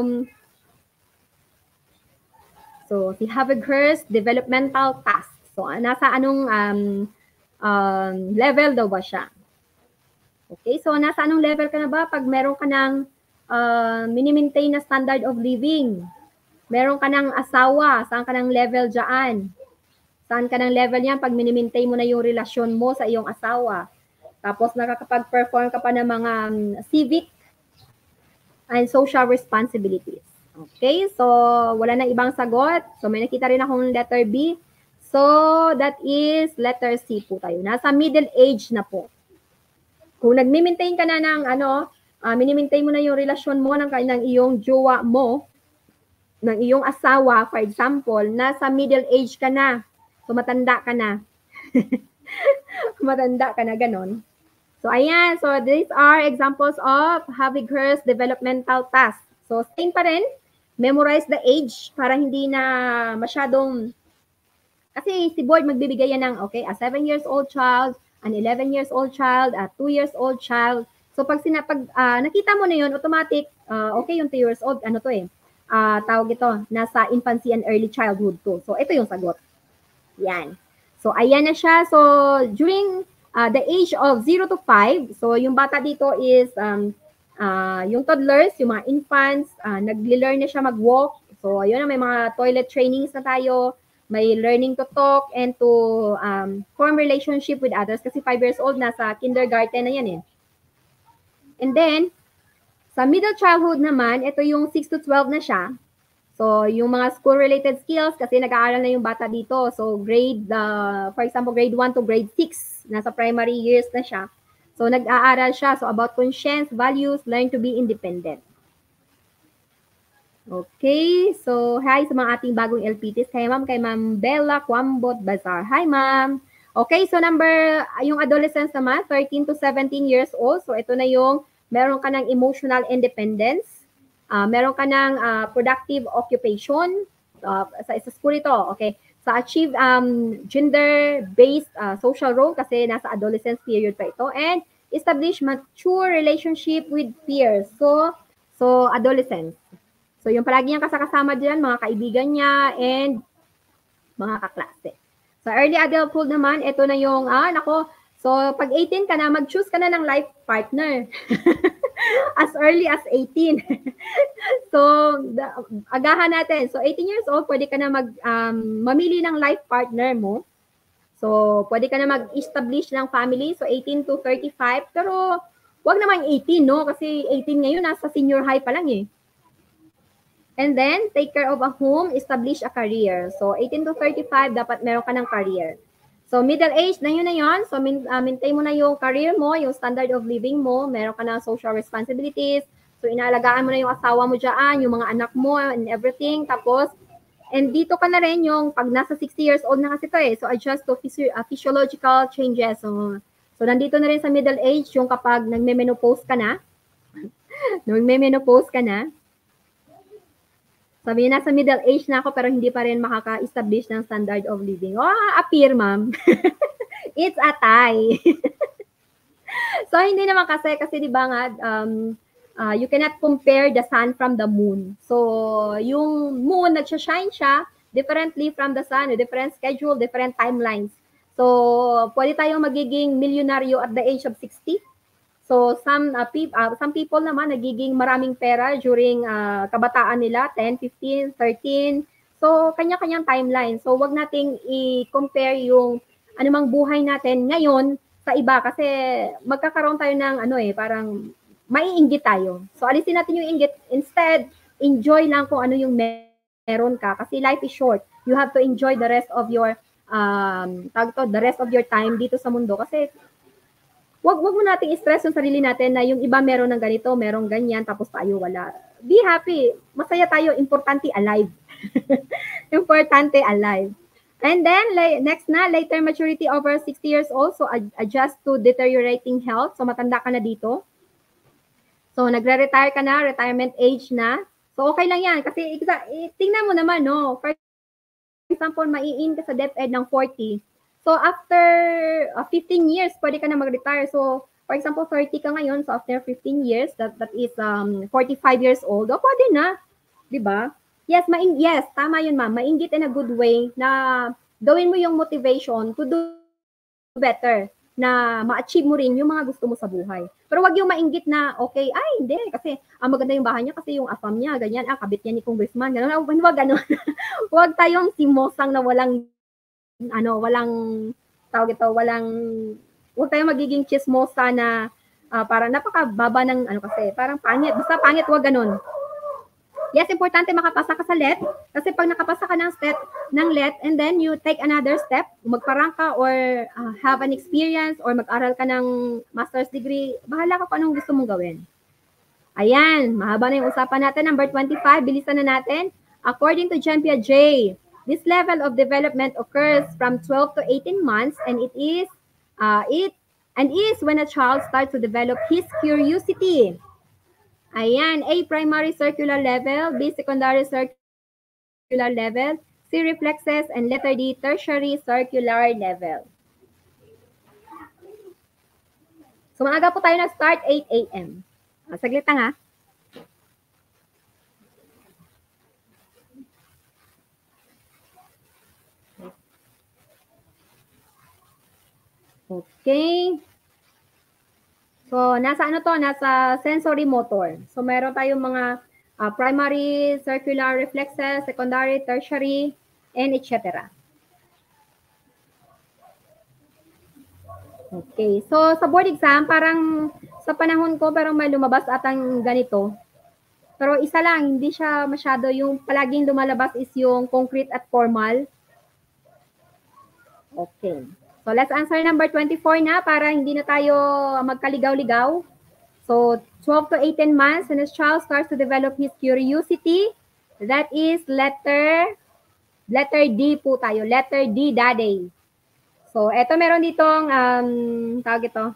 so, si Havighurst developmental task. So, nasa anong um, um, level daw ba siya? Okay, so, nasa anong level ka na ba pag meron ka ng uh, mini-maintain na standard of living? Meron ka ng asawa, saan ka ng level dyan? Saan ka ng level yan pag mini-maintain mo na yung relasyon mo sa iyong asawa? Tapos nakakapag-perform ka pa ng mga um, civic and social responsibilities. Okay, so wala na ibang sagot. So may nakita rin akong letter B. So that is letter C po tayo. Nasa middle age na po. Kung nagmi-maintain ka na ng ano, uh, mini-maintain mo na yung relasyon mo ng, ng iyong jowa mo, ng iyong asawa, for example, nasa middle age ka na. So matanda ka na. Matanda ka na, ganon. So ayan, so these are examples of Haviger's developmental task. So same pa rin, memorize the age para hindi na masyadong, kasi si board magbibigay yan ng, okay, a seven years old child, an eleven years old child, a two years old child. So pag, sinapag, uh, nakita mo na yun, automatic, uh, okay, yung two years old, ano to eh, uh, tawag ito, nasa infancy and early childhood to. So ito yung sagot. Yan. So ayan na siya. So during uh, the age of zero to five, so yung bata dito is, um, Uh, yung toddlers, yung mga infants, uh, nag-learn na siya mag-walk. So, ayun na, may mga toilet trainings na tayo. May learning to talk and to um, form relationship with others. Kasi five years old, nasa kindergarten na yan eh. And then, sa middle childhood naman, ito yung six to twelve na siya. So, yung mga school-related skills, kasi nag-aaral na yung bata dito. So, grade, uh, for example, grade one to grade six, nasa primary years na siya. So, nag-aaral siya. So, about conscience, values, learn to be independent. Okay. So, hi sa mga ating bagong L P Ts. Kay ma'am, kay ma'am Bella Kwambot Bazar. Hi, ma'am. Okay. So, number, yung adolescents naman, thirteen to seventeen years old. So, ito na yung meron ka ng emotional independence. Uh, meron ka ng uh, productive occupation. Uh, sa, sa school ito. Okay. Sa achieve um, gender-based uh, social role kasi nasa adolescence period pa ito, and establish mature relationship with peers. So, so adolescents. So, yung palagi niyang kasakasama dyan, mga kaibigan niya, and mga kaklase. Sa early adulthood naman, ito na yung, ah, nako, so pag eighteen ka na, mag-choose ka na ng life partner. As early as eighteen. So, the, agahan natin. So, eighteen years old, pwede ka na mag, um, mamili ng life partner mo. So, pwede ka na mag-establish ng family. So, eighteen to thirty-five. Pero, wag naman eighteen, no? Kasi eighteen ngayon, nasa senior high pa lang eh. And then, take care of a home, establish a career. So, eighteen to thirty-five, dapat meron ka ng career. So, middle age na yun na yun. So, min, uh, maintain mo na yung career mo, yung standard of living mo. Meron ka ng social responsibilities. So, inaalagaan mo na yung asawa mo dyan, yung mga anak mo, and everything. Tapos, and dito ka na rin yung pag nasa sixty years old na kasi ito eh. So, adjust to physio- uh, physiological changes. So, so, nandito na rin sa middle age yung kapag nagme-menopause ka na. Nagme-menopause ka na. Sabi niya, nasa middle age na ako pero hindi pa rin makaka-establish ng standard of living. Oh, appear, ma'am. It's a tie. So, hindi naman kasi, kasi di ba nga, um, uh, you cannot compare the sun from the moon. So, yung moon, nagsashine siya differently from the sun, different schedule, different timelines. So, pwede tayong magiging milyonaryo at the age of sixty. So, some uh, pe- uh, some people naman nagiging maraming pera during uh, kabataan nila, ten, fifteen, thirteen. So, kanya-kanyang timeline. So, wag nating i-compare yung anumang buhay natin ngayon sa iba kasi magkakaroon tayo ng ano eh, parang maiinggit tayo. So, alisin natin yung inggit. Instead, enjoy lang kung ano yung meron ka kasi life is short. You have to enjoy the rest of your um, tawag to, the rest of your time dito sa mundo kasi wag wag mo nating i-stress yung sarili natin na yung iba meron ng ganito, merong ganyan, tapos tayo wala. Be happy. Masaya tayo. Importante alive. Importante alive. And then, next na, later maturity over sixty years old. So, adjust to deteriorating health. So, matanda ka na dito. So, nagre-retire ka na, retirement age na. So, okay lang yan. Kasi, tingnan mo naman, no? For example, mai-in ka sa DepEd ng forty. So, after uh, fifteen years, pwede ka na mag-retire. So, for example, thirty ka ngayon. So, after fifteen years, that that is um, forty-five years old. O, pwede na. Diba? Yes, maing yes, tama yun, ma'am. Mainggit in a good way na gawin mo yung motivation to do better, na ma-achieve mo rin yung mga gusto mo sa buhay. Pero wag yung mainggit na, okay, ay, hindi, kasi ah, maganda yung bahay niya kasi yung afam niya, ganyan, ah, kabit niya ni congressman, gano'n. Wag, gano'n. Wag tayong simosang na walang ano, walang, tawag ito, walang huwag tayong magiging chismosa na uh, parang napakababa ng ano kasi, parang pangit. Basta pangit, huwag ganun. Yes, importante makapasa ka sa L E T kasi pag nakapasa ka ng step ng L E T and then you take another step, magparang ka or uh, have an experience or mag-aral ka ng master's degree, bahala ka kung anong gusto mong gawin. Ayan, mahaba na yung usapan natin. Number twenty-five, bilisan na natin. According to Gempia J, this level of development occurs from twelve to eighteen months and it is uh, it and is when a child starts to develop his curiosity. Ayan, A, primary circular level, B, secondary circular level, C, reflexes, and letter D, tertiary circular level. So, maaga po tayo na-start, eight A M Ah, saglit lang ha. Okay. So, nasa ano to? Nasa sensory motor. So, meron tayong mga uh, primary, circular reflexes, secondary, tertiary, and et cetera. Okay. So, sa board exam, parang sa panahon ko, parang may lumabas atang ganito. Pero isa lang, hindi siya masyado. Yung palaging lumalabas is yung concrete at formal. Okay. So, let's answer number twenty-four na para hindi na tayo magkaligaw-ligaw. So, twelve to eighteen months when a child starts to develop his curiosity. That is letter, letter D po tayo. Letter D, daddy. So, eto meron ditong, um, tawag ito.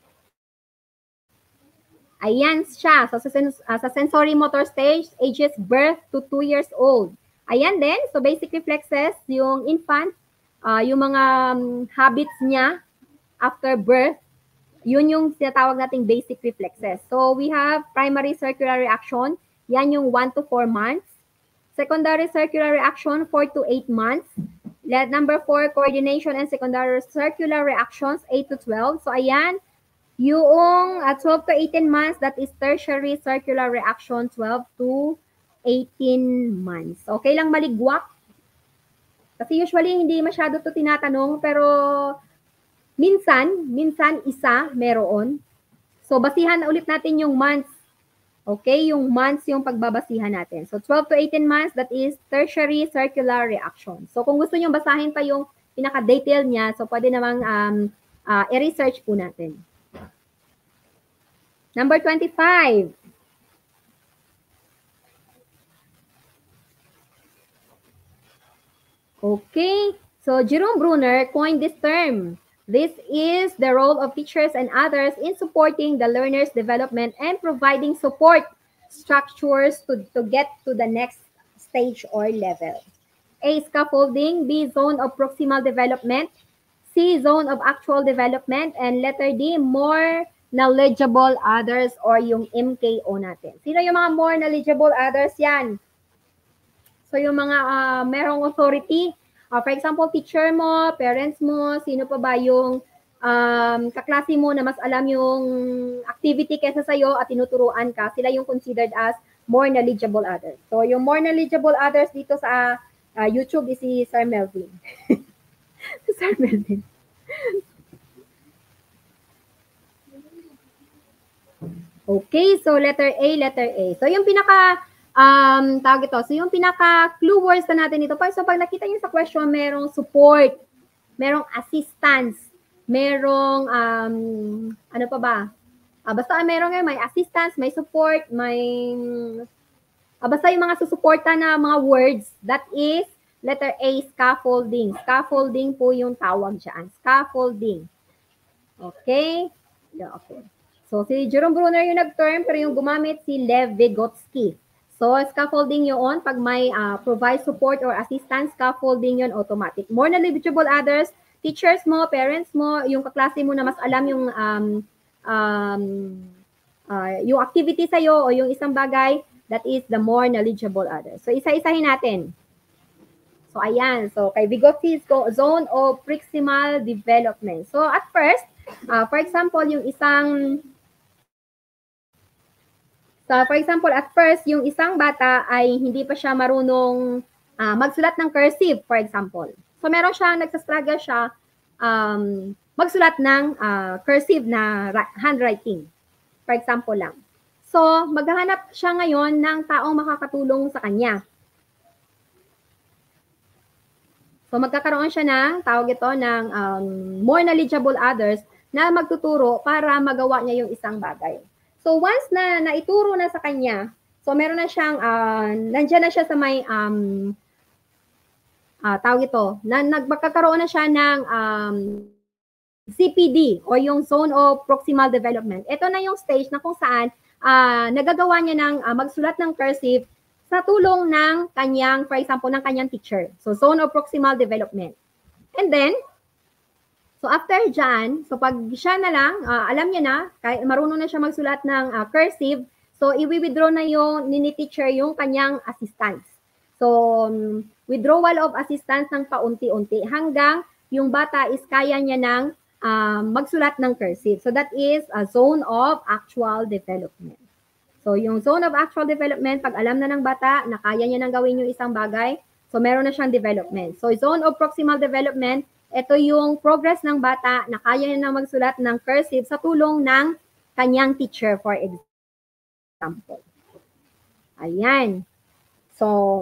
Ayan siya. So, sa, sens uh, sa sensory motor stage, ages birth to two years old. Ayan din. So, basic reflexes, yung infant, uh, yung mga um, habits niya after birth, yun yung sinatawag nating basic reflexes. So, we have primary circular reaction. Yan yung one to four months. Secondary circular reaction, four to eight months. Let number four, coordination and secondary circular reactions, eight to twelve. So, ayan, yung uh, twelve to eighteen months, that is tertiary circular reaction, twelve to eighteen months. Okay lang maligwak? Kasi usually, hindi masyado to tinatanong, pero minsan, minsan isa meron. So, basihan ulit natin yung months. Okay, yung months yung pagbabasihan natin. So, twelve to eighteen months, that is tertiary circular reaction. So, kung gusto nyo basahin pa yung pinaka-detail niya, so pwede namang um, uh, i-research po natin. Number twenty-five. Okay, so Jerome Bruner coined this term. This is the role of teachers and others in supporting the learner's development and providing support structures to, to get to the next stage or level. A, scaffolding. B, zone of proximal development. C, zone of actual development. And letter D, more knowledgeable others or yung M K O natin. Sino yung mga more knowledgeable others? Yan. So yung mga uh, merong authority, Uh, for example, teacher mo, parents mo, sino pa ba yung um, kaklase mo na mas alam yung activity kesa sa'yo at tinuturuan ka, sila yung considered as more knowledgeable others. So, yung more knowledgeable others dito sa uh, YouTube is si Sir Melvin. Sir Melvin. Okay, so letter A, letter A. So, yung pinaka... Um, tawag ito. So, yung pinaka-clue words na natin ito. So, pag nakita nyo sa question, merong support, merong assistance, merong, um, ano pa ba? Uh, basta merong may assistance, may support, may, uh, basta yung mga susuporta na mga words, that is, letter A, scaffolding. Scaffolding po yung tawag dyan. Scaffolding. Okay? Yeah, okay. So, si Jerome Bruner yung nag-term, pero yung gumamit si Lev Vygotsky. So, scaffolding yun, pag may uh, provide support or assistance, scaffolding yun automatic. More knowledgeable others, teachers mo, parents mo, yung kaklase mo na mas alam yung um, um, uh, yung activity sa'yo o yung isang bagay, that is the more knowledgeable others. So, isa-isahin natin. So, ayan. So, kay Vygotsky, zone of proximal development. So, at first, uh, for example, yung isang So, for example, at first, yung isang bata ay hindi pa siya marunong uh, magsulat ng cursive, for example. So, meron siyang nagsastruggle siya um, magsulat ng uh, cursive na handwriting. For example lang. So, maghahanap siya ngayon ng taong makakatulong sa kanya. So, magkakaroon siya ng, tawag ito, ng um, more knowledgeable others na magtuturo para magawa niya yung isang bagay. So, once na naituro na sa kanya, so meron na siyang, uh, nandiyan na siya sa may, um, uh, tawag ito, na nagkakaroon na siya ng um, C P D o yung Zone of Proximal Development. Ito na yung stage na kung saan uh, nagagawa niya ng uh, magsulat ng cursive sa tulong ng kanyang, for example, ng kanyang teacher. So, Zone of Proximal Development. And then, so after dyan, so pag siya na lang, uh, alam niya na, kaya marunong na siya magsulat ng uh, cursive, so i-withdraw na yung nini-teacher yung kanyang assistance. So, um, withdrawal of assistance ng paunti-unti hanggang yung bata is kaya niya ng uh, magsulat ng cursive. So, that is a zone of actual development. So, yung zone of actual development, pag alam na ng bata na kaya niya nang gawin yung isang bagay, so meron na siyang development. So, zone of proximal development, ito yung progress ng bata na kaya niya nang magsulat ng cursive sa tulong ng kanyang teacher, for example. Ayan. So,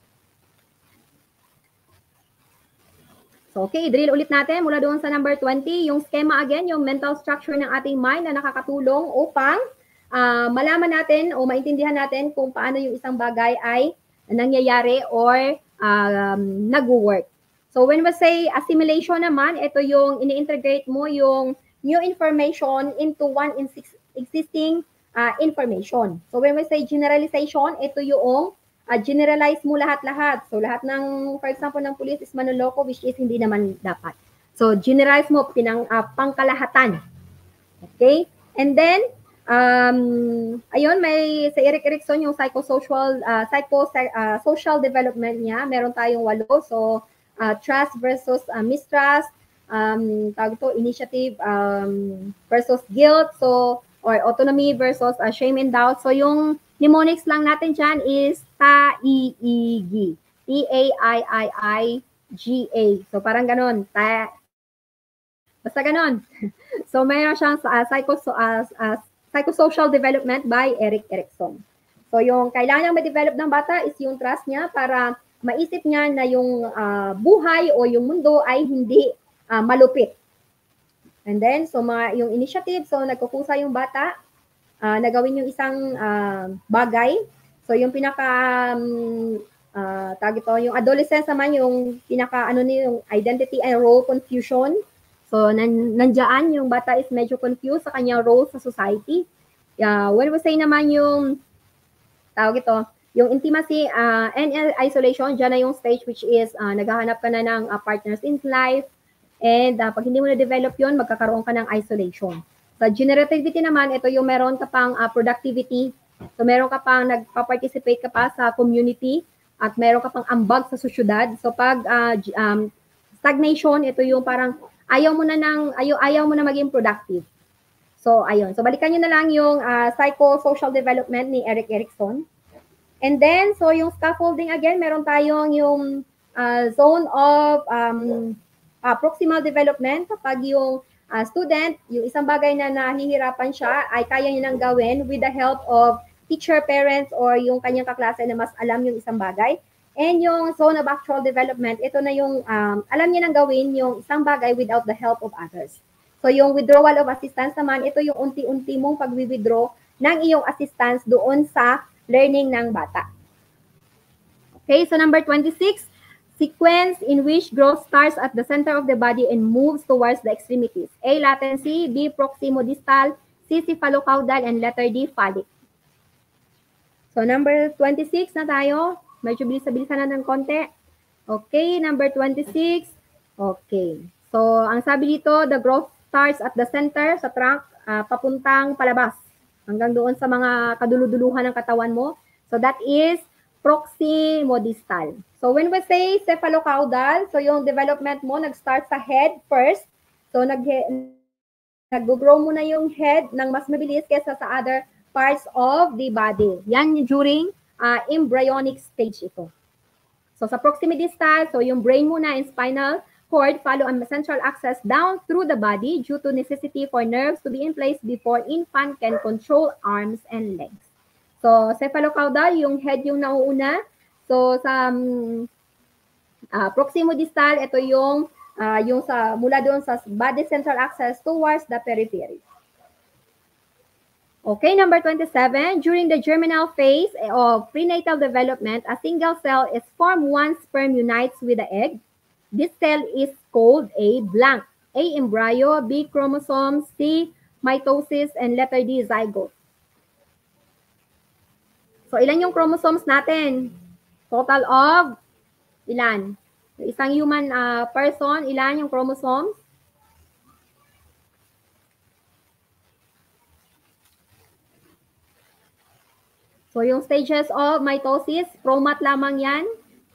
so okay, drill ulit natin mula doon sa number twenty. Yung schema again, yung mental structure ng ating mind na nakakatulong upang Uh, malaman natin o maintindihan natin kung paano yung isang bagay ay nangyayari or uh, um, nag-work. So when we say assimilation naman, ito yung ini-integrate mo yung new information into one existing uh, information. So when we say generalization, ito yung uh, generalize mo lahat-lahat. So lahat ng, for example, ng police is manloloko, which is hindi naman dapat. So generalize mo pinang, uh, pangkalahatan. Okay? And then, Um, ayun, may sa Erik Erikson yung psychosocial uh, psycho uh, social development niya. Meron tayong walo. So, uh, trust versus uh, mistrust, um, tawag ito, initiative um, versus guilt, so or autonomy versus uh, shame and doubt. So, yung mnemonics lang natin dyan is T A I I G. T A I I I G A. So, parang ganon. Ta Basta ganon. So, mayroon siyang uh, psycho uh, uh, Psychosocial Development by Erik Erikson. So yung kailangan niyang ma-develop ng bata is yung trust niya para maisip niya na yung uh, buhay o yung mundo ay hindi uh, malupit. And then, so mga, yung initiative, so nagkukusa yung bata uh, na gawin yung isang uh, bagay. So yung pinaka, um, uh, tag ito, yung adolescence naman, yung pinaka, ano niyo, yung identity and role confusion. So, nan nandiyan yung bata is medyo confused sa kanyang role sa society. Uh, when we say naman yung, tawag ito, yung intimacy uh, and isolation, dyan na yung stage which is uh, naghahanap ka na ng uh, partners in life. And uh, pag hindi mo na-develop yun, magkakaroon ka ng isolation. Sa generativity naman, ito yung meron ka pang uh, productivity. So, meron ka pang nagpa-participate ka pa sa community at meron ka pang ambag sa sosyudad. So, pag uh, um, stagnation, ito yung parang ayaw mo na ng ayaw ayaw mo na maging productive. So ayun. So balikan niyo na lang yung uh, psychosocial development ni Erik Erikson. And then so yung scaffolding again, meron tayong yung uh, zone of um, uh, proximal development kapag yung uh, student, yung isang bagay na nahihirapan siya ay kaya niya nang gawin with the help of teacher, parents or yung kanyang kaklase na mas alam yung isang bagay. And yung zone of actual development, ito na yung um, alam niya nang gawin yung isang bagay without the help of others. So yung withdrawal of assistance naman, ito yung unti-unti mong pag-withdraw ng iyong assistance doon sa learning ng bata. Okay, so number twenty-six, sequence in which growth starts at the center of the body and moves towards the extremities. A, latency, B, proximodistal, C, cephalocaudal, and letter D, phallic. So number twenty-six na tayo. Medyo bilis-bilisan na ng konti. Okay, number twenty-six. Okay. So, ang sabi dito, the growth starts at the center, sa trunk, uh, papuntang palabas. Hanggang doon sa mga kaduluduluhan ng katawan mo. So, that is proximodistal. So, when we say cephalocaudal, so yung development mo, nag-start sa head first. So, nag nag-grow mo na yung head ng mas mabilis kaysa sa other parts of the body. Yan during Uh, embryonic stage ito. So sa proximodistal, so yung brain muna and spinal cord follow a central axis down through the body due to necessity for nerves to be in place before infant can control arms and legs. So, cephalocaudal, yung head yung nauuna. So, sa um, uh, proximodistal, ito yung, uh, yung sa, mula doon sa body central axis towards the periphery. Okay, number twenty-seven, during the germinal phase of prenatal development, a single cell is formed once sperm unites with the egg. This cell is called a blank. A, embryo, B, chromosome, C, mitosis, and letter D, zygote. So, ilan yung chromosomes natin? Total of ilan? Isang human uh, person, ilan yung chromosomes? So, yung stages of mitosis, promat lamang yan.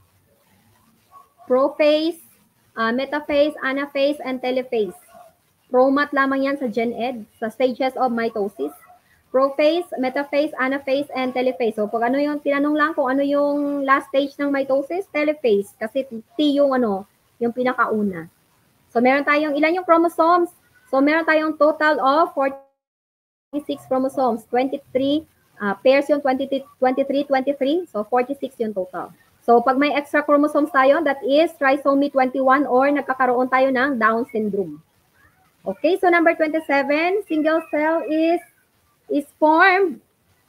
Prophase, uh, metaphase, anaphase, and telophase. Promat lamang yan sa Gen Ed, sa stages of mitosis. Prophase, metaphase, anaphase, and telophase. So, pag ano yung tinanong lang kung ano yung last stage ng mitosis, telophase. Kasi T yung ano, yung pinakauna. So, meron tayong, ilan yung chromosomes? So, meron tayong total of forty-six chromosomes. twenty-three uh, pairs yung twenty-three, twenty-three. So, forty-six yung total. So, pag may extra chromosomes tayo, that is trisomy twenty-one or nagkakaroon tayo ng Down syndrome. Okay, so number twenty-seven, single cell is is formed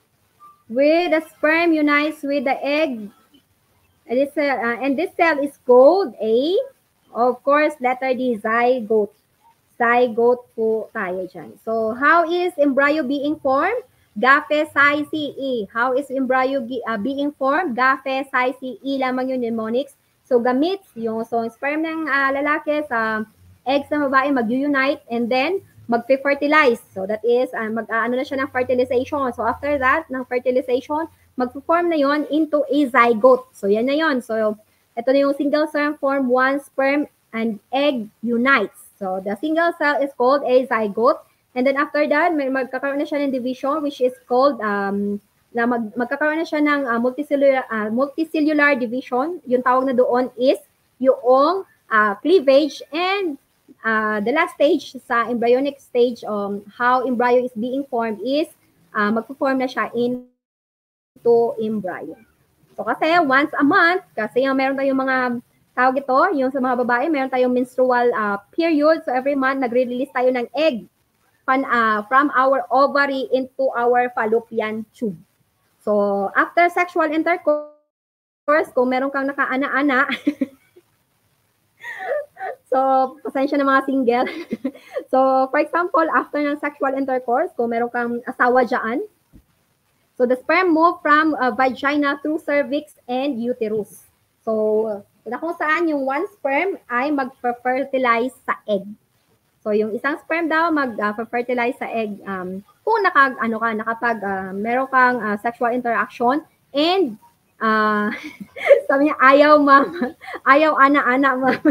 with the sperm unites with the egg. And this, uh, and this cell is called a, of course, letter D, zygote. Zygote po tayo dyan. So, how is embryo being formed? Gaphe, psi, C, E. How is embryo uh, being formed? Gaphe, psi, C, E lamang yung mnemonics. So, gamit yung so, sperm ng uh, lalaki sa eggs ng babae mag-unite and then mag-fertilize. So, that is, uh, mag, uh, ano na siya ng fertilization. So, after that, ng fertilization, mag-form na yon into a zygote. So, yan na yon. So, ito na yung single cell form, one sperm and egg unites. So, the single cell is called a zygote. And then after that, may magkakaroon na siya ng division which is called, um, na mag, magkakaroon na siya ng uh, multicellular, uh, multicellular division. Yung tawag na doon is yung uh, cleavage. And uh, the last stage sa embryonic stage, um, how embryo is being formed is uh, magpo-form na siya into embryo. So kasi once a month, kasi yung meron tayong mga tawag ito, yung sa mga babae, meron tayong menstrual uh, period. So every month, nagre-release tayo ng egg Pan, uh, from our ovary into our fallopian tube. So, after sexual intercourse, kung meron kang nakaana-ana, so, pasensya na mga single. So, for example, after ng sexual intercourse, kung meron kang asawa dyan, so the sperm move from uh, vagina through cervix and uterus. So, kung saan yung one sperm ay mag-fertilize sa egg. So, yung isang sperm daw mag-fertilize uh, sa egg um, kung naka, ano ka, nakapag uh, meron kang uh, sexual interaction and uh, sabi niya, ayaw mama, ayaw ana-ana mama.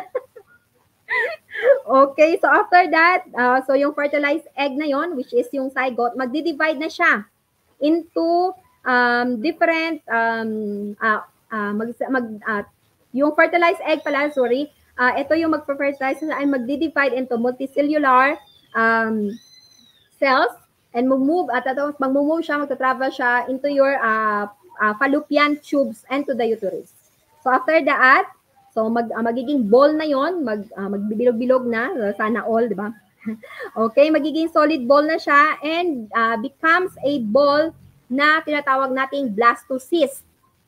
Okay, so after that, uh, so yung fertilized egg na yon, which is yung zygote, magdi-divide na siya into um, different, um, uh, uh, mag, mag, uh, yung fertilized egg pala, sorry, Uh, ito yung mag-fertilize ay magdi-divide into multicellular um, cells and mag-move at ito, mag-move siya, mag-travel siya into your uh, uh, fallopian tubes and to the uterus. So after that, so mag, uh, magiging ball na yon, mag, uh, magbibilog-bilog na, sana all, di ba? Okay, magiging solid ball na siya and uh, becomes a ball na tinatawag nating blastocyst.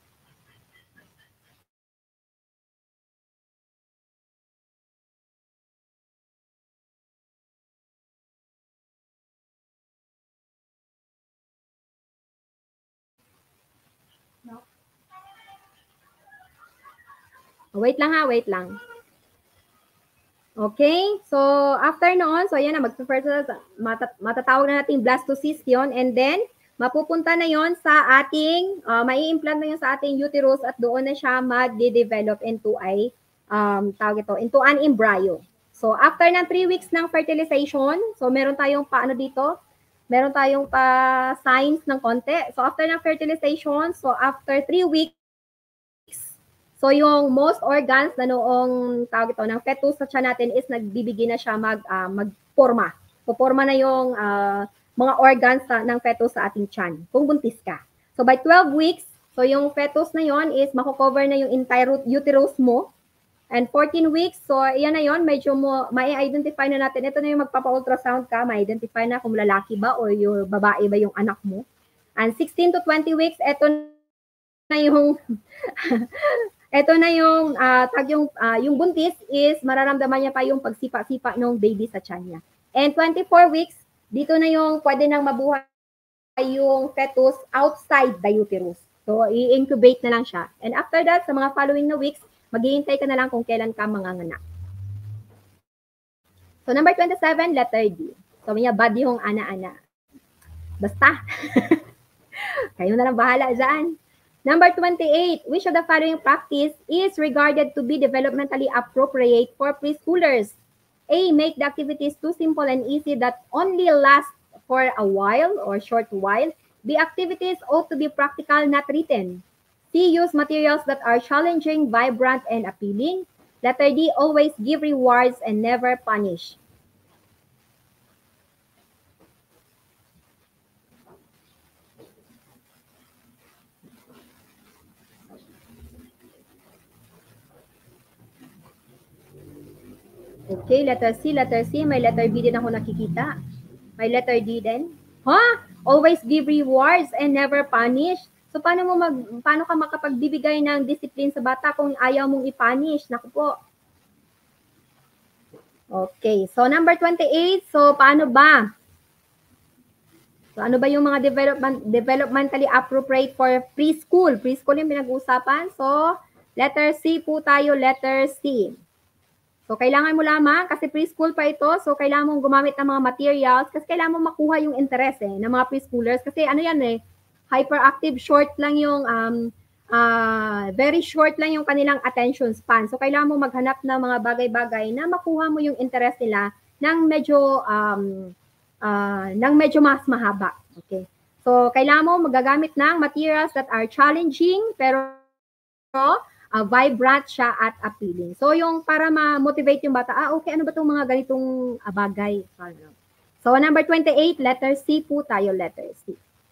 Wait lang ha, wait lang. Okay, so after noon, so yan na, mag-fertilize, matat matatawag na natin blastocyst yon, and then mapupunta na yon sa ating, uh, mai-implant na yon sa ating uterus at doon na siya mag-develop into ay, um, tawag ito, into an embryo. So after ng three weeks ng fertilization, so meron tayong paano dito, meron tayong pa signs ng konti. So after ng fertilization, so after three weeks, So yung most organs na noong tawag ito ng fetus sa tiyan natin is nagbibigay na siya mag uh, magporma. Poporma na yung uh, mga organs sa, ng fetus sa ating tiyan kung buntis ka. So by twelve weeks, so yung fetus na yon is mako-cover na yung entire uterus mo. And fourteen weeks, so yan na yon, medyo mo mai-identify na natin. Ito na yung magpapa-ultrasound ka, ma-identify na kung lalaki ba o yung babae ba yung anak mo. And sixteen to twenty weeks, ito na yung ito na yung uh, tag yung uh, yung buntis is mararamdaman niya pa yung pagsipa-sipa ng baby sa tiyan niya. And twenty-four weeks, dito na yung pwede nang mabuhay yung fetus outside the uterus. So i-incubate na lang siya. And after that, sa mga following na weeks, maghihintay ka na lang kung kailan ka manganganak. So number twenty-seven, letter D. So may bad yung ana-ana. Basta. Kayo na lang bahala dyan. Number twenty-eight, which of the following practice is regarded to be developmentally appropriate for preschoolers? A, make the activities too simple and easy that only last for a while or short while. B, activities ought to be practical, not written. C, use materials that are challenging, vibrant, and appealing. Letter D, always give rewards and never punish. Okay, letter C, letter C. May letter B din ako nakikita. May letter D din. Ha? Huh? Always give rewards and never punish. So, paano mo mag, paano ka makapagbibigay ng discipline sa bata kung ayaw mong i-punish? Naku po. Okay, so number twenty-eight. So, paano ba? So, ano ba yung mga development, developmentally appropriate for preschool? Preschool yung pinag-uusapan. So, letter C po tayo, letter C. So, kailangan mo lamang, kasi preschool pa ito, so kailangan mong gumamit ng mga materials kasi kailangan mo makuha yung interest eh, ng mga preschoolers. Kasi ano yan eh, hyperactive, short lang yung, um, uh, very short lang yung kanilang attention span. So, kailangan mo maghanap ng mga bagay-bagay na makuha mo yung interest nila ng medyo, um, uh, ng medyo mas mahaba. Okay. So, kailangan mo magagamit ng materials that are challenging, pero Uh, vibrant siya at appealing. So, yung para ma-motivate yung bata, ah, okay, ano ba itong mga ganitong uh, bagay? So, number twenty-eight, letter C po tayo, letter C.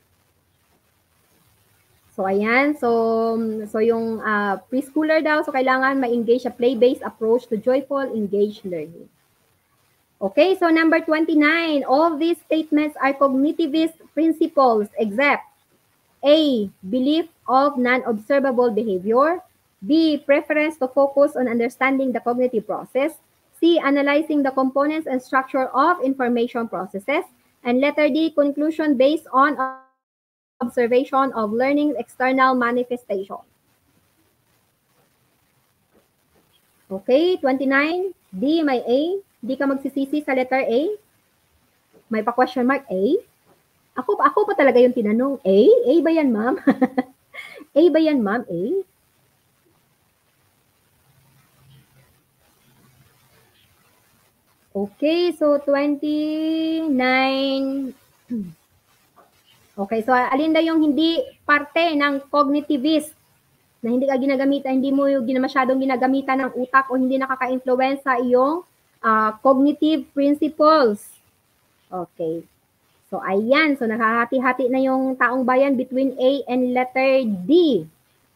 So, ayan. So, so yung uh, preschooler daw, so kailangan ma-engage a play-based approach to joyful, engaged learning. Okay, so number twenty-nine, all these statements are cognitivist principles except A, belief of non-observable behavior. B, preference to focus on understanding the cognitive process. C, analyzing the components and structure of information processes. And letter D, conclusion based on observation of learning external manifestation. Okay, twenty-nine. D, may A. Di ka magsisisi sa letter A. May pa-question mark A. Ako, ako pa talaga yung tinanong. A? A ba yan, ma'am? A ba yan, ma'am? A? Okay, so twenty-nine. Okay, so alin daw yung hindi parte ng cognitivist na hindi ka ginagamitan, hindi mo yung masyadong ginagamitan ng utak o hindi nakaka-influence sa iyong uh, cognitive principles. Okay. So, ayan. So, nakahati-hati na yung taong bayan between A and letter D.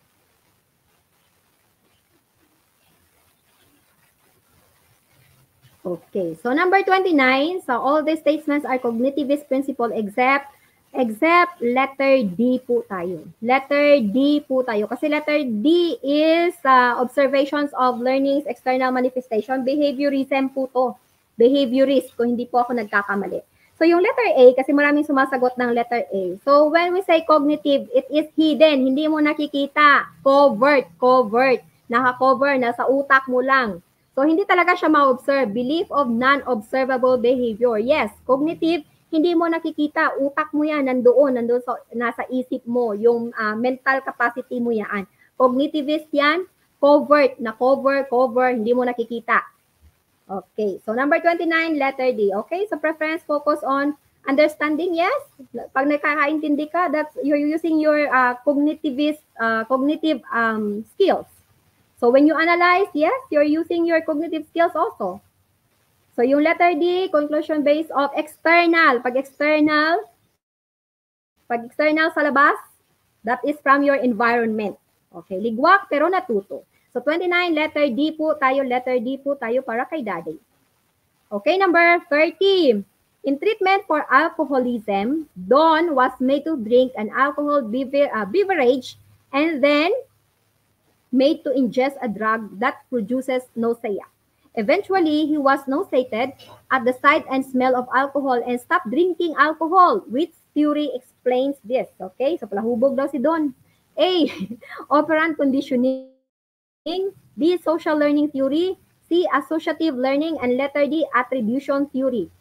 Okay. So, number twenty-nine. So, all these statements are cognitivist principle except except letter D po tayo. Letter D po tayo. Kasi letter D is uh, observations of learning's external manifestation. Behaviorism po to. Behaviorist, kung hindi po ako nagkakamali. So, yung letter A, kasi maraming sumasagot ng letter A. So, when we say cognitive, it is hidden. Hindi mo nakikita. Covert, covert. Naka-cover, nasa utak mo lang. So, hindi talaga siya ma-observe. Belief of non-observable behavior. Yes, cognitive, hindi mo nakikita. Utak mo yan, nandoon, nandoon sa, nasa isip mo. Yung uh, mental capacity mo yan. Cognitivist yan, covert, na-cover, cover, hindi mo nakikita. Okay, so number twenty-nine, letter D. Okay, so preference focus on understanding, yes. Pag nakakaintindi ka, that's you're using your uh, cognitivist, uh, cognitive um, skills. So when you analyze, yes, you're using your cognitive skills also. So yung letter D, conclusion based of external. Pag external, pag external sa labas, that is from your environment. Okay, ligwak pero natuto. So twenty-nine, letter D po tayo, letter D po tayo para kay Daddy. Okay, number thirty. In treatment for alcoholism, Don was made to drink an alcohol bever uh, beverage and then made to ingest a drug that produces nausea. Eventually, he was nauseated at the sight and smell of alcohol and stopped drinking alcohol, which theory explains this. Okay, so palahubog daw si Don. A. Operant conditioning. B. Social learning theory. C. Associative learning. And letter D. Attribution theory.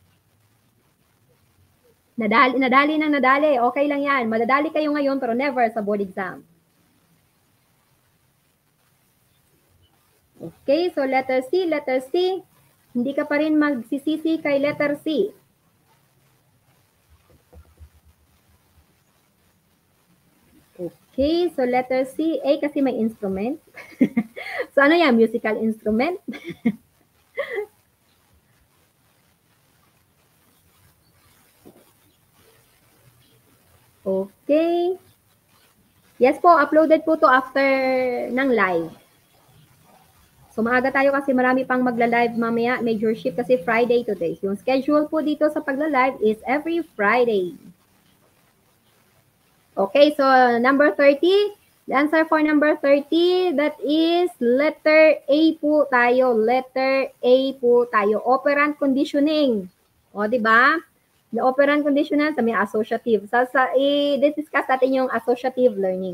Nadali, nadali ng nadali. Okay lang yan. Madadali kayo ngayon pero never sa board exam. Okay, so letter C, letter C. Hindi ka pa rin magsisisi kay letter C. Okay, so letter C, A kasi may instrument. So ano yan, musical instrument? Okay. Yes po, uploaded po to after ng live. So maaga tayo kasi marami pang magla-live mamaya, major shift kasi Friday today. Yung schedule po dito sa pagla-live is every Friday. Okay, so number thirty, the answer for number thirty, that is letter A po tayo. Letter A po tayo. Operant conditioning. O, di ba? The operant conditioning sa may associative. So, sa, i-discuss natin yung associative learning.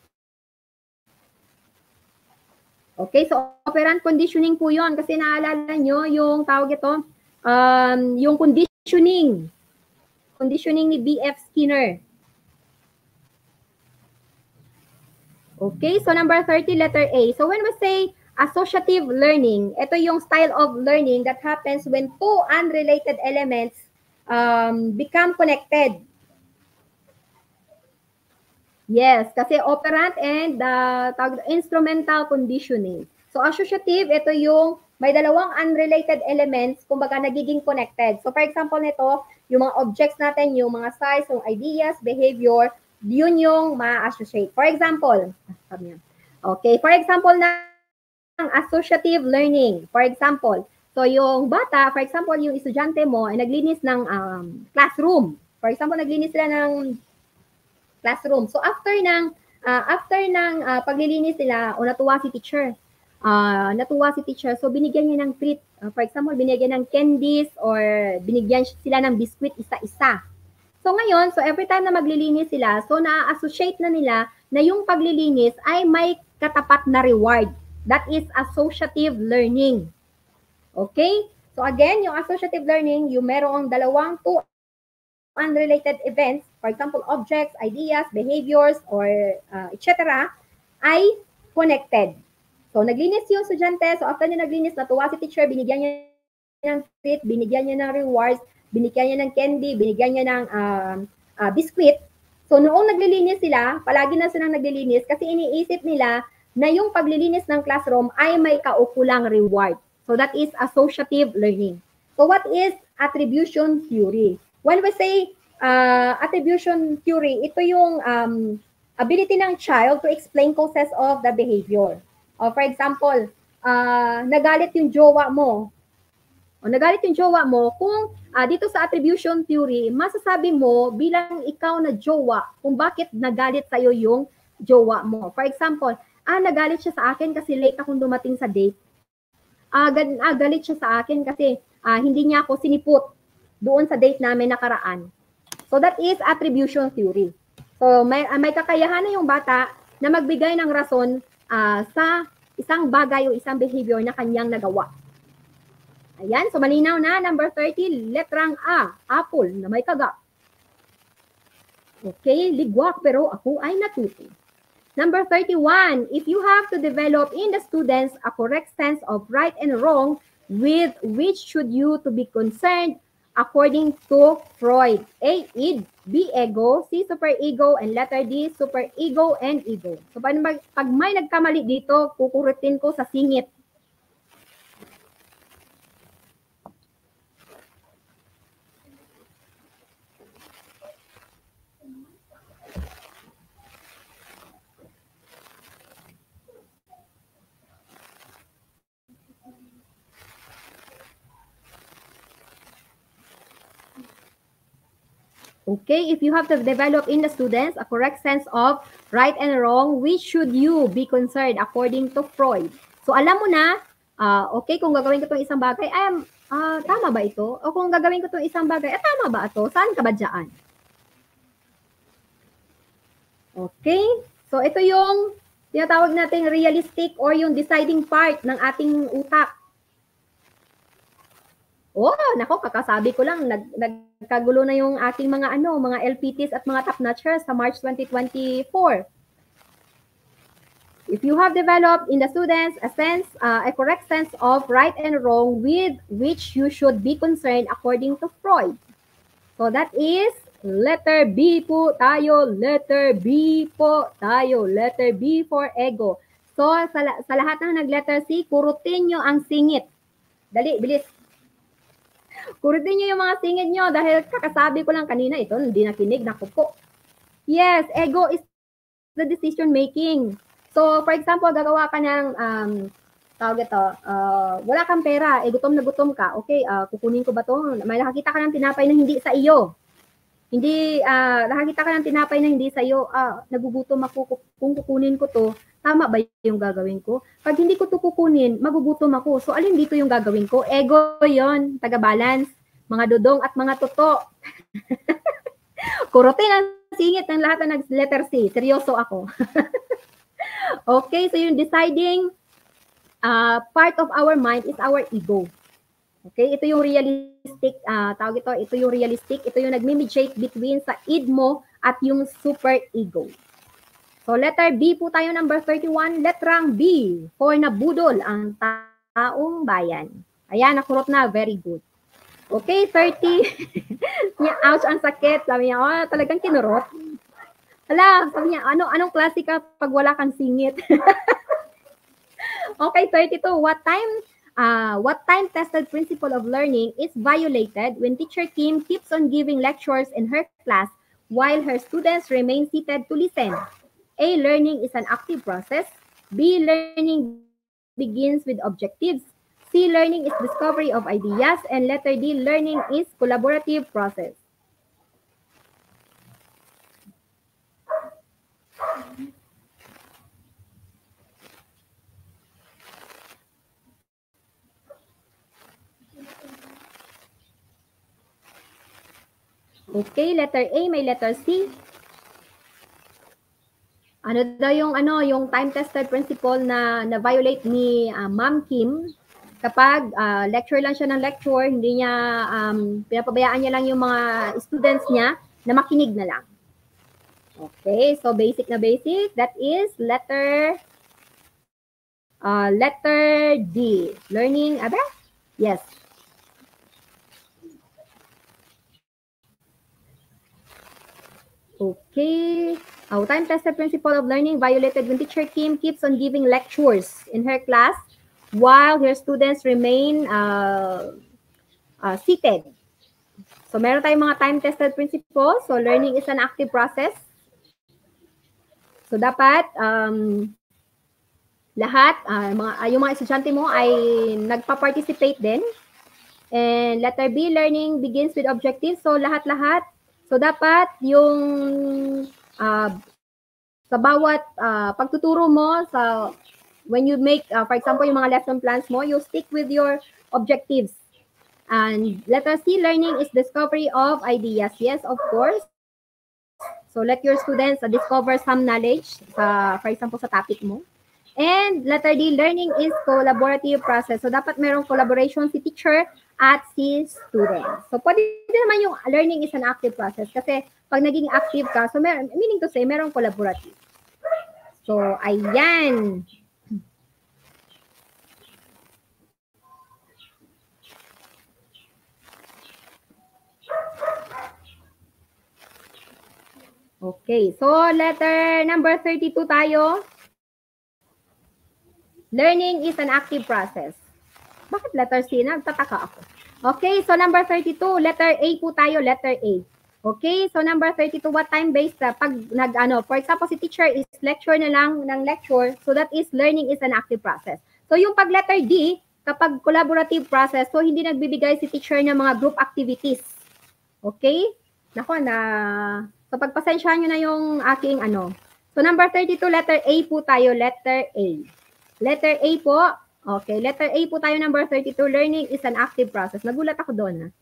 Okay, so operant conditioning po yon kasi naalala nyo yung tawag ito, um, yung conditioning. Conditioning ni B F Skinner. Okay, so number thirty, letter A. So when we say associative learning, ito yung style of learning that happens when two unrelated elements um, become connected. Yes, kasi operant and uh, instrumental conditioning. So associative, ito yung may dalawang unrelated elements, kumbaga nagiging connected. So for example nito, yung mga objects natin, yung mga size, yung ideas, behavior, yun yung ma-associate. For example, okay, for example ng associative learning. For example, so yung bata, for example, yung estudyante mo ay naglinis ng um, classroom. For example, naglinis sila ng classroom. So after ng uh, after ng uh, paglilinis nila o natuwa si teacher, uh, natuwa si teacher, so binigyan niya ng treat. Uh, for example, binigyan ng candies or binigyan sila ng biscuit isa-isa. So ngayon, so every time na maglilinis sila, so na-associate na nila na yung paglilinis ay may katapat na reward. That is associative learning. Okay? So again, yung associative learning, yung merong dalawang two unrelated events, for example, objects, ideas, behaviors, or uh, et cetera, ay connected. So naglinis yung estudyante, so after niya naglinis, natuwa si teacher, binigyan niya ng treat, binigyan niya ng rewards, binigyan niya ng candy, binigyan niya ng uh, uh, biscuit. So noong naglilinis sila, palagi na silang naglilinis kasi iniisip nila na yung paglilinis ng classroom ay may kaukulang reward. So that is associative learning. So what is attribution theory? When we say uh, attribution theory, ito yung um, ability ng child to explain causes of the behavior. Uh, for example, uh, nagalit yung jowa mo. O nagalit yung jowa mo, kung uh, dito sa attribution theory, masasabi mo bilang ikaw na jowa kung bakit nagalit sa'yo yung jowa mo. For example, ah, nagalit siya sa akin kasi late akong dumating sa date. Ah, gan- ah galit siya sa akin kasi ah, hindi niya ako sinipot doon sa date namin nakaraan. So that is attribution theory. So may, uh, may kakayahan na yung bata na magbigay ng rason uh, sa isang bagay o isang behavior na kanyang nagawa. Ayan, so malinaw na. Number thirty, letrang A, apple na may kagat. Okay, ligwak pero ako ay natuto. Number thirty-one, if you have to develop in the students a correct sense of right and wrong, with which should you to be concerned according to Freud. A, id, B, ego, C, superego, and letter D, superego and ego. So, pag, pag may nagkamali dito, kukurutin ko sa singit. Okay, if you have to develop in the students a correct sense of right and wrong, which should you be concerned according to Freud? So alam mo na, uh, okay, kung gagawin ko itong isang bagay, ay, uh, tama ba ito? O kung gagawin ko itong isang bagay, ay, tama ba ito? Saan ka ba dyan? Okay, so ito yung tinatawag nating realistic or yung deciding part ng ating utak. Oh, nako, kakasabi ko lang, nag, nagkagulo na yung ating mga ano, mga L P Ts at mga top-notchers sa March twenty twenty-four. If you have developed in the students a sense, uh, a correct sense of right and wrong with which you should be concerned according to Freud. So that is letter B po tayo, letter B po tayo, letter B for ego. So sa, sa lahat ng nag-letter C, kurutin nyo ang singit. Dali, bilis. Kurutin nyo yung mga singit nyo dahil kakasabi ko lang kanina ito, hindi nakinig, naku po. Yes, ego is the decision making. So, for example, gagawa ka ng, um, tawag ito, uh, wala kang pera, eh gutom na gutom ka. Okay, uh, kukunin ko ba to? May nakakita ka ng tinapay na hindi sa iyo. Hindi, uh, nakakita ka ng tinapay na hindi sa iyo, ah, nagugutom ako, kung kukunin ko to, tama ba yung gagawin ko? Pag hindi ko to kukunin, magugutom ako. So, alin dito yung gagawin ko? Ego yon, taga-balance, mga dodong at mga toto. Kurutin ang singit ng lahat ng letter C. Seryoso ako. Okay, so yung deciding uh, part of our mind is our ego. Okay, ito yung realistic, uh, tawag ito, ito yung realistic, ito yung nagmi-mediate between sa id mo at yung super ego. So, letter B po tayo, number thirty-one. Letrang B, for nabudol ang taong bayan. Ayan, nakurot na. Very good. Okay, thirty. Ouch, ang sakit. Sabi niya, oh, talagang kinurot. Hala, sabi niya, ano, anong klase ka pag wala kang singit? Okay, thirty-two. What time, uh, what time-tested principle of learning is violated when teacher Kim keeps on giving lectures in her class while her students remain seated to listen? A, learning is an active process. B, learning begins with objectives. C, learning is discovery of ideas. And letter D, learning is collaborative process. Okay, letter A, may letter C. Ano daw yung ano yung time tested principle na na violate ni uh, Ma'am Kim kapag uh, lecture lang siya ng lecture, hindi niya um, pinapabayaan niya lang yung mga students niya na makinig na lang. Okay, so basic na basic, that is letter uh, letter D. Learning, aba? Yes. Okay. Our time-tested principle of learning violated when teacher Kim keeps on giving lectures in her class while her students remain uh, uh, seated. So, meron tayong mga time-tested principles. So, learning is an active process. So, dapat um, lahat, uh, mga, uh, yung mga estudyante mo ay nagpa-participate din. And letter B, learning begins with objectives. So, lahat-lahat. So, dapat yung uh, sa bawat uh, pagtuturo mo, sa when you make, uh, for example, yung mga lesson plans mo, you stick with your objectives. And letter C, learning is discovery of ideas. Yes, of course. So, let your students uh, discover some knowledge, sa, for example, sa topic mo. And letter D, learning is collaborative process. So, dapat merong collaboration si teacher at si student. So, pwede naman yung learning is an active process kasi pag naging active ka, so mer meaning to say, merong collaborative. So, ayan. Okay, so letter number thirty-two tayo. Learning is an active process. Bakit letter C? Nagtataka ako. Okay, so number thirty-two, letter A po tayo, letter A. Okay, so number thirty-two, what time-based? Uh, pag nag, ano, for example, si teacher is lecture na lang ng lecture, so that is learning is an active process. So yung pag letter D, kapag collaborative process, so hindi nagbibigay si teacher ng mga group activities. Okay? Nako na, so pagpasensyahan nyo na yung aking ano. So number thirty-two, letter A po tayo, letter A. Letter A po, okay, letter A po tayo, number thirty-two, learning is an active process. Nagulat ako doon, ha?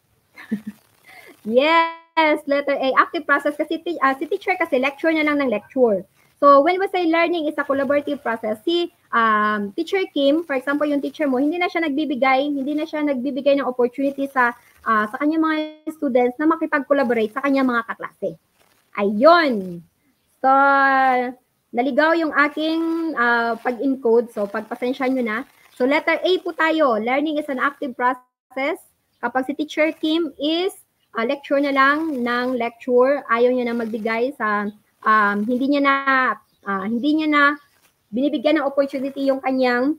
Yes, letter A, active process kasi uh, si teacher kasi lecture na lang ng lecture. So when we say learning is a collaborative process, si um, teacher Kim, for example, yung teacher mo, hindi na siya nagbibigay, hindi na siya nagbibigay ng opportunity sa uh, sa kanyang mga students na makipag-collaborate sa kanyang mga kaklase. Ayun. So, naligaw yung aking uh, pag-encode. So, pagpasensya nyo na. So, letter A po tayo. Learning is an active process. Kapag si teacher Kim is uh, lecture na lang ng lecture, ayaw niya na magbigay sa, um, hindi niya na, uh, hindi niya na binibigyan ng opportunity yung kanyang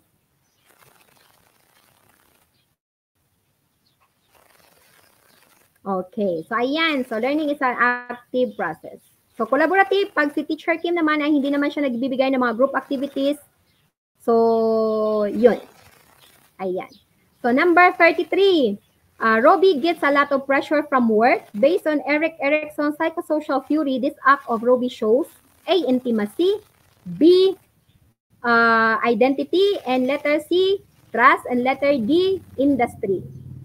okay. So, ayan. So, learning is an active process. So, collaborative, pag si teacher Kim naman ay hindi naman siya nagbibigay ng mga group activities. So, yun. Ayan. So, number thirty-three. Uh, Robbie gets a lot of pressure from work. Based on Erik Erikson's psychosocial theory, this act of Robbie shows A, intimacy, B, uh, identity, and letter C, trust, and letter D, industry.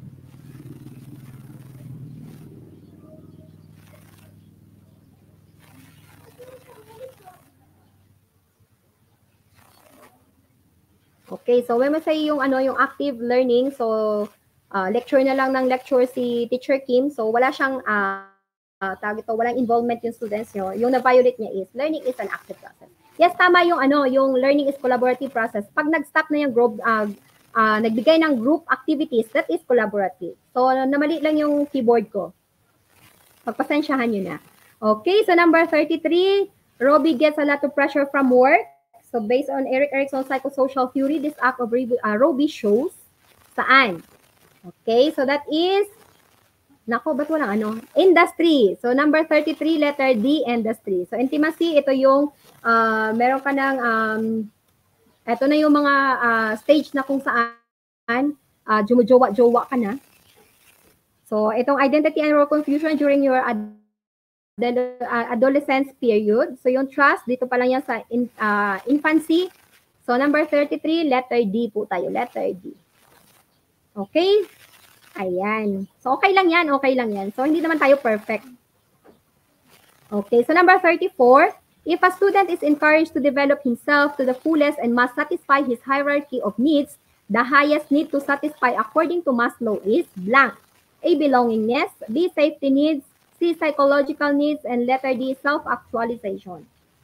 Okay, so when we say yung ano yung active learning, so uh, lecture na lang ng lecture si Teacher Kim, so wala siyang uh, uh, tawag ito, walang involvement yung students nyo. Yung na-violate niya is learning is an active process. Yes, tama yung ano, yung learning is collaborative process. Pag nag-stop na yung group, uh, uh, nagbigay ng group activities, that is collaborative. So namali lang yung keyboard ko. Pagpasensyahan nyo na. Okay, so number thirty-three, Robbie gets a lot of pressure from work. So based on Erik Erikson's psychosocial theory, this act of uh, Robbie shows saan? Okay, so that is, nako, ba't walang ano? Industry. So number thirty-three, letter D, industry. So intimacy, ito yung, uh, meron ka ng, um, ito na yung mga uh, stage na kung saan, uh, jumujowa-jowa ka na. So itong identity and role confusion during your ad adolescence period. So yung trust, dito pa lang yan sa in, uh, infancy. So number thirty-three, letter D po tayo. Letter D. Okay? Ayan. So okay lang yan, okay lang yan. So hindi naman tayo perfect. Okay, so number thirty-four, if a student is encouraged to develop himself to the fullest and must satisfy his hierarchy of needs, the highest need to satisfy according to Maslow is blank. A, belongingness, B, safety needs, C, psychological needs, and letter D, self-actualization.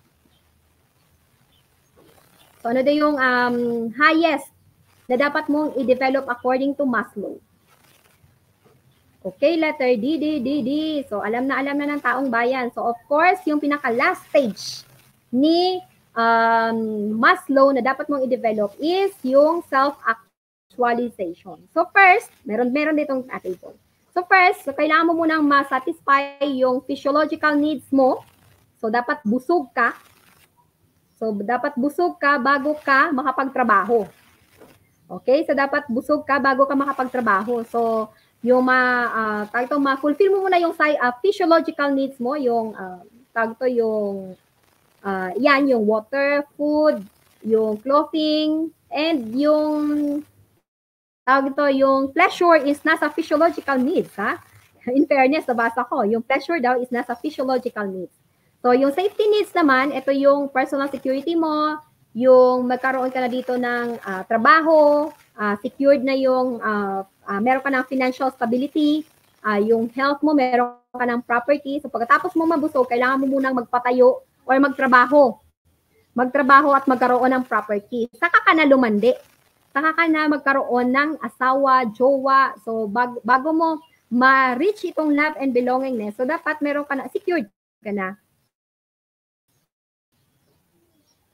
So, ano daw yung um, highest na dapat mong i-develop according to Maslow? Okay, letter D, D, D, D. So, alam na alam na ng taong bayan. So, of course, yung pinaka-last stage ni um, Maslow na dapat mong i-develop is yung self-actualization. So, first, meron, meron ditong table. So first, so kailangan mo munang ma-satisfy yung physiological needs mo. So dapat busog ka. So dapat busog ka bago ka makapagtrabaho. Okay? So dapat busog ka bago ka makapagtrabaho. So yung ma uh, tawag to, ma-fulfill mo muna yung uh, physiological needs mo, yung uh, tawag to yung uh, yan, yung water, food, yung clothing, and yung tawag ito, yung pleasure is nasa physiological needs, ha? In fairness, nabasa ko, yung pleasure daw is nasa physiological needs. So, yung safety needs naman, ito yung personal security mo, yung magkaroon ka na dito ng uh, trabaho, uh, secured na yung, uh, uh, meron ka ng financial stability, uh, yung health mo, meron ka ng property. So, pagkatapos mo mabusog, kailangan mo munang magpatayo or magtrabaho. Magtrabaho at magkaroon ng property. Saka ka na lumandi. Saka ka na magkaroon ng asawa, jowa. So, bag, bago mo ma-reach itong love and belongingness, so dapat meron ka na, secured ka na.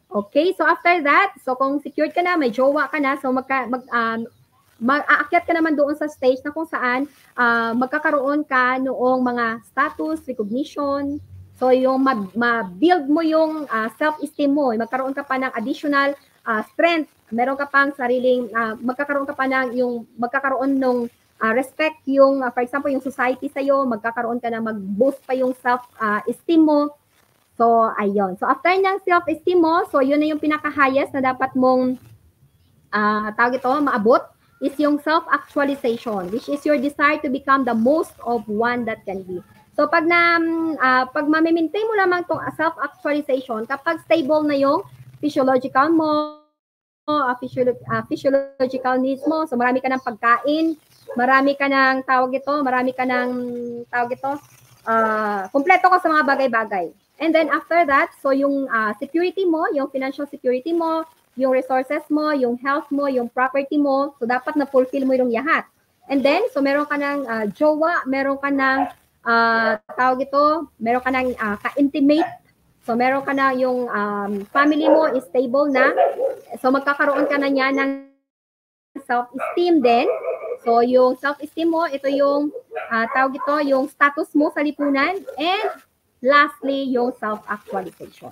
Okay, so after that, so kung secured ka na, may jowa ka na, so magka, mag, um, mag-aakyat ka naman doon sa stage na kung saan uh, magkakaroon ka noong mga status, recognition, so yung ma-build mo yung uh, self-esteem mo, magkaroon ka pa ng additional uh, strength, meron ka pang sariling, uh, magkakaroon ka pa ng yung, magkakaroon ng uh, respect yung, uh, for example, yung society sa'yo, magkakaroon ka na mag-boost pa yung self-esteem mo. So, ayun. So, after ng self-esteem mo, so yun na yung pinaka-highest na dapat mong uh, tawag ito, maabot is yung self-actualization, which is your desire to become the most of one that can be. So, pag na, uh, pag ma-maintain mo lamang itong self-actualization, kapag stable na yung physiological mo, uh, physiolo- uh, physiological needs mo, so marami ka ng pagkain, marami ka ng tawag ito, marami ka ng tawag ito, uh, kumpleto ka sa mga bagay-bagay. And then after that, so yung uh, security mo, yung financial security mo, yung resources mo, yung health mo, yung property mo, so dapat na-fulfill mo yung lahat. And then, so meron ka ng uh, jowa, meron ka ng uh, tawag ito, meron ka ng uh, ka-intimate, so meron ka na yung um, family mo is stable na, so magkakaroon ka na niya ng self-esteem din. So yung self-esteem mo, ito yung uh, tawag ito, yung status mo sa lipunan, and lastly, yung self-actualization.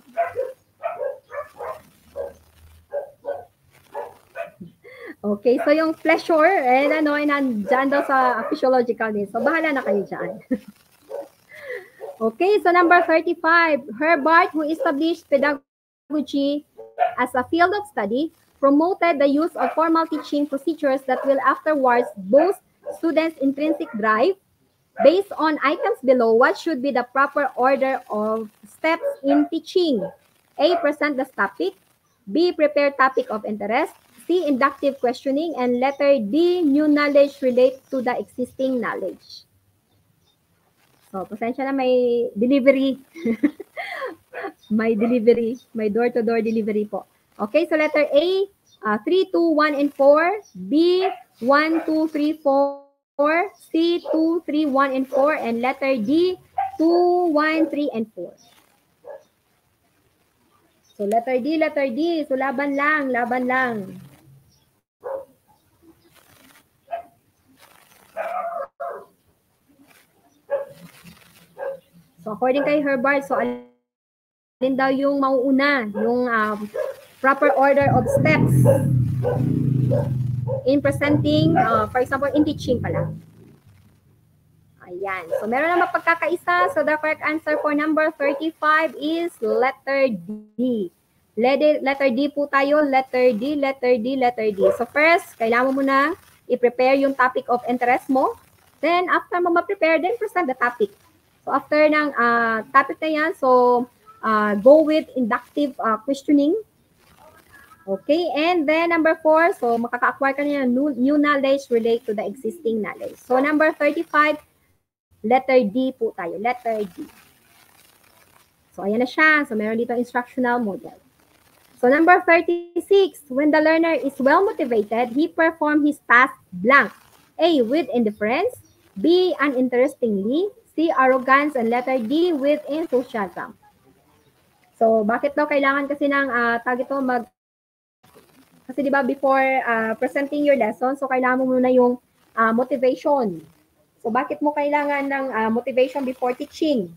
Okay, so yung pleasure, eh, ano, eh, nandyan daw sa physiological needs. So, bahala na kayo dyan. Okay, so number thirty-five, Herbart, who established pedagogy as a field of study, promoted the use of formal teaching procedures that will afterwards boost students' intrinsic drive. Based on items below, what should be the proper order of steps in teaching? A, present the topic. B, prepare topic of interest. C, inductive questioning. And letter D, new knowledge relate to the existing knowledge. So, pasensya na may delivery. may delivery. May door-to-door delivery po. Okay, so letter A, uh, three, two, one, and four. B, one, two, three, four. C, two, three, one, and four, and letter D, two, one, three, and four. So, letter D, letter D. So, laban lang, laban lang. So, according kay Herbart, so, alin daw yung mauuna, yung uh, proper order of steps in presenting, uh, for example, in teaching pala. Ayan. So, meron na mapagkakaisa. So, the correct answer for number thirty-five is letter D. Letter, letter D po tayo. Letter D, letter D, letter D. So, first, kailangan mo muna i-prepare yung topic of interest mo. Then, after mo ma-prepare, then present the topic. So, after ng uh, topic na yan, so, uh, go with inductive uh, questioning. Okay, and then number four, so makaka-acquire ka na new, new knowledge relate to the existing knowledge. So, number thirty-five, letter D po tayo. Letter D. So, ayan na siya. So, meron dito instructional model. So, number thirty-six, when the learner is well motivated, he perform his task blank. A, with indifference. B, uninterestingly. C, arrogance. And letter D, with enthusiasm. So, bakit daw kailangan kasi ng uh, tag ito mag... Kasi di ba before uh, presenting your lesson, so kailangan mo muna yung uh, motivation. So, bakit mo kailangan ng uh, motivation before teaching?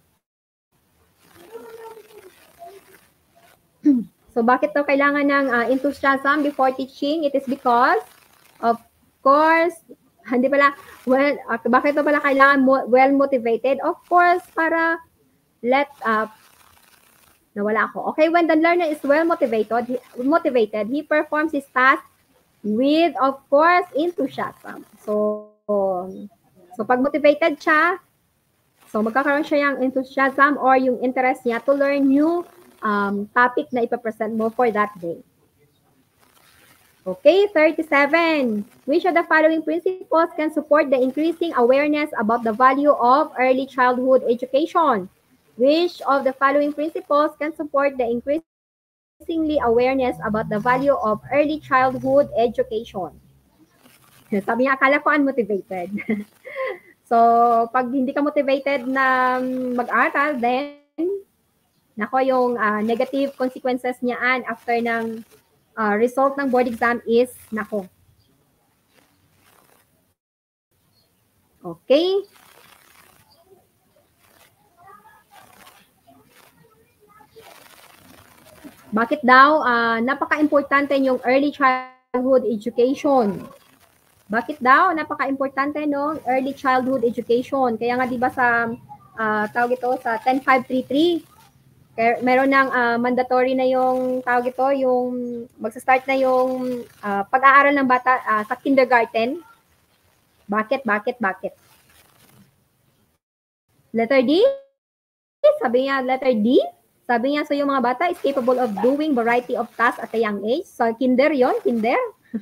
So, bakit daw kailangan ng uh, enthusiasm before teaching? It is because, of course, hindi pala, well, uh, bakit daw pala kailangan mo, well motivated? Of course, para let, uh, nawala ako. Okay, when the learner is well motivated, he, motivated, he performs his task with, of course, enthusiasm. So, so pag motivated siya, so magkakaroon siya yung enthusiasm or yung interest niya to learn new um, topic na ipapresent mo for that day. Okay, thirty-seven. Which of the following principles can support the increasing awareness about the value of early childhood education? Which of the following principles can support the increasingly awareness about the value of early childhood education? Sabi niya, akala ko unmotivated. So, pag hindi ka motivated na mag-aral, then Nako, yung uh, negative consequences niyaan after ng uh, result ng board exam is, nako. Okay? Bakit daw? Uh, napaka-importante yung early childhood education. Bakit daw? Napaka-importante ng early childhood education. Kaya nga 'di ba sa uh, tawag ito sa ten five thirty-three, meron ng uh, mandatory na yung tawag ito, yung magsa-start na yung uh, pag-aaral ng bata uh, sa kindergarten. Bakit? Bakit? Bakit? Letter D? Sabi niya, letter D? Sabi niya, so yung mga bata is capable of doing variety of tasks at a young age. So, kinder yon, kinder.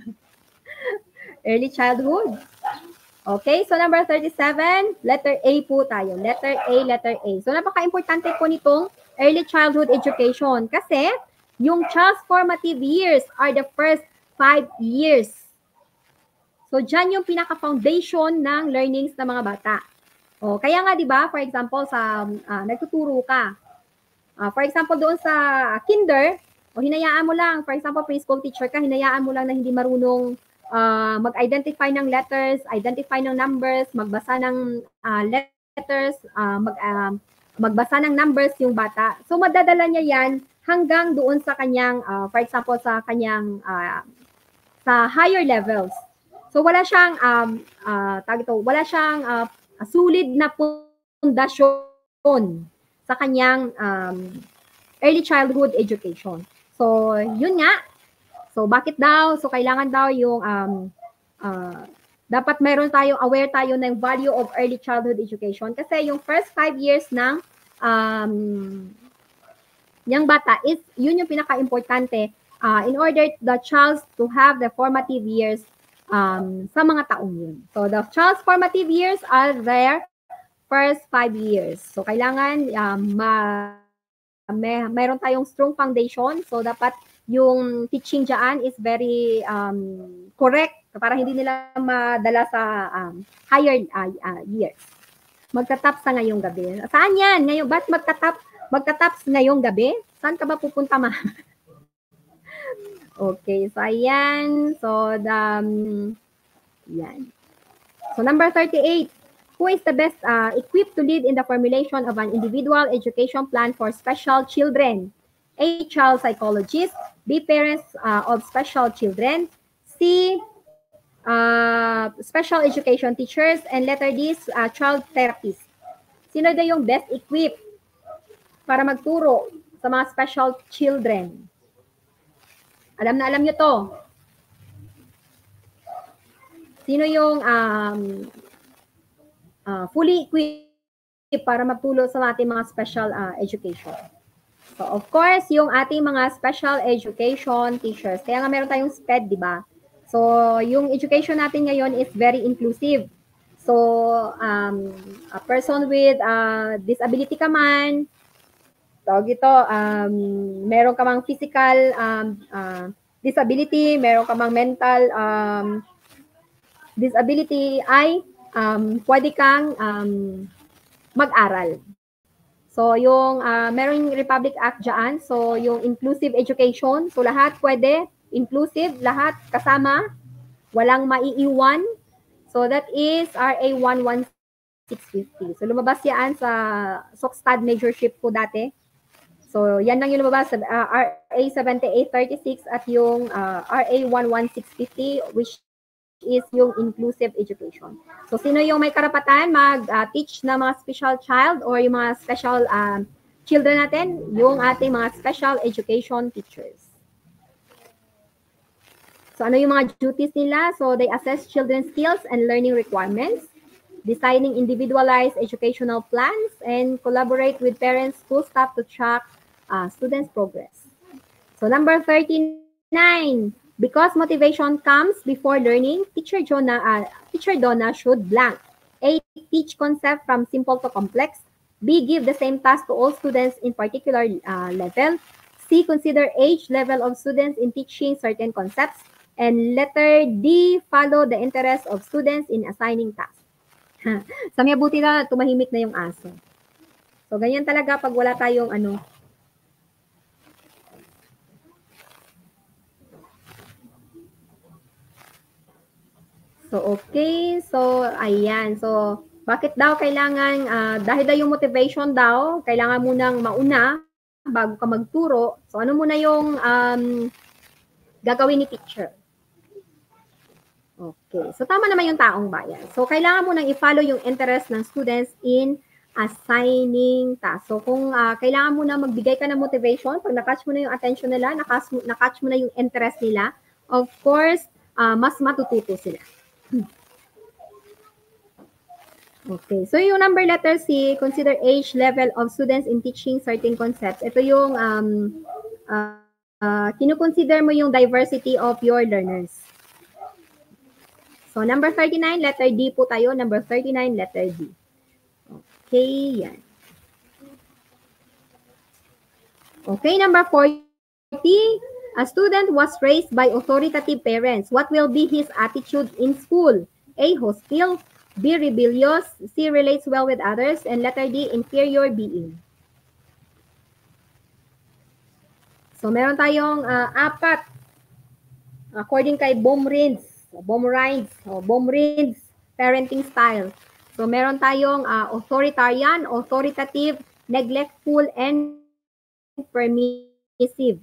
Early childhood. Okay, so number thirty-seven, letter A po tayo. Letter A, letter A. So, napaka-importante po nitong early childhood education kasi yung child's formative years are the first five years. So, dyan yung pinaka-foundation ng learnings ng mga bata. O, kaya nga, di ba, for example, sa uh, nagtuturo ka, Uh, for example, doon sa kinder, o hinayaan mo lang, for example, preschool teacher ka, hinayaan mo lang na hindi marunong uh, mag-identify ng letters, identify ng numbers, magbasa ng uh, letters, uh, mag, uh, magbasa ng numbers yung bata. So, madadala niya yan hanggang doon sa kanyang, uh, for example, sa kanyang, uh, sa higher levels. So, wala siyang, um, uh, tag ito, wala siyang uh, solid na pundasyon sa kanyang um, early childhood education. So, yun nga. So, bakit daw? So, kailangan daw yung, um, uh, dapat meron tayong, aware tayo ng value of early childhood education. Kasi yung first five years ng um, yung bata is, yun yung pinaka-importante uh, in order the child to have the formative years um, sa mga taong yun. So, the child's formative years are their first five years. So, kailangan um, ma, may, mayroon tayong strong foundation. So, dapat yung teaching dyan is very um, correct para hindi nila madala sa um, higher uh, uh, years. Magtatap sa ngayong gabi. Saan yan? Ngayon, ba't magtatap, magtatap ngayong gabi? Saan ka ba pupunta, ma? Okay, so ayan. So, the, um, yan. So, number thirty-eight. Who is the best uh, equipped to lead in the formulation of an individual education plan for special children? A, child psychologist. B, parents uh, of special children. C, uh, special education teachers. And letter D, uh, child therapist. Sino daw yung best equipped para magturo sa mga special children? Alam na alam nyo to. Sino yung um, Uh, fully equipped para magtulong sa ating mga special uh, education. So, of course, yung ating mga special education teachers. Kaya nga meron tayong S P E D, di ba? So, yung education natin ngayon is very inclusive. So, um, a person with uh, disability ka man, tawag ito, um, meron ka mang physical um, uh, disability, meron ka mang mental um, disability, ay Um, pwede kang um, mag-aral. So, yung uh, meron yung Republic Act dyan. So, yung inclusive education. So, lahat pwede. Inclusive, lahat kasama. Walang maiiwan. So, that is R A one one six fifty. So, lumabas yan sa SOCSTAD majorship ko dati. So, yan lang yung lumabas sa uh, R A seventy-eight thirty-six at yung uh, R A one one six fifty, which is yung inclusive education. So, sino yung may karapatan mag-teach uh, na mga special child or yung mga special um, children natin? Yung ating mga special education teachers. So, ano yung mga duties nila? So, they assess children's skills and learning requirements, designing individualized educational plans, and collaborate with parents, school staff to track uh, students' progress. So, number thirty-nine. Because motivation comes before learning, Teacher Jonah, uh, Teacher Donna should blank. A, teach concept from simple to complex. B, give the same task to all students in particular uh, level. C, consider age level of students in teaching certain concepts. And letter D, follow the interest of students in assigning tasks. Sa mga buti na tumahimik na yung aso. So, ganyan talaga pag wala tayong ano, So, okay. So, ayan. So, bakit daw kailangan, uh, dahil daw yung motivation daw, kailangan munang mauna bago ka magturo. So, ano muna yung um, gagawin ni teacher? Okay. So, tama naman yung taong bayan. So, kailangan mo nang i-follow yung interest ng students in assigning task. So, kung uh, kailangan mo na magbigay ka ng motivation, pag nakatch mo na yung attention nila, nakatch, nakatch mo na yung interest nila, of course, uh, mas matututo sila. Okay. So, yung number letter C, consider age level of students in teaching certain concepts. Ito yung um, uh, uh, kinukonsider mo yung diversity of your learners. So, number thirty-nine, letter D po tayo. Number thirty-nine, letter D. Okay, yan. Okay, number forty, a student was raised by authoritative parents. What will be his attitude in school? A, hostile. B, rebellious. C, relates well with others. And letter D, inferior being. So, meron tayong uh, apat. According kay Baumrind. Baumrind, o Baumrind parenting style. So, meron tayong uh, authoritarian, authoritative, neglectful, and permissive.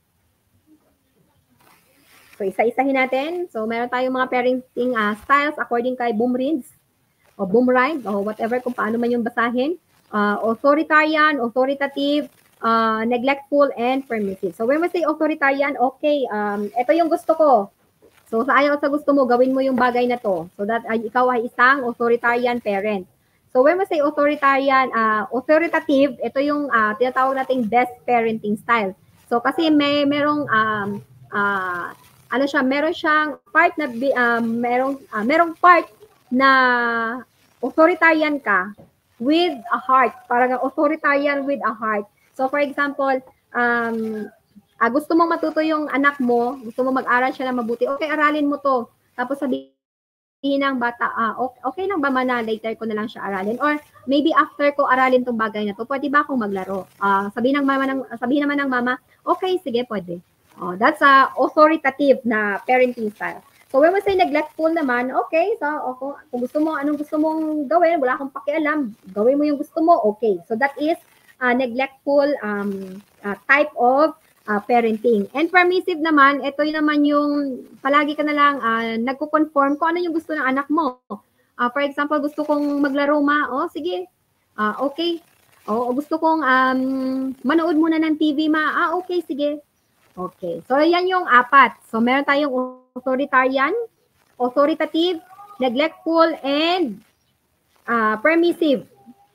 So, isa-isahin natin. So, meron tayong mga parenting uh, styles according kay Baumrind o Baumrind o whatever kung paano man yung basahin. Uh, authoritarian, authoritative, uh, neglectful, and permissive. So, when we say authoritarian, okay, um, ito yung gusto ko. So, sa ayaw sa gusto mo, gawin mo yung bagay na to. So, that ay, ikaw ay isang authoritarian parent. So, when we say authoritarian, uh, authoritative, ito yung uh, tinatawag nating best parenting style. So, kasi may merong, um, uh, ano siya, meron siyang part na, uh, merong, uh, merong part na authoritarian ka with a heart. Parang authoritarian with a heart. So, for example, um, Uh, gusto mong matuto yung anak mo, gusto mo mag-aral siya na mabuti, okay, aralin mo to. Tapos sabihin ng bata, ah, okay, okay lang ba man na later ko na lang siya aralin? Or maybe after ko aralin tong bagay na to, pwede ba akong maglaro? Uh, sabihin, ng mama ng, sabihin naman ng mama, okay, sige, pwede. Oh, that's a authoritative na parenting style. So when we say neglectful naman, okay, so okay, kung gusto mo, anong gusto mong gawin, wala akong pakialam, gawin mo yung gusto mo, okay. So that is uh, neglectful um, uh, type of Uh, parenting. And permissive naman, ito yun naman yung palagi ka na lang uh, nagko-conform kung ano yung gusto ng anak mo. Uh, for example, gusto kong maglaro ma, oh sige, uh, okay. O oh, gusto kong um, manood muna ng T V ma, ah okay, sige. Okay, so yan yung apat. So meron tayong authoritarian, authoritative, neglectful, and uh, permissive.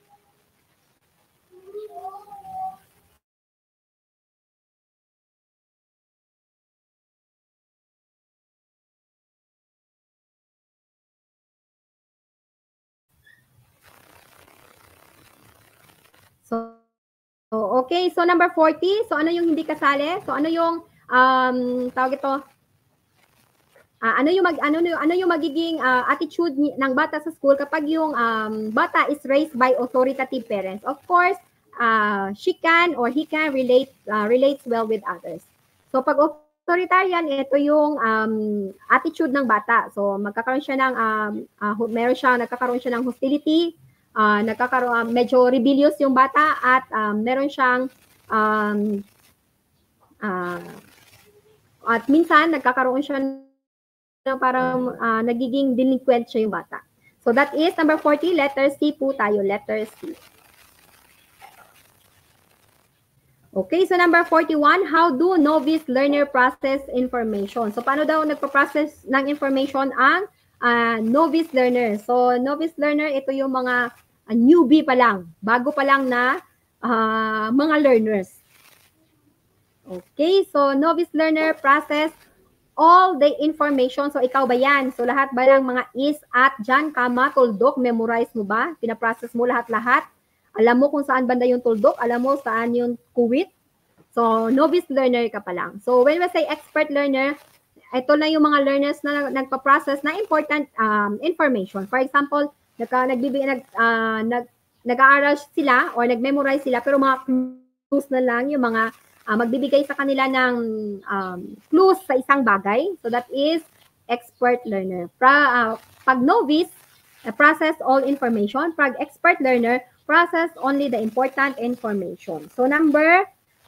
So, okay. So, number forty. So, ano yung hindi kasali? So, ano yung, um, tawag ito, uh, ano yung, mag, ano, ano yung magiging uh, attitude ng bata sa school kapag yung um, bata is raised by authoritative parents? Of course, uh, she can or he can relate, uh, relates well with others. So, pag authoritarian, ito yung um, attitude ng bata. So, magkakaroon siya ng, um, uh, meron siya, nagkakaroon siya ng hostility, Uh, nagkakaroon, uh, medyo rebellious yung bata at um, meron siyang um, uh, at minsan nagkakaroon siya ng parang uh, nagiging delinquent siya yung bata. So that is number forty, letter C po tayo, letter C. Okay, so number forty-one, how do novice learner process information? So paano daw nagpo-process ng information ang uh, novice learner? So novice learner, ito yung mga uh, newbie pa lang, bago pa lang na uh, mga learners. Okay, so novice learner process all the information. So ikaw ba yan? So lahat ba ng mga is, at, dyan, kama, tuldok, memorize mo ba? Pinaprocess mo lahat-lahat? Alam mo kung saan banda yung tuldok? Alam mo saan yung kuwit? So novice learner ka pa lang. So when we say expert learner, ito na yung mga learners na nagpa-process na important um, information. For example, nagka, nagbibigay, nag, uh, nag, nag-aaral sila or nag-memorize sila pero mga clues na lang yung mga Uh, magbibigay sa kanila ng um, clues sa isang bagay. So that is expert learner. Pra, uh, pag novice, uh, process all information. Pag expert learner, process only the important information. So number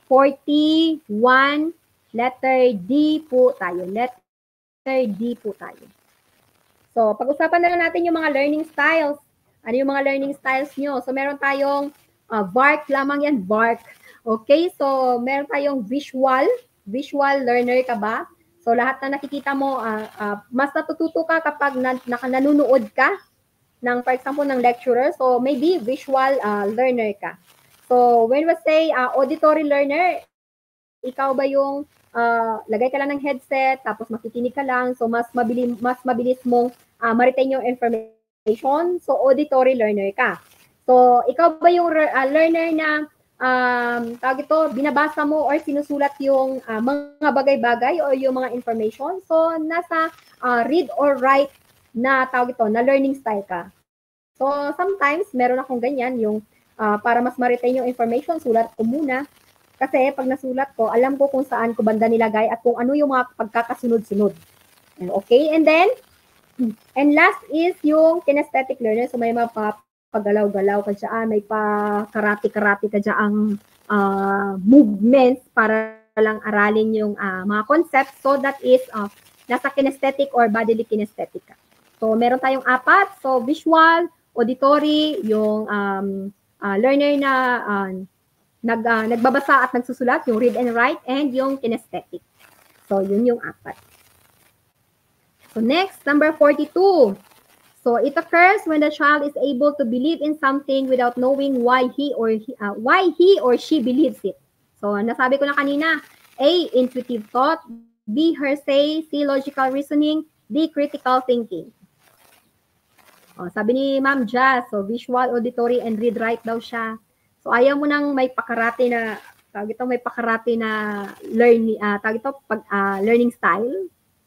forty-one, letter D po tayo. Letter D po tayo. So, pag-usapan na lang natin yung mga learning styles. Ano yung mga learning styles nyo? So, meron tayong uh, V A R C lamang yan, V A R C. Okay, so meron tayong visual. Visual learner ka ba? So, lahat na nakikita mo, uh, uh, mas natututo ka kapag na, na, nanonood ka ng, for example, ng lecturer. So, maybe visual uh, learner ka. So, when we say uh, auditory learner, ikaw ba yung uh, lagay ka lang ng headset, tapos makikinig ka lang, so mas mabilis, mas mabilis mong uh, ma-retain yung information, so auditory learner ka. So, ikaw ba yung uh, learner na um, tawag ito, binabasa mo or sinusulat yung uh, mga bagay-bagay o yung mga information, so nasa uh, read or write na tawag ito, na learning style ka. So, sometimes, meron akong ganyan, yung uh, para mas ma-retain yung information, sulat ko muna. Kasi pag nasulat ko, alam ko kung saan ko banda nilagay at kung ano yung mga pagkakasunod-sunod. Okay? And then, and last is yung kinesthetic learner. So may mga pagalaw-galaw ka dyan, may pa karate-karate ka dyan uh, movements para lang aralin yung uh, mga concepts. So that is uh, nasa kinesthetic or bodily kinesthetic ka. So meron tayong apat. So visual, auditory, yung um, uh, learner na uh, Nag, uh, nagbabasa at nagsusulat, yung read and write, and yung kinesthetic. So, yun yung apat. So, next, number forty-two. So, it occurs when the child is able to believe in something without knowing why he or he, uh, why he or she believes it. So, nasabi ko na kanina, A, intuitive thought, B, hearsay, C, logical reasoning, D, critical thinking. O, sabi ni Ma'am Jazz, so visual, auditory, and read, write daw siya. So, ayaw mo nang may pakarate na, tawag ito, may pakarate na learning, uh, tawag ito, pag, uh, learning style.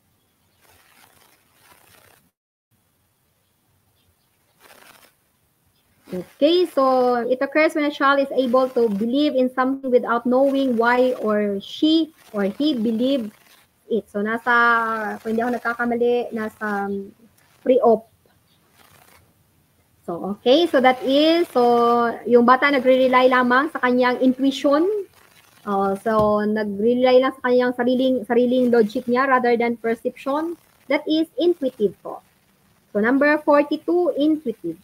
Okay, so it occurs when a child is able to believe in something without knowing why or she or he believes it. So, nasa, kung hindi ako nagkakamali, nasa um, pre-op. So, okay. So, that is, so, yung bata nagre-rely lamang sa kanyang intuition. Uh, so, nagre-rely lang sa kanyang sariling, sariling logic niya rather than perception. That is intuitive thought. So, number forty-two, intuitive.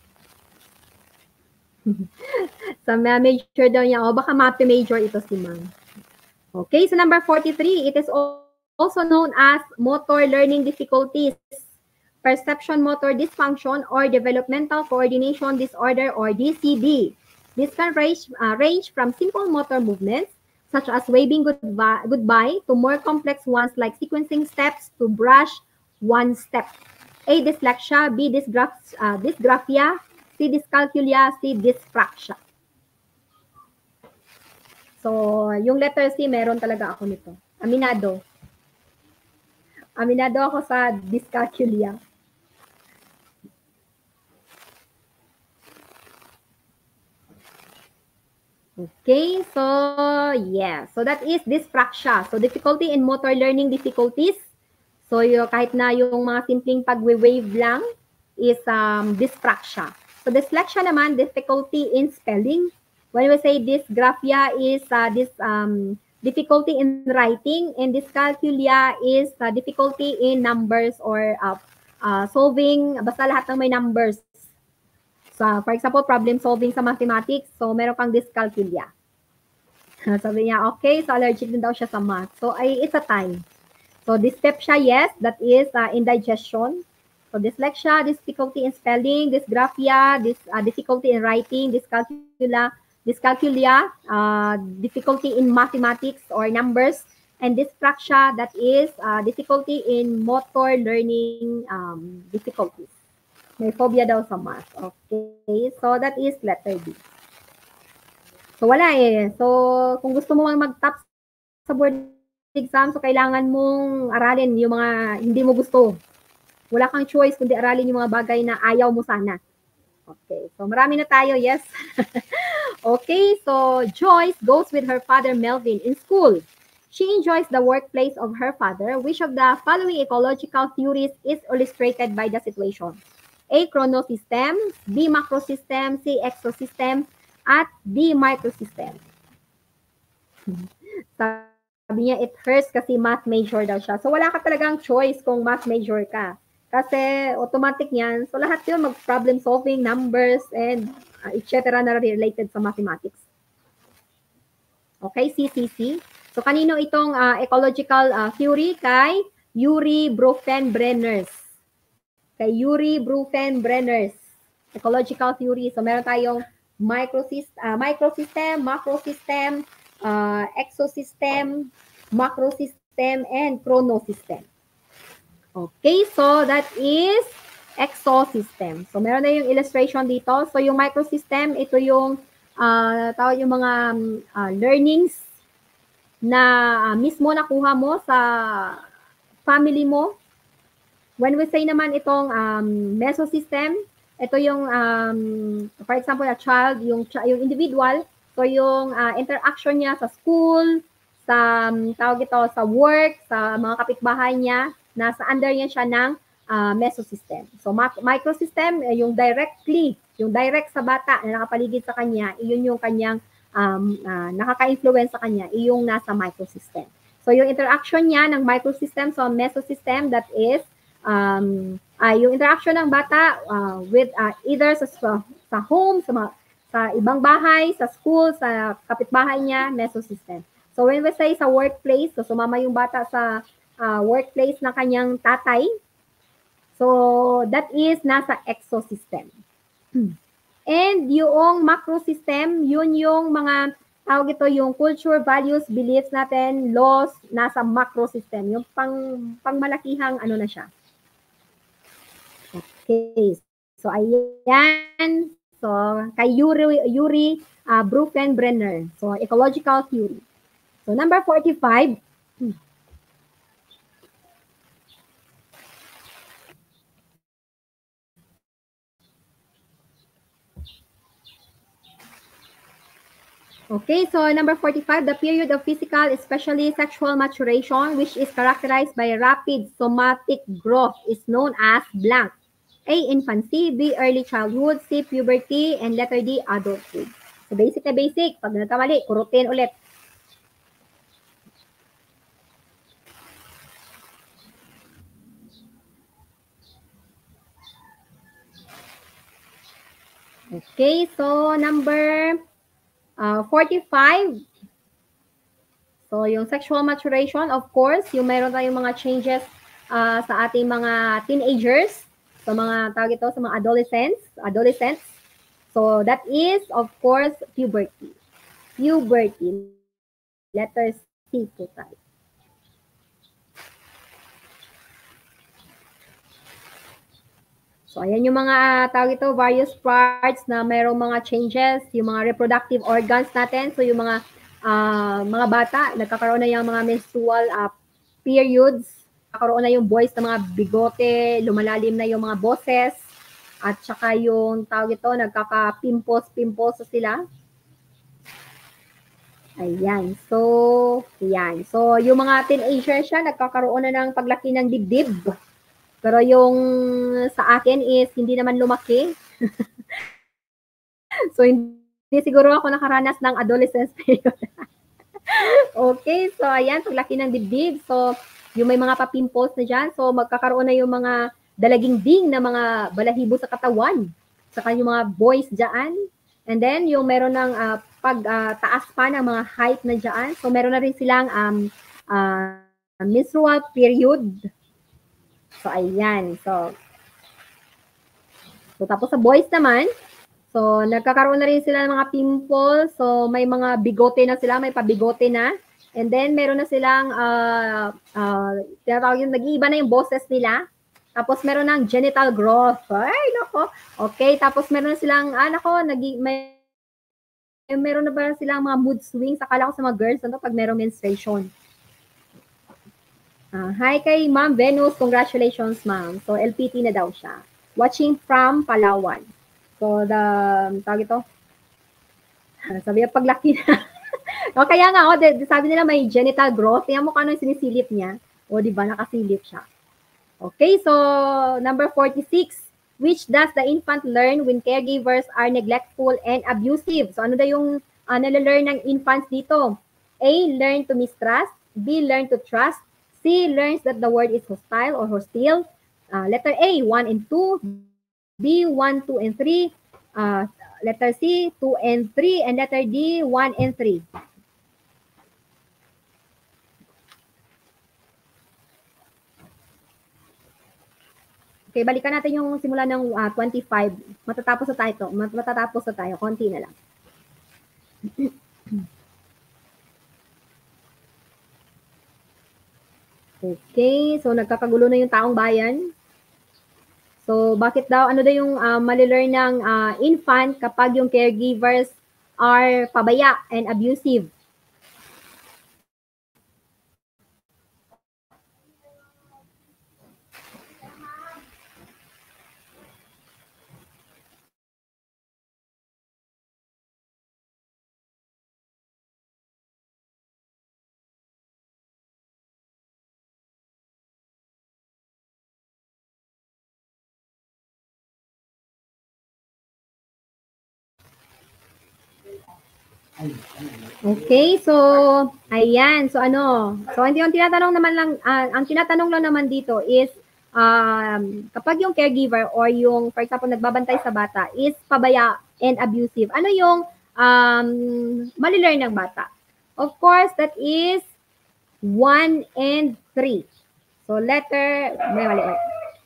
Sa so, major daw niya, o oh, baka math major ito si Ma'am. Okay. So, number forty-three, it is also known as motor learning difficulties, perception motor dysfunction, or developmental coordination disorder, or D C D. This can range, uh, range from simple motor movements, such as waving goodbye, goodbye, to more complex ones like sequencing steps to brush one step. A, dyslexia, B, dysgraph, uh, dysgraphia, C, dyscalculia, C, dyspraxia. So, yung letter C, meron talaga ako nito. Aminado. Aminado ako sa dyscalculia. Okay, so yeah. So that is dyspraxia. So difficulty in motor learning difficulties. So yung, kahit na yung mga simpleng pag-wave lang is um, dyspraxia. So dyslexia naman, difficulty in spelling. When we say dysgraphia is uh, this um, difficulty in writing, and dyscalculia is uh, difficulty in numbers or uh, uh, solving, basta lahat ng may numbers. So, for example, problem solving sa mathematics, so meron kang dyscalculia. Sabi niya, okay, so allergic din daw siya sa math. So, ay, it's a time. So, dyspepsia, yes, that is uh, indigestion. So, dyslexia, difficulty in spelling, dysgraphia, this, uh, difficulty in writing, dyscalculia, dyscalculia, uh, difficulty in mathematics or numbers, and dyspraxia, that is uh, difficulty in motor learning um, difficulties. May phobia daw sa math. Okay, so that is letter B. So wala eh. So kung gusto mo mag-top sa board exam, so kailangan mong aralin yung mga hindi mo gusto. Wala kang choice kundi aralin yung mga bagay na ayaw mo sana. Okay, so marami na tayo, yes. Okay, so Joyce goes with her father Melvin in school. She enjoys the workplace of her father. Which of the following ecological theories is illustrated by the situation? A. Chronosystem, B. Macrosystem, C. Exosystem, at D. Microsystem. Sabi niya, it hurts kasi math major daw siya. So, wala ka talagang choice kung math major ka. Kasi automatic yan. So, lahat yun, mag-problem solving, numbers, and uh, et cetera na related sa mathematics. Okay, C C C. So, kanino itong uh, ecological uh, theory? Kay Yuri Bronfenbrenner's. Kay Yuri Bronfenbrenner's ecological theory. So, meron tayong microsystem, uh, microsystem, macrosystem, uh, exosystem, macrosystem, and chronosystem. Okay, so that is exosystem. So, meron na yung illustration dito. So, yung microsystem, ito yung uh, tawag yung mga uh, learnings na uh, mismo nakuha mo sa family mo. When we say naman itong um, mesosystem, ito yung, um, for example, a child, yung, yung individual, so yung uh, interaction niya sa school, sa, um, tawag ito, sa work, sa mga kapitbahay niya, nasa under niya siya ng uh, mesosystem. So, microsystem, yung directly, yung direct sa bata na nakapaligid sa kanya, iyon yung kanyang um, uh, nakaka-influence sa kanya, yung nasa microsystem. So, yung interaction niya ng microsystem sa so mesosystem, that is, um, uh, yung interaction ng bata uh, with uh, either sa, sa home, sa, mga, sa ibang bahay, sa school, sa kapitbahay niya, mesosystem. So, when we say sa workplace, so sumama yung bata sa uh, workplace ng kanyang tatay, so that is nasa exosystem. And yung macrosystem, yun yung mga, tawag ito, yung culture, values, beliefs natin, laws, nasa macrosystem. Yung pang, pangmalakihang ano na siya. Okay. So, ayan. So, kay Yuri, Yuri uh, Bronfenbrenner. So, ecological theory. So, number forty-five. Hmm. Okay, so number forty-five, the period of physical, especially sexual maturation, which is characterized by rapid somatic growth, is known as blank. A, infancy, B, early childhood, C, puberty, and letter D, adulthood. So basic na basic. Pag nakamali, kurutin ulit. Okay, so number uh, forty-five. So yung sexual maturation, of course, yung meron tayong mga changes uh, sa ating mga teenagers, sa mga tawag ito, sa mga adolescents, adolescents. So that is, of course, puberty. Puberty. Letter C po tayo. So, ayan yung mga, tawag ito, various parts na mayroong mga changes, yung mga reproductive organs natin. So, yung mga uh, mga bata, nagkakaroon na yung mga menstrual uh, periods, nagkakaroon na yung boys na mga bigote, lumalalim na yung mga boses, at saka yung, tawag ito, nagkaka-pimples-pimples sila. Ayan. So, ayan. So, yung mga teenager siya, nagkakaroon na ng paglaki ng dibdib. Pero yung sa akin is hindi naman lumaki. So, hindi siguro ako nakaranas ng adolescence period. Okay. So, ayan. Paglaki ng dibdib. So, yung may mga papimples na dyan. So, magkakaroon na yung mga dalaging ding na mga balahibo sa katawan. Saka yung mga boys dyan. And then, yung meron ng uh, pag-taas uh, pa ng mga height na dyan. So, meron na rin silang um, uh, menstrual period. So, ayan. So, so, tapos sa boys naman, so, nagkakaroon na rin sila ng mga pimples. So, may mga bigote na sila, may pabigote na. And then, meron na silang, uh, uh, tinatawag yung, nag-iiba na yung boses nila. Tapos, meron ng genital growth. Ay, nako. Okay, tapos meron na silang, ah, nako, nag may, meron na ba silang mga mood swings? Akala ko sa mga girls, ano, pag meron menstruation. Uh, hi kay Ma'am Venus. Congratulations, Ma'am. So, L P T na daw siya. Watching from Palawan. So, the, tawag ito, sabi niya, paglaki na, O kaya nga, oh, de, sabi nila may genital growth. Tingnan mo kung ano yung sinisilip niya. O, di ba, nakasilip siya. Okay, so number forty-six. Which does the infant learn when caregivers are neglectful and abusive? So, ano daw yung uh, nalalearn ng infants dito? A, learn to mistrust. B, learn to trust. C, learns that the word is hostile or hostile. Uh, letter A, one and two. B, one, two, and three. Uh, letter C, two and three. And letter D, one and three. Okay, balikan natin yung simula ng uh, twenty-five. Matatapos na tayo to. Matatapos na tayo. Konti na lang. Okay, so nagkakagulo na yung taong bayan. So, bakit daw, ano daw yung uh, malilearn ng uh, infant kapag yung caregivers are pabaya and abusive? Okay, so ayan, so ano, so ang, ang tinatanong naman lang, uh, ang tinatanong lang naman dito is um, kapag yung caregiver or yung, for example, nagbabantay sa bata is pabaya and abusive, ano yung um, malilearn ng bata? Of course, that is one and three. So letter, may mali, wait.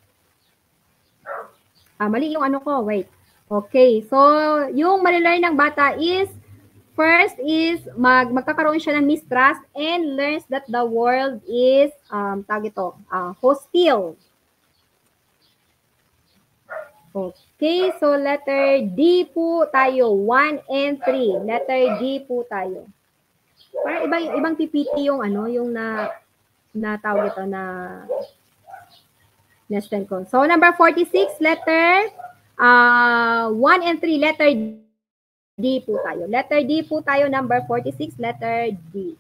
Ah, mali yung ano ko, wait. Okay, so yung malilearn ng bata is first is mag magkakaroon siya ng mistrust and learns that the world is um tawag ito, uh, hostile. Okay, so letter D po tayo, one and three. Letter D po tayo. Parang ibang ibang P P T yung ano, yung na na tawag ito na nested ko. So number forty-six, letter uh one and three, letter D po tayo. Letter D po tayo, number forty-six, letter D.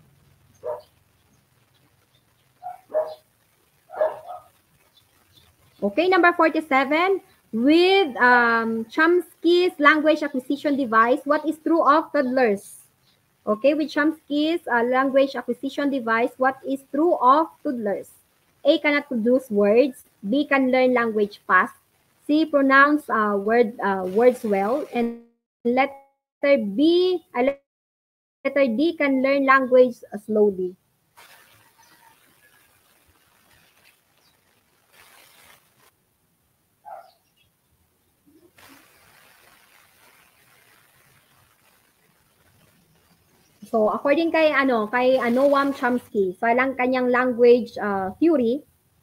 Okay, number forty-seven. With um, Chomsky's language acquisition device, what is true of toddlers? Okay, with Chomsky's uh, language acquisition device, what is true of toddlers? A, cannot produce words. B, can learn language fast. C, pronounce uh, word, uh, words well. And let letter B, uh, letter D, can learn language slowly. So, according kay ano, kay uh, Noam Chomsky, sa lang kanyang language uh, theory,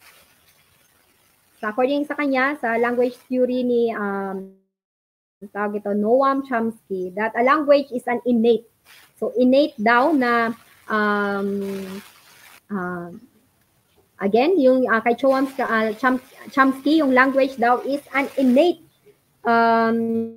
so according sa kanya, sa language theory ni um, tawag ito, Noam Chomsky, that a language is an innate. So, innate daw na, um, uh, again, yung uh, kay Chomsky, uh, Chomsky, yung language daw is an innate um,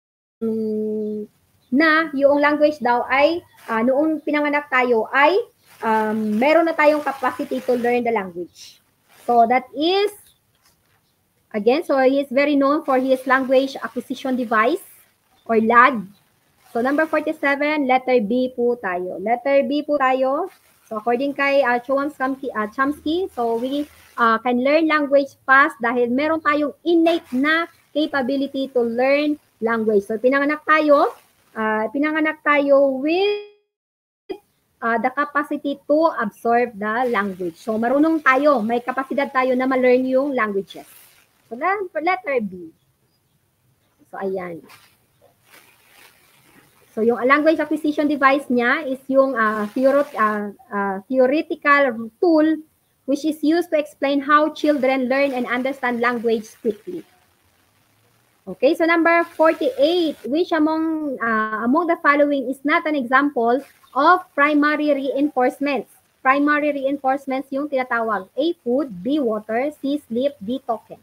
na yung language daw ay uh, noong pinanganak tayo ay um, meron na tayong capacity to learn the language. So that is, again, so he is very known for his language acquisition device or L A D. So number forty-seven, letter B po tayo. Letter B po tayo. So according kay uh, Chomsky, uh, Chomsky, so we uh, can learn language fast dahil meron tayong innate na capability to learn language. So pinanganak tayo, uh, pinanganak tayo with uh, the capacity to absorb the language. So marunong tayo, may kapasidad tayo na ma-learn yung languages. So letter B. So ayan. So yung language acquisition device niya is yung uh, theor uh, uh, theoretical tool which is used to explain how children learn and understand language quickly. Okay, so number forty-eight, which among uh, among the following is not an example of primary reinforcements? Primary reinforcements yung tinatawag. A, food. B, water. C, sleep. D, talking.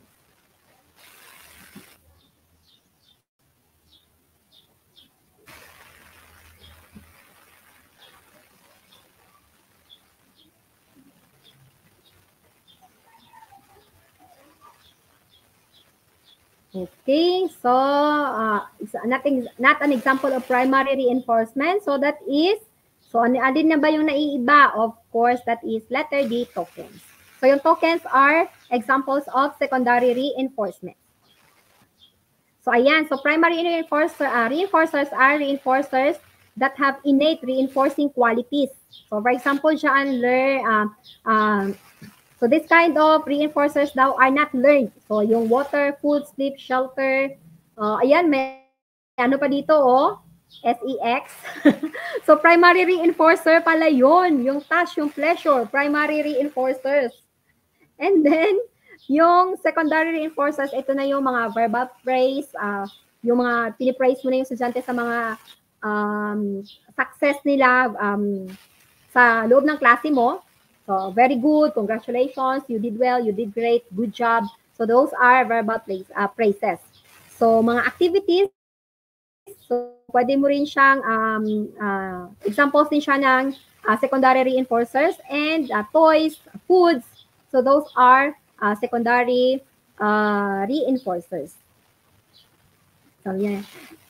Okay, so uh, not, not an example of primary reinforcement. So that is, so alin na ba yung naiiba? Of course, that is letter D, tokens. So yung tokens are examples of secondary reinforcement. So ayan, so primary reinforcer, uh, reinforcers are reinforcers that have innate reinforcing qualities. So for example, dyan, learn, uh, uh, so this kind of reinforcers daw are not learned. So yung water, food, sleep, shelter, uh, ayan, may ano pa dito, oh, S E X. So primary reinforcer pala yun, yung touch, yung pleasure, primary reinforcers. And then, yung secondary reinforcers, ito na yung mga verbal praise, uh, yung mga pinipraise mo na yung estudyante sa mga um, success nila um, sa loob ng klase mo. So, very good, congratulations, you did well, you did great, good job. So, those are verbal praise, uh, praises. So, mga activities, so pwede mo rin siyang, um, uh, examples din siya ng uh, secondary reinforcers and uh, toys, foods. So, those are uh, secondary uh, reinforcers. So, yeah.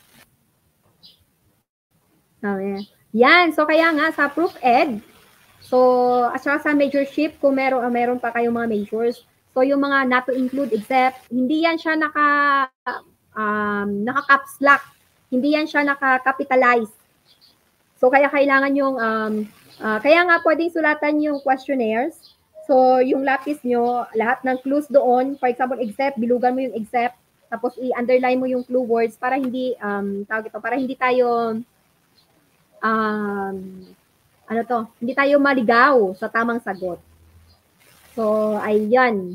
So, yeah. Yan. So, kaya nga sa Proof Ed, so, at saka sa majorship, kung meron, uh, meron pa kayong mga majors, so yung mga not to include except, hindi yan siya naka, um, naka-caps lock. Hindi yan siya naka-capitalize. So, kaya kailangan yung, um, uh, kaya nga pwedeng sulatan yung questionnaires. So, yung lapis nyo, lahat ng clues doon, for example, except, bilugan mo yung except, tapos i-underline mo yung clue words para hindi, um, tawag ito, para hindi tayo, um, ano to, hindi tayo maligaw sa tamang sagot. So, ayan.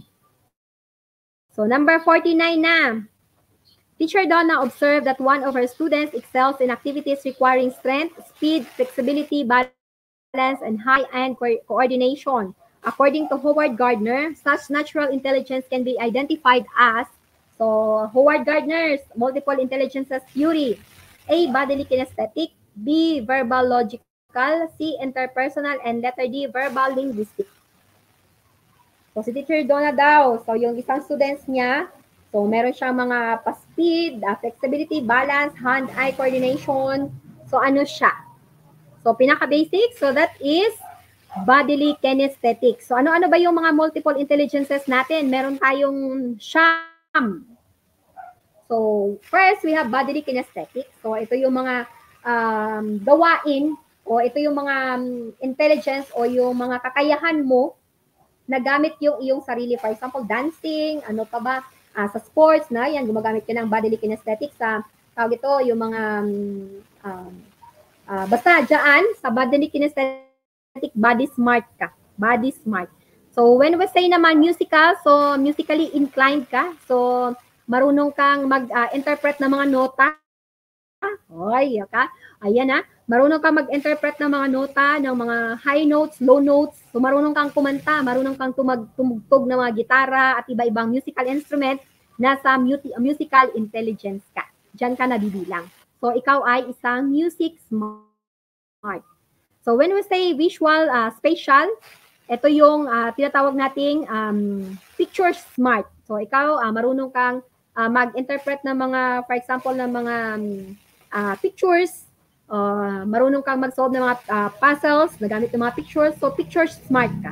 So, number forty-nine na. Teacher Donna observed that one of her students excels in activities requiring strength, speed, flexibility, balance, and high-end co coordination. According to Howard Gardner, such natural intelligence can be identified as, so Howard Gardner's multiple intelligences theory, A, bodily kinesthetic, B, verbal logical, C, interpersonal, and letter D, verbal linguistic. So si Teacher Donna daw, so yung isang students niya, so meron siyang mga pa-speed, uh, flexibility, balance, hand-eye coordination. So ano siya? So pinaka-basic, so that is bodily kinesthetic. So ano-ano ba yung mga multiple intelligences natin? Meron tayong siyam. So first, we have bodily kinesthetic. So ito yung mga um, gawain o ito yung mga um, intelligence o yung mga kakayahan mo na gamit yung iyong sarili. For example, dancing, ano pa ba, uh, sa sports na, yan, gumagamit ka ng bodily kinesthetic sa, tawag ito, yung mga, um, uh, basta dyan, sa bodily kinesthetic, body smart ka. Body smart. So, when we say naman musical, so musically inclined ka. So, marunong kang mag-interpret uh, ng mga nota. Oy, ka. Ayan na. Marunong kang mag-interpret ng mga nota, ng mga high notes, low notes. So, marunong kang kumanta, marunong kang tumag tumugtog ng mga gitara at iba-ibang musical instrument. Nasa musical intelligence ka. Diyan ka nabibilang. So, ikaw ay isang music smart. So, when we say visual, uh, spatial, ito yung uh, tinatawag nating um, picture smart. So, ikaw, uh, marunong kang uh, mag-interpret ng mga, for example, ng mga uh, pictures, uh, marunong kang mag-solve ng mga uh, puzzles, nagamit ng mga pictures. So, picture smart ka.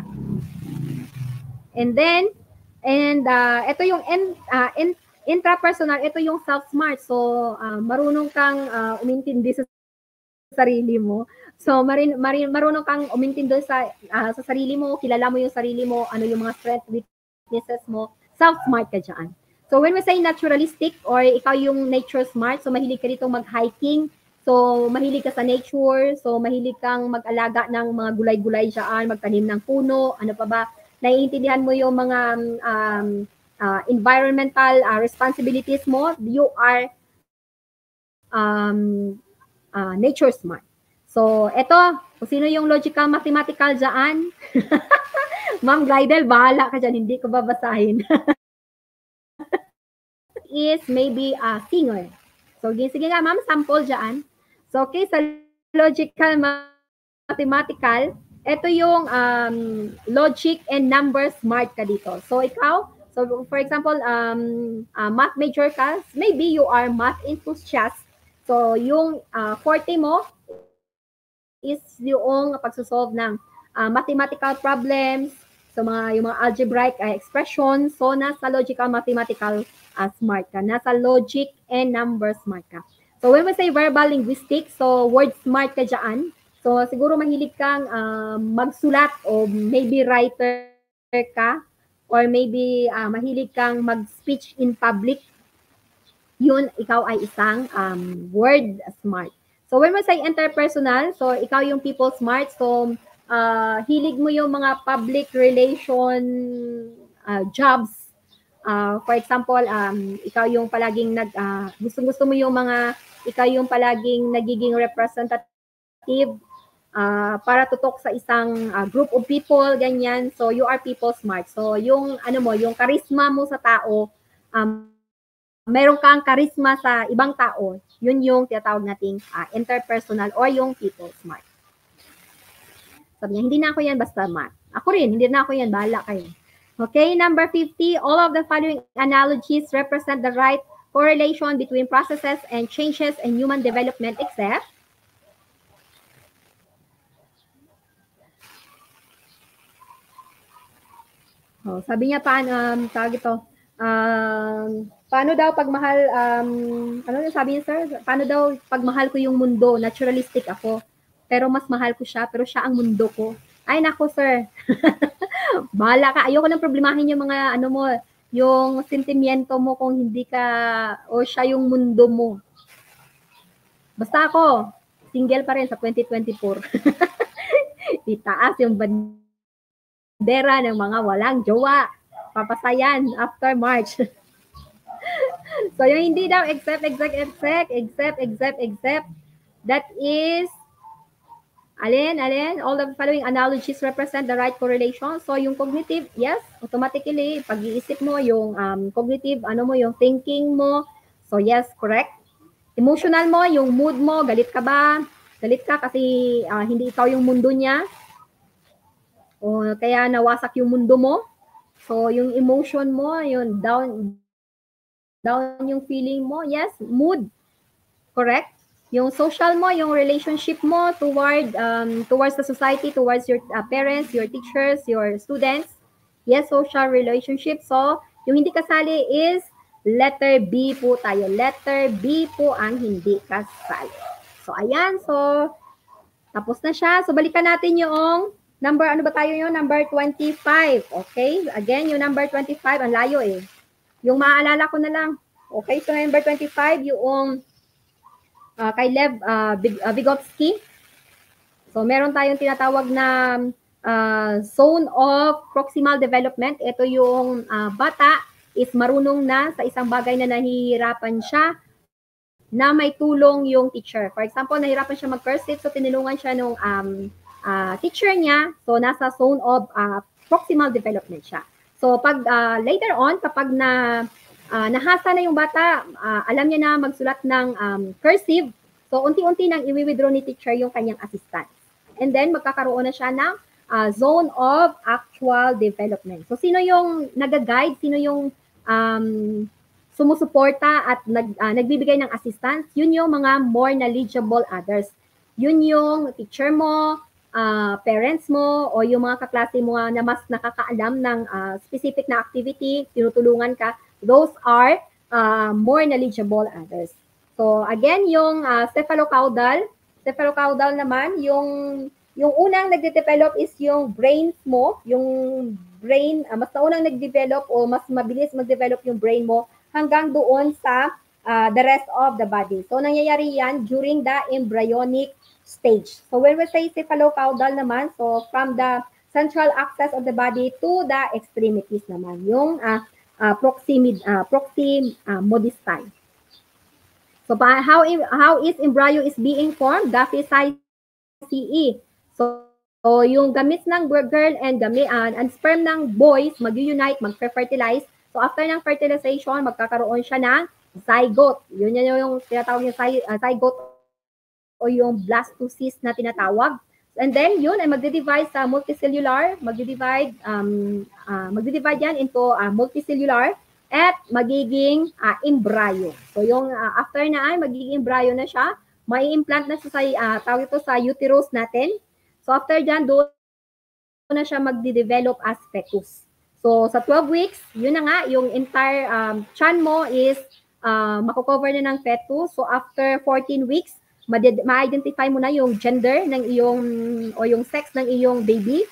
And then, and uh, ito yung in, uh, in, intrapersonal, ito yung self-smart. So, uh, marunong kang uh, umintindi sa sarili mo. So, marin, marin, marunong kang umintindi sa, uh, sa sarili mo, kilala mo yung sarili mo, ano yung mga strengths, weaknesses mo, self-smart ka dyan. So, when we say naturalistic or ikaw yung nature smart, so mahilig ka rito mag-hiking, so mahilig ka sa nature, so mahilig kang mag-alaga ng mga gulay-gulay dyan, magtanim ng puno, ano pa ba, naiintindihan mo yung mga um, uh, environmental uh, responsibilities mo, you are um, uh, nature smart. So, eto, kung sino yung logical mathematical dyan, Ma'am Glidel, bahala ka dyan, hindi ko babasahin. Is maybe a singer. So, sige nga, ma'am, sample dyan. So, okay, sa logical mathematical, ito yung um, logic and number smart ka dito. So, ikaw, So, for example, um, uh, math major ka, maybe you are math enthusiast. So, yung uh, forte mo is yung pagsosolve ng uh, mathematical problems, so mga, yung mga algebraic uh, expressions. So, nasa logical mathematical uh, smart ka. Nasa logic and number smart ka. So, when we say verbal linguistics, so word smart ka dyan. So, siguro mahilig kang uh, magsulat o maybe writer ka or maybe uh, mahilig kang mag-speech in public, yun, ikaw ay isang um, word smart. So, when we say interpersonal, so ikaw yung people smart, so uh, hilig mo yung mga public relation uh, jobs. Uh, for example, um, ikaw yung palaging nag, uh, gusto-gusto mo yung mga, ikaw yung palaging nagiging representative uh, para tutok sa isang uh, group of people, ganyan. So, you are people smart. So, yung, ano mo, yung charisma mo sa tao, um, meron kang charisma sa ibang tao, yun yung tinatawag nating uh, interpersonal or yung people smart. Sabi niya, hindi na ako yan basta math. Ako rin, hindi na ako yan, bahala kayo. Okay, number fifty, all of the following analogies represent the right correlation between processes and changes in human development except oh, sabi niya paano um, tawag ito um, paano daw pagmahal um, ano yung sabi niya sir paano daw pagmahal ko yung mundo, naturalistic ako pero mas mahal ko siya pero siya ang mundo ko. Ay nako sir. Bahala ka, ayoko nang problemahin yung mga ano mo, yung sentimiento mo kung hindi ka o siya yung mundo mo. Basta ako single pa rin sa twenty twenty-four. Itaas yung bandera ng mga walang jowa. Papasayan after March. So, yung hindi daw, except, except, except, except, except, except, that is, alin, alin, all the following analogies represent the right correlation. So, yung cognitive, yes, automatically, pag-iisip mo, yung um, cognitive, ano mo, yung thinking mo. So, yes, correct. Emotional mo, yung mood mo, galit ka ba? Galit ka kasi uh, hindi ikaw yung mundo niya. O kaya nawasak yung mundo mo. So, yung emotion mo, yung down, down yung feeling mo. Yes, mood. Correct? Yung social mo, yung relationship mo toward um, towards the society, towards your uh, parents, your teachers, your students. Yes, social relationship. So, yung hindi kasali is letter B po tayo. Letter B po ang hindi kasali. So, ayan. So, tapos na siya. So, balikan natin yung number, ano ba tayo yun? Number twenty-five. Okay? Again, yung number twenty-five, ang layo eh. Yung maaalala ko na lang. Okay? So, number twenty-five, yung uh, kay Lev uh, Vygotsky. So, meron tayong tinatawag na uh, zone of proximal development. Ito yung uh, bata is marunong na sa isang bagay na nahihirapan siya na may tulong yung teacher. For example, nahirapan siya mag-cursive, so tinulungan siya nung um, uh, teacher niya. So, nasa zone of uh, proximal development siya. So, pag uh, later on, kapag na uh, nahasa na yung bata, uh, alam niya na magsulat ng um, cursive, so unti-unti nang i-withdraw ni teacher yung kanyang assistant. And then, magkakaroon na siya ng uh, zone of actual development. So, sino yung nag-guide? Sino yung um, sumusuporta at nag, uh, nagbibigay ng assistance? Yun yung mga more knowledgeable others. Yun yung teacher mo, uh, parents mo, o yung mga kaklase mo na mas nakakaalam ng uh, specific na activity, tinutulungan ka. Those are uh, more knowledgeable others. So, again, yung uh, cephalocaudal, cephalocaudal naman, yung yung unang nagde-develop is yung brain mo, yung brain, uh, mas na unang nag-develop o mas mabilis mag-develop yung brain mo hanggang doon sa uh, the rest of the body. So, nangyayari yan during the embryonic stage. So, when we say cephalocaudal naman, so from the central axis of the body to the extremities naman, yung uh, uh, proximid, uh, proxim uh, modesti. So, how, how is embryo is being formed? Gaphicide C E. So, so, yung gamit ng girl and gamit uh, and sperm ng boys mag-unite, mag-fertilize. So, after ng fertilization, magkakaroon siya ng zygote. Yun yan yung tinatawag yung zygote o yung blastocyst na tinatawag. And then, yun ay magdi-divide sa multicellular, magdi-divide, um, uh, magdi-divide yan into uh, multicellular at magiging uh, embryo. So, yung uh, after na ay magiging embryo na siya, may implant na siya sa, uh, tawag ito sa uterus natin. So, after dyan, doon na siya magdi-develop as fetus. So, sa twelve weeks, yun na nga, yung entire um, chan mo is uh, makocover na ng fetus. So, after fourteen weeks, ma-identify mo na yung gender ng iyong o yung sex ng iyong baby.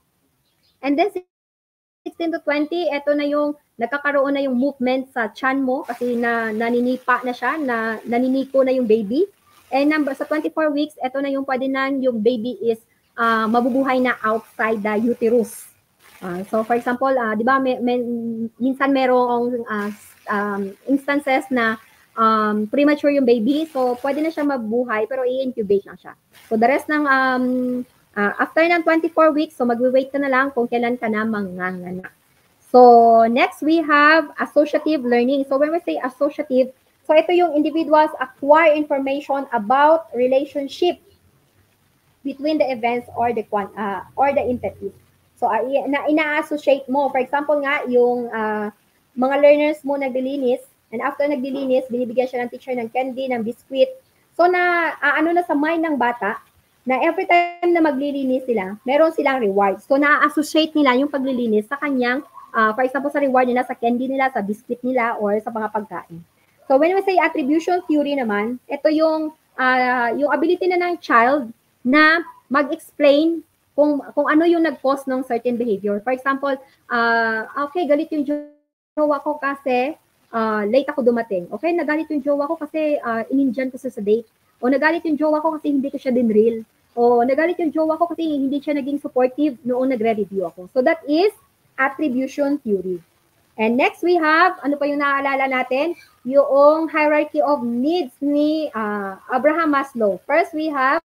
And then sixteen to twenty, ito na yung nagkakaroon na yung movement sa chan mo kasi na naninipa na siya, na naniniko na yung baby. And number sa twenty-four weeks, ito na yung pwede na yung baby is uh, mabubuhay na outside the uterus. Uh, so for example, uh, 'di ba may, may, minsan merong uh, um, instances na um, premature yung baby, so pwede na siya mabuhay pero i-incubate lang siya. So the rest ng um, uh, after ng twenty-four weeks, so magwi-wait ka na lang kung kailan ka na manganganak. So next we have associative learning. So when we say associative, so ito yung individuals acquire information about relationship between the events or the uh, or the entities. So uh, na ina-associate mo, for example nga yung uh, mga learners mo naglilinis, and after naglilinis, binibigyan siya ng teacher ng candy, ng biscuit. So na uh, ano na sa mind ng bata, na every time na maglilinis sila, meron silang reward. So na-associate nila yung paglilinis sa kanyang, uh, for example sa reward nila, sa candy nila, sa biscuit nila, or sa mga pagkain. So when we say attribution theory naman, ito yung, uh, yung ability na ng child na mag-explain kung kung ano yung nag-cause ng certain behavior. For example, uh, okay, galit yung jowa ko kasi uh, late ako dumating. Okay, nagalit yung jowa ko kasi uh, inindiyan ko sa date. O nagalit yung jowa ko kasi hindi ko siya din real. O nagalit yung jowa ko kasi hindi siya naging supportive noong nagre-review ako. So that is attribution theory. And next we have, ano pa yung naaalala natin? Yung hierarchy of needs ni uh, Abraham Maslow. First we have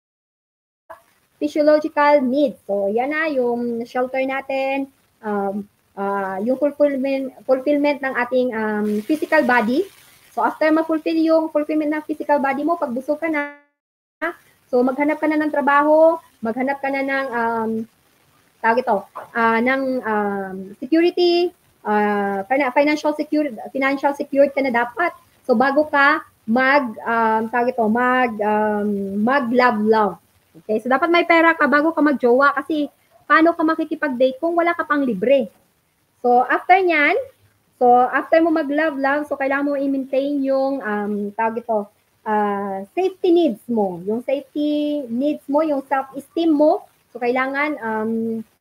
physiological needs. So, yan na, yung shelter natin, um, uh, yung fulfillment, fulfillment ng ating um, physical body. So, after ma-fulfill yung fulfillment ng physical body mo, pag busog ka na, so maghanap ka na ng trabaho, maghanap ka na ng, um, tawag ito, uh, ng um, security, uh, financial security, financial secured ka na dapat. So, bago ka mag, um, tawag ito, mag, um, mag-love-love. Okay, so dapat may pera ka bago ka magjowa kasi paano ka makikipag-date kung wala ka pang libre. So after nyan, so after mo mag-love-love, so kailangan mo i-maintain yung um, tawag ito, uh, safety needs mo. Yung safety needs mo, yung self-esteem mo, so kailangan um,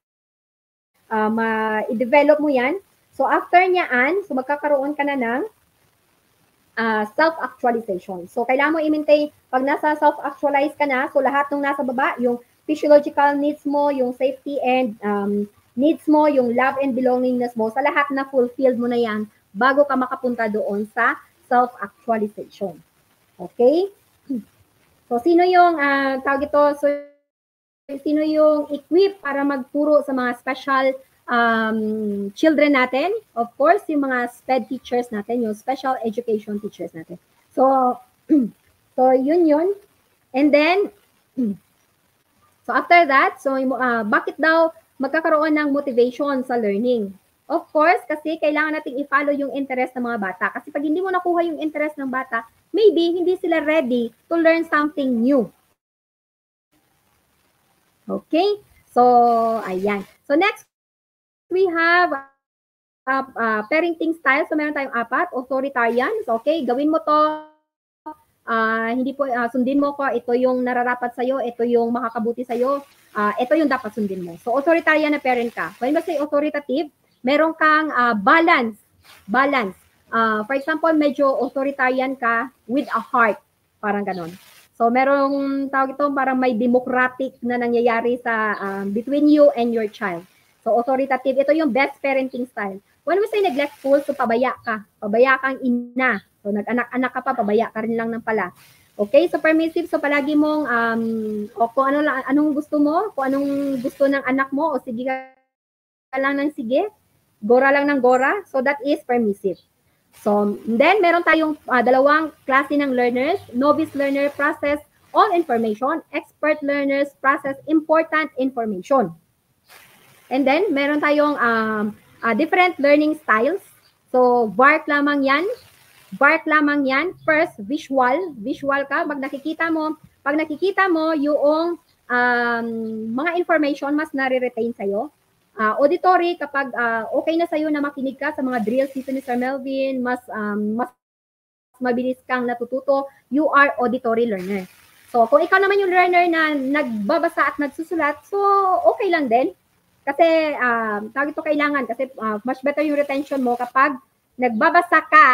uh, ma-develop mo yan. So after nyaan, so magkakaroon ka na ng Uh, self-actualization. So, kailangan mo i-maintain, pag nasa self-actualize ka na, so lahat ng nasa baba, yung physiological needs mo, yung safety and um, needs mo, yung love and belongingness mo, sa lahat na fulfilled mo na yan, bago ka makapunta doon sa self-actualization. Okay? So, sino yung, uh, tawag ito, so, sino yung equip para magturo sa mga special um, children natin? Of course, yung mga SPED teachers natin, yung special education teachers natin. So, so yun yun. And then, so after that, so uh, bakit daw magkakaroon ng motivation sa learning? Of course, kasi kailangan nating i-follow yung interest ng mga bata. Kasi pag hindi mo nakuha yung interest ng bata, maybe hindi sila ready to learn something new. Okay? So, ayan. So, next, we have uh, uh, parenting style. So, meron tayong apat. Authoritarian. So, okay, gawin mo to. Uh, hindi po, uh, sundin mo ko. Ito yung nararapat sa'yo. Ito yung makakabuti sa'yo. Uh, ito yung dapat sundin mo. So, authoritarian na parent ka. When we say authoritative, meron kang uh, balance. Balance. Uh, for example, medyo authoritarian ka with a heart. Parang ganon. So, merong tawag ito, parang may democratic na nangyayari sa um, between you and your child. So, authoritative. Ito yung best parenting style. When we say neglectful, so pabaya ka. Pabaya kang ina. So, nag-anak-anak ka pa, pabaya ka rin lang ng pala. Okay? So, permissive. So, palagi mong, um, o kung ano lang, anong gusto mo, kung anong gusto ng anak mo, o sige ka lang ng sige, gora lang ng gora. So, that is permissive. So, then meron tayong uh, dalawang klase ng learners, novice learner process all information. Expert learners process important information. And then, meron tayong um, uh, different learning styles. So, bark lamang yan. Bark lamang yan. First, visual. Visual ka. Pag nakikita mo, pag nakikita mo yung um, mga information, mas nare-retain sa'yo. Uh, auditory, kapag uh, okay na sa'yo na makinig ka sa mga drills dito ni Sir Melvin, mas, um, mas mabilis kang natututo, you are auditory learner. So, kung ikaw naman yung learner na nagbabasa at nagsusulat, so okay lang din. Kasi, um, tawag ito kailangan, kasi uh, much better yung retention mo kapag nagbabasa ka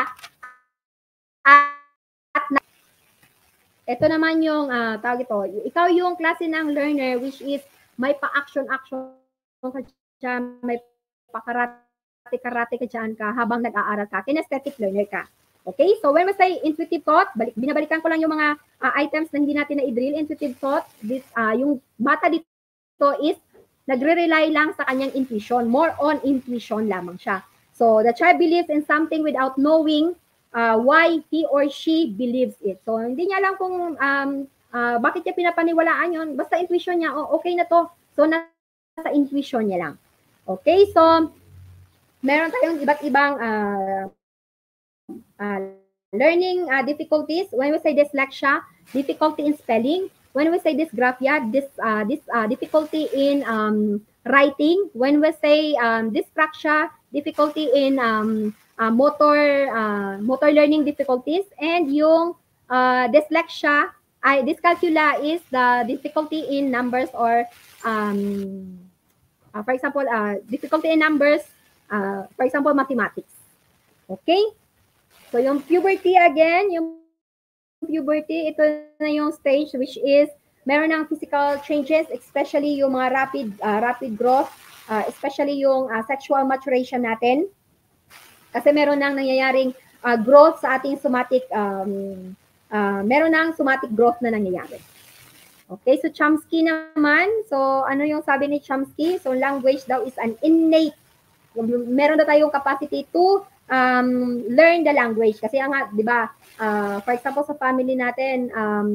at, at na, ito naman yung, uh, tawag ito, ikaw yung klase ng learner which is may pa-action-action ka dyan, may pa-karate-karate ka dyan ka habang nag-aaral ka, kinesthetic learner ka. Okay, so when we say intuitive thought, balik, binabalikan ko lang yung mga uh, items na hindi natin na-i-drill. Intuitive thought, this, uh, yung bata dito is nagre-rely lang sa kanyang intuition. More on intuition lamang siya. So the child believes in something without knowing uh, why he or she believes it. So hindi niya alam kung um, uh, bakit niya pinapaniwalaan yun. Basta intuition niya, oh, okay na to. So nasa intuition niya lang. Okay, so meron tayong iba't ibang uh, uh, learning uh, difficulties. When we say dyslexia, difficulty in spelling. When we say dysgraphia, this uh, this uh, difficulty in um, writing. When we say um, dyspraxia, difficulty in um, uh, motor uh, motor learning difficulties, and yung uh, dyslexia, I dyscalculia is the difficulty in numbers or um, uh, for example, uh, difficulty in numbers, uh, for example, mathematics. Okay? So yung puberty again, yung puberty, ito na yung stage which is meron ng physical changes, especially yung mga rapid uh, rapid growth, uh, especially yung uh, sexual maturation natin. Kasi meron nang nangyayaring uh, growth sa ating somatic, um, uh, meron nang somatic growth na nangyayari. Okay, so Chomsky naman, so ano yung sabi ni Chomsky? So language daw is an innate, meron na tayong capacity to um, learn the language. Kasi nga, di ba, uh, for example, sa family natin, um,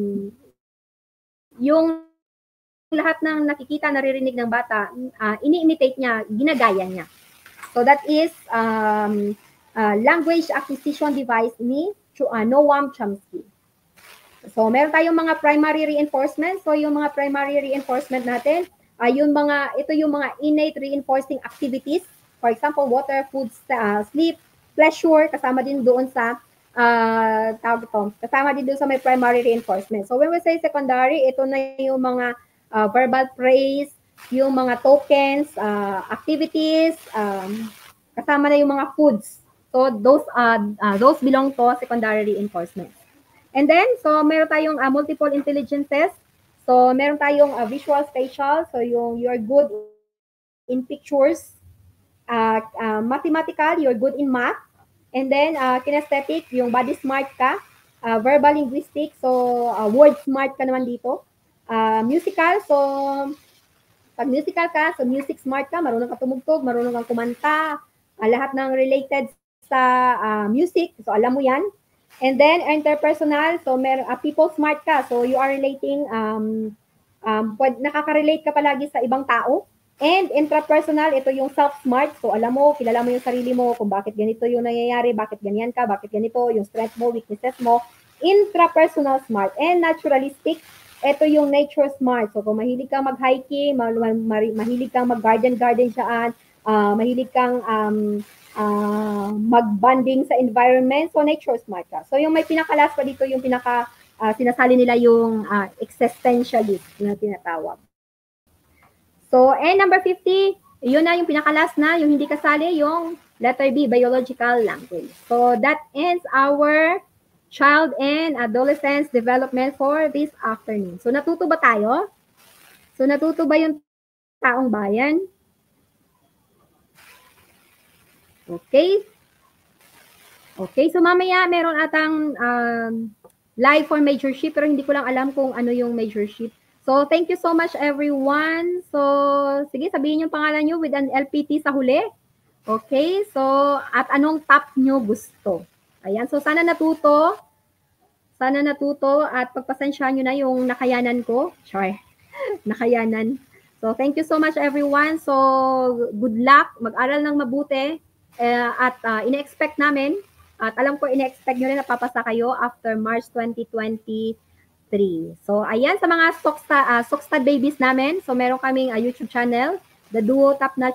yung lahat ng nakikita, naririnig ng bata, uh, ini-imitate niya, ginagaya niya. So that is um, uh, language acquisition device ni uh, Noam Chomsky. So meron tayong mga primary reinforcement. So yung mga primary reinforcement natin, uh, yung mga, ito yung mga innate reinforcing activities. For example, water, food, uh, sleep, pleasure, kasama din doon sa uh, tawag ito, kasama din doon sa may primary reinforcement. So when we say secondary, ito na yung mga uh, verbal praise, yung mga tokens, uh, activities, um, kasama na yung mga foods. So those uh, uh, those belong to secondary reinforcement. And then, so meron tayong uh, multiple intelligences. So meron tayong uh, visual spatial, so yung you're good in pictures. Uh, uh, mathematical, you're good in math. And then, uh, kinesthetic, yung body smart ka. Uh, verbal linguistic, so uh, word smart ka naman dito. Uh, musical, so pag musical ka, so music smart ka, marunong ka tumugtog, marunong kang kumanta, uh, lahat ng related sa uh, music, so alam mo yan. And then, interpersonal, so mer uh, people smart ka, so you are relating, um, um, nakaka-relate ka palagi sa ibang tao. And intrapersonal, ito yung self-smart. So alam mo, kilala mo yung sarili mo, kung bakit ganito yung nangyayari, bakit ganyan ka, bakit ganito, yung strength mo, weaknesses mo. Intrapersonal smart. And naturalistic, ito yung nature smart. So kung mahilig kang mag-hiking, ma ma ma mahilig kang mag-garden-garden saan, uh, mahilig kang um, uh, mag-bonding sa environment, so nature smart ka. So yung may pinakalas pa dito, yung pinaka, uh, sinasali nila yung uh, existentialist na tinatawag. So, and number fifty, yun na yung pinakalas na, yung hindi kasali, yung letter B, biological language. So, that ends our child and adolescence development for this afternoon. So, natuto ba tayo? So, natuto ba yung taong bayan? Okay. Okay, so mamaya meron atang um, live for majorship, pero hindi ko lang alam kung ano yung majorship. So, thank you so much, everyone. So, sige, sabihin yung pangalan nyo with an L P T sa huli. Okay, so, at anong top nyo gusto. Ayan, so sana natuto. Sana natuto at pagpasensyahan nyo na yung nakayanan ko. Char, nakayanan. So, thank you so much everyone. So, good luck. Mag-aral ng mabuti. Uh, at uh, ina-expect namin, at alam ko ina-expect nyo rin na papasa kayo after March twenty twenty-three. So, ayan sa mga Stockstad, uh, Stockstad babies namin. So, meron kaming uh, YouTube channel, The Duo Top Notch